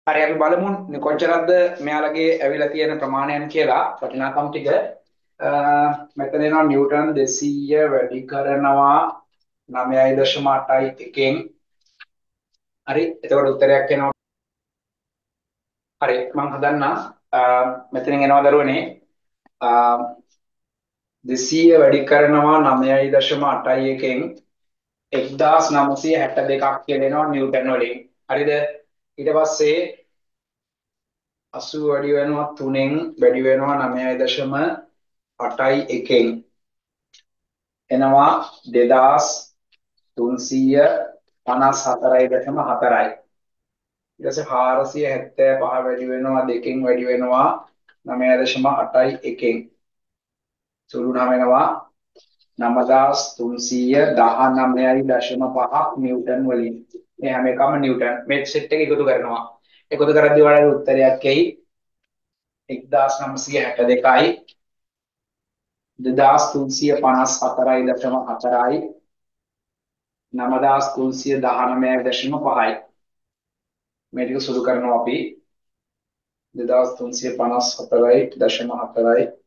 හරි අපි බලමු කොච්චරක්ද මෙයාලගේ ඇවිල්ලා තියෙන ප්‍රමාණයන් කියලා වටිනාකම් ටික. මෙතන එනවා නිව්ටන් 200 වැඩි කරනවා 9.8 එකෙන්. හරි එතකොට උත්තරයක් එනවා. හරි මම හදන්නම්. මෙතනින් එනවා දරුවනේ 200 වැඩි කරනවා 9.8 එකෙන් 1962ක් කියලා එනවා නිව්ටන් වලින්. හරිද? ඊට පස්සේ 80 වැඩි වෙනවා 3න් වැඩි වෙනවා 9.8 එකෙන් එනවා 2354.4යි. ඊට පස්සේ 475 වැඩි වෙනවා 2කින් වැඩි වෙනවා 9.8 එකෙන් සුළුනම වෙනවා 9319.5 නිව්ටන් වලින්. මේ හැම එකම නිව්ටන්. මේ සෙට් එක එකතු කරනවා. එකතු කරද්දී වලට උත්තරයක් එයි 1962යි 2354.4යි 9319.5යි. මේ ටික සුළු කරනවා අපි 2354.4යි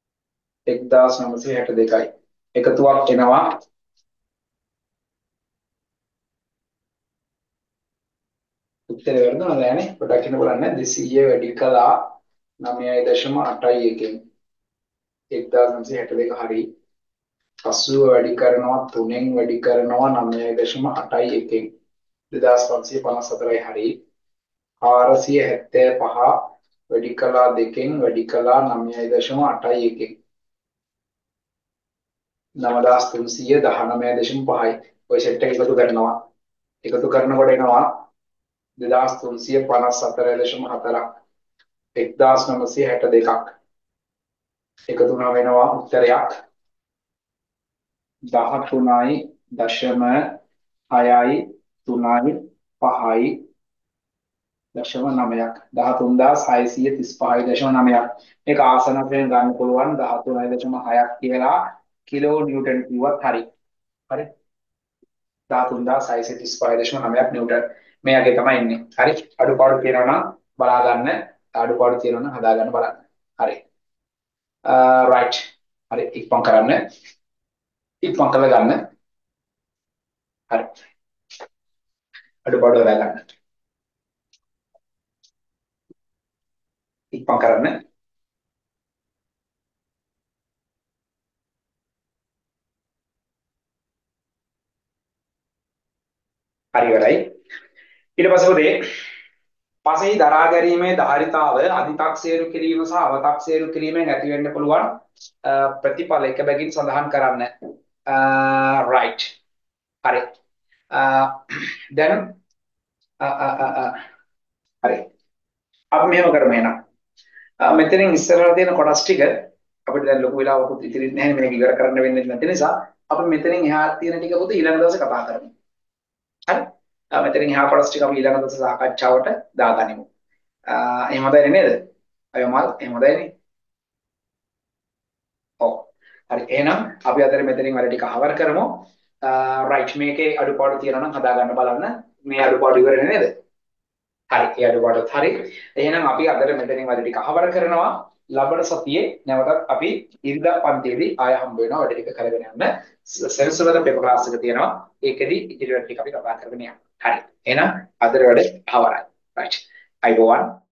1962යි. එකතුවක් එනවා උත්තරේ වැරදුනද නෑනේ. පොඩ්ඩක් ඉන්න බලන්න. 200 වැඩි කළා 9.8 එකෙන් 1962 හරි. 80 වැඩි කරනවා 3න් වැඩි කරනවා 9.8 එකෙන් 2554යි හරි. 475 වැඩි කළා 2කින් වැඩි කළා 9.8 එකෙන් 9319.5යි. ඔය සෙට් එක එකතු කරනවා. එකතු කරනකොට එනවා 2354.4ක් 1962ක් එකතු වුණා වෙනවා උත්තරයක් 13.6යි 3.5යි 9ක් 13635.9ක්. මේක ආසන වශයෙන් ගන්න පුළුවන් 13.6ක් කියලා කිලෝ නිව්ටන් කිව්වත් හරි. හරි 13635.9ක් නිව්ටන්. මේකේ තමයි ඉන්නේ. හරි අඩුපාඩු තියෙනවා නම් බලා ගන්න. අඩුපාඩු තියෙනවා නම් හදා ගන්න බලන්න. හරි රයිට්. හරි ඉක්මන් කරන්න. ඉක්මන් කරලා ගන්න. හරි අඩුපාඩු හදා ගන්න. ඉක්මන් කරන්න. හරි ඉවරයි. ඊට පස්සේ උදේ පසෙහි දරා ගැනීමේ ධාරිතාව අධිතක්සේරු කිරීම සහ අවතක්සේරු කිරීමෙන් ඇති වෙන්න පුළුවන් ප්‍රතිඵල එක බැගින් සඳහන් කරන්න. රයිට්. හරි. දැන් හරි. අපි මෙහෙම කරමු එහෙනම්. මෙතනින් ඉස්සරහට තියෙන කොටස් ටික අපිට දැන් ලොකු වෙලාවකුත් ඉතිරි නැහැ මේක ඉවර කරන්න වෙන්නේ නැති නිසා අපි මෙතනින් එහා තියෙන ටික පොත ඊළඟ දවසේ කතා කරමු. හරි. මෙතනින් එහා කොටස් ටික අපි ඊළඟ දවසේ සාකච්ඡාවට දාගනිමු. එහෙම හොඳයි නේද? අයමල් එහෙම හොඳයි නේ? ඔව්. හරි එහෙනම් අපි අතර මෙතනින් වැඩ ටික අවර් කරමු. රයිට් මේකේ අඩුපාඩු තියෙනවා නම් හදා ගන්න බලන්න. මේ අඩුපාඩු ඉවරනේ නේද? හරි ඒ අඩුපාඩුත් හරි. එහෙනම් අපි අදට මෙතනින් වැඩ ටික අවර කරනවා. ලබන සතියේ නැවතත් අපි ඉරිදා පන්තියේදී ආය හම්බ වෙනවා වැඩ ටික කරගෙන යන්න. සෙන්සුරාදා පේපර් ක්ලාස් එක තියෙනවා. ඒකෙදි ඉදිරි වැඩ ටික අපි කතා කරගෙන යනවා. හරි. එහෙනම් අදට වැඩ අවරයි. රයිට්. අයබෝවන්.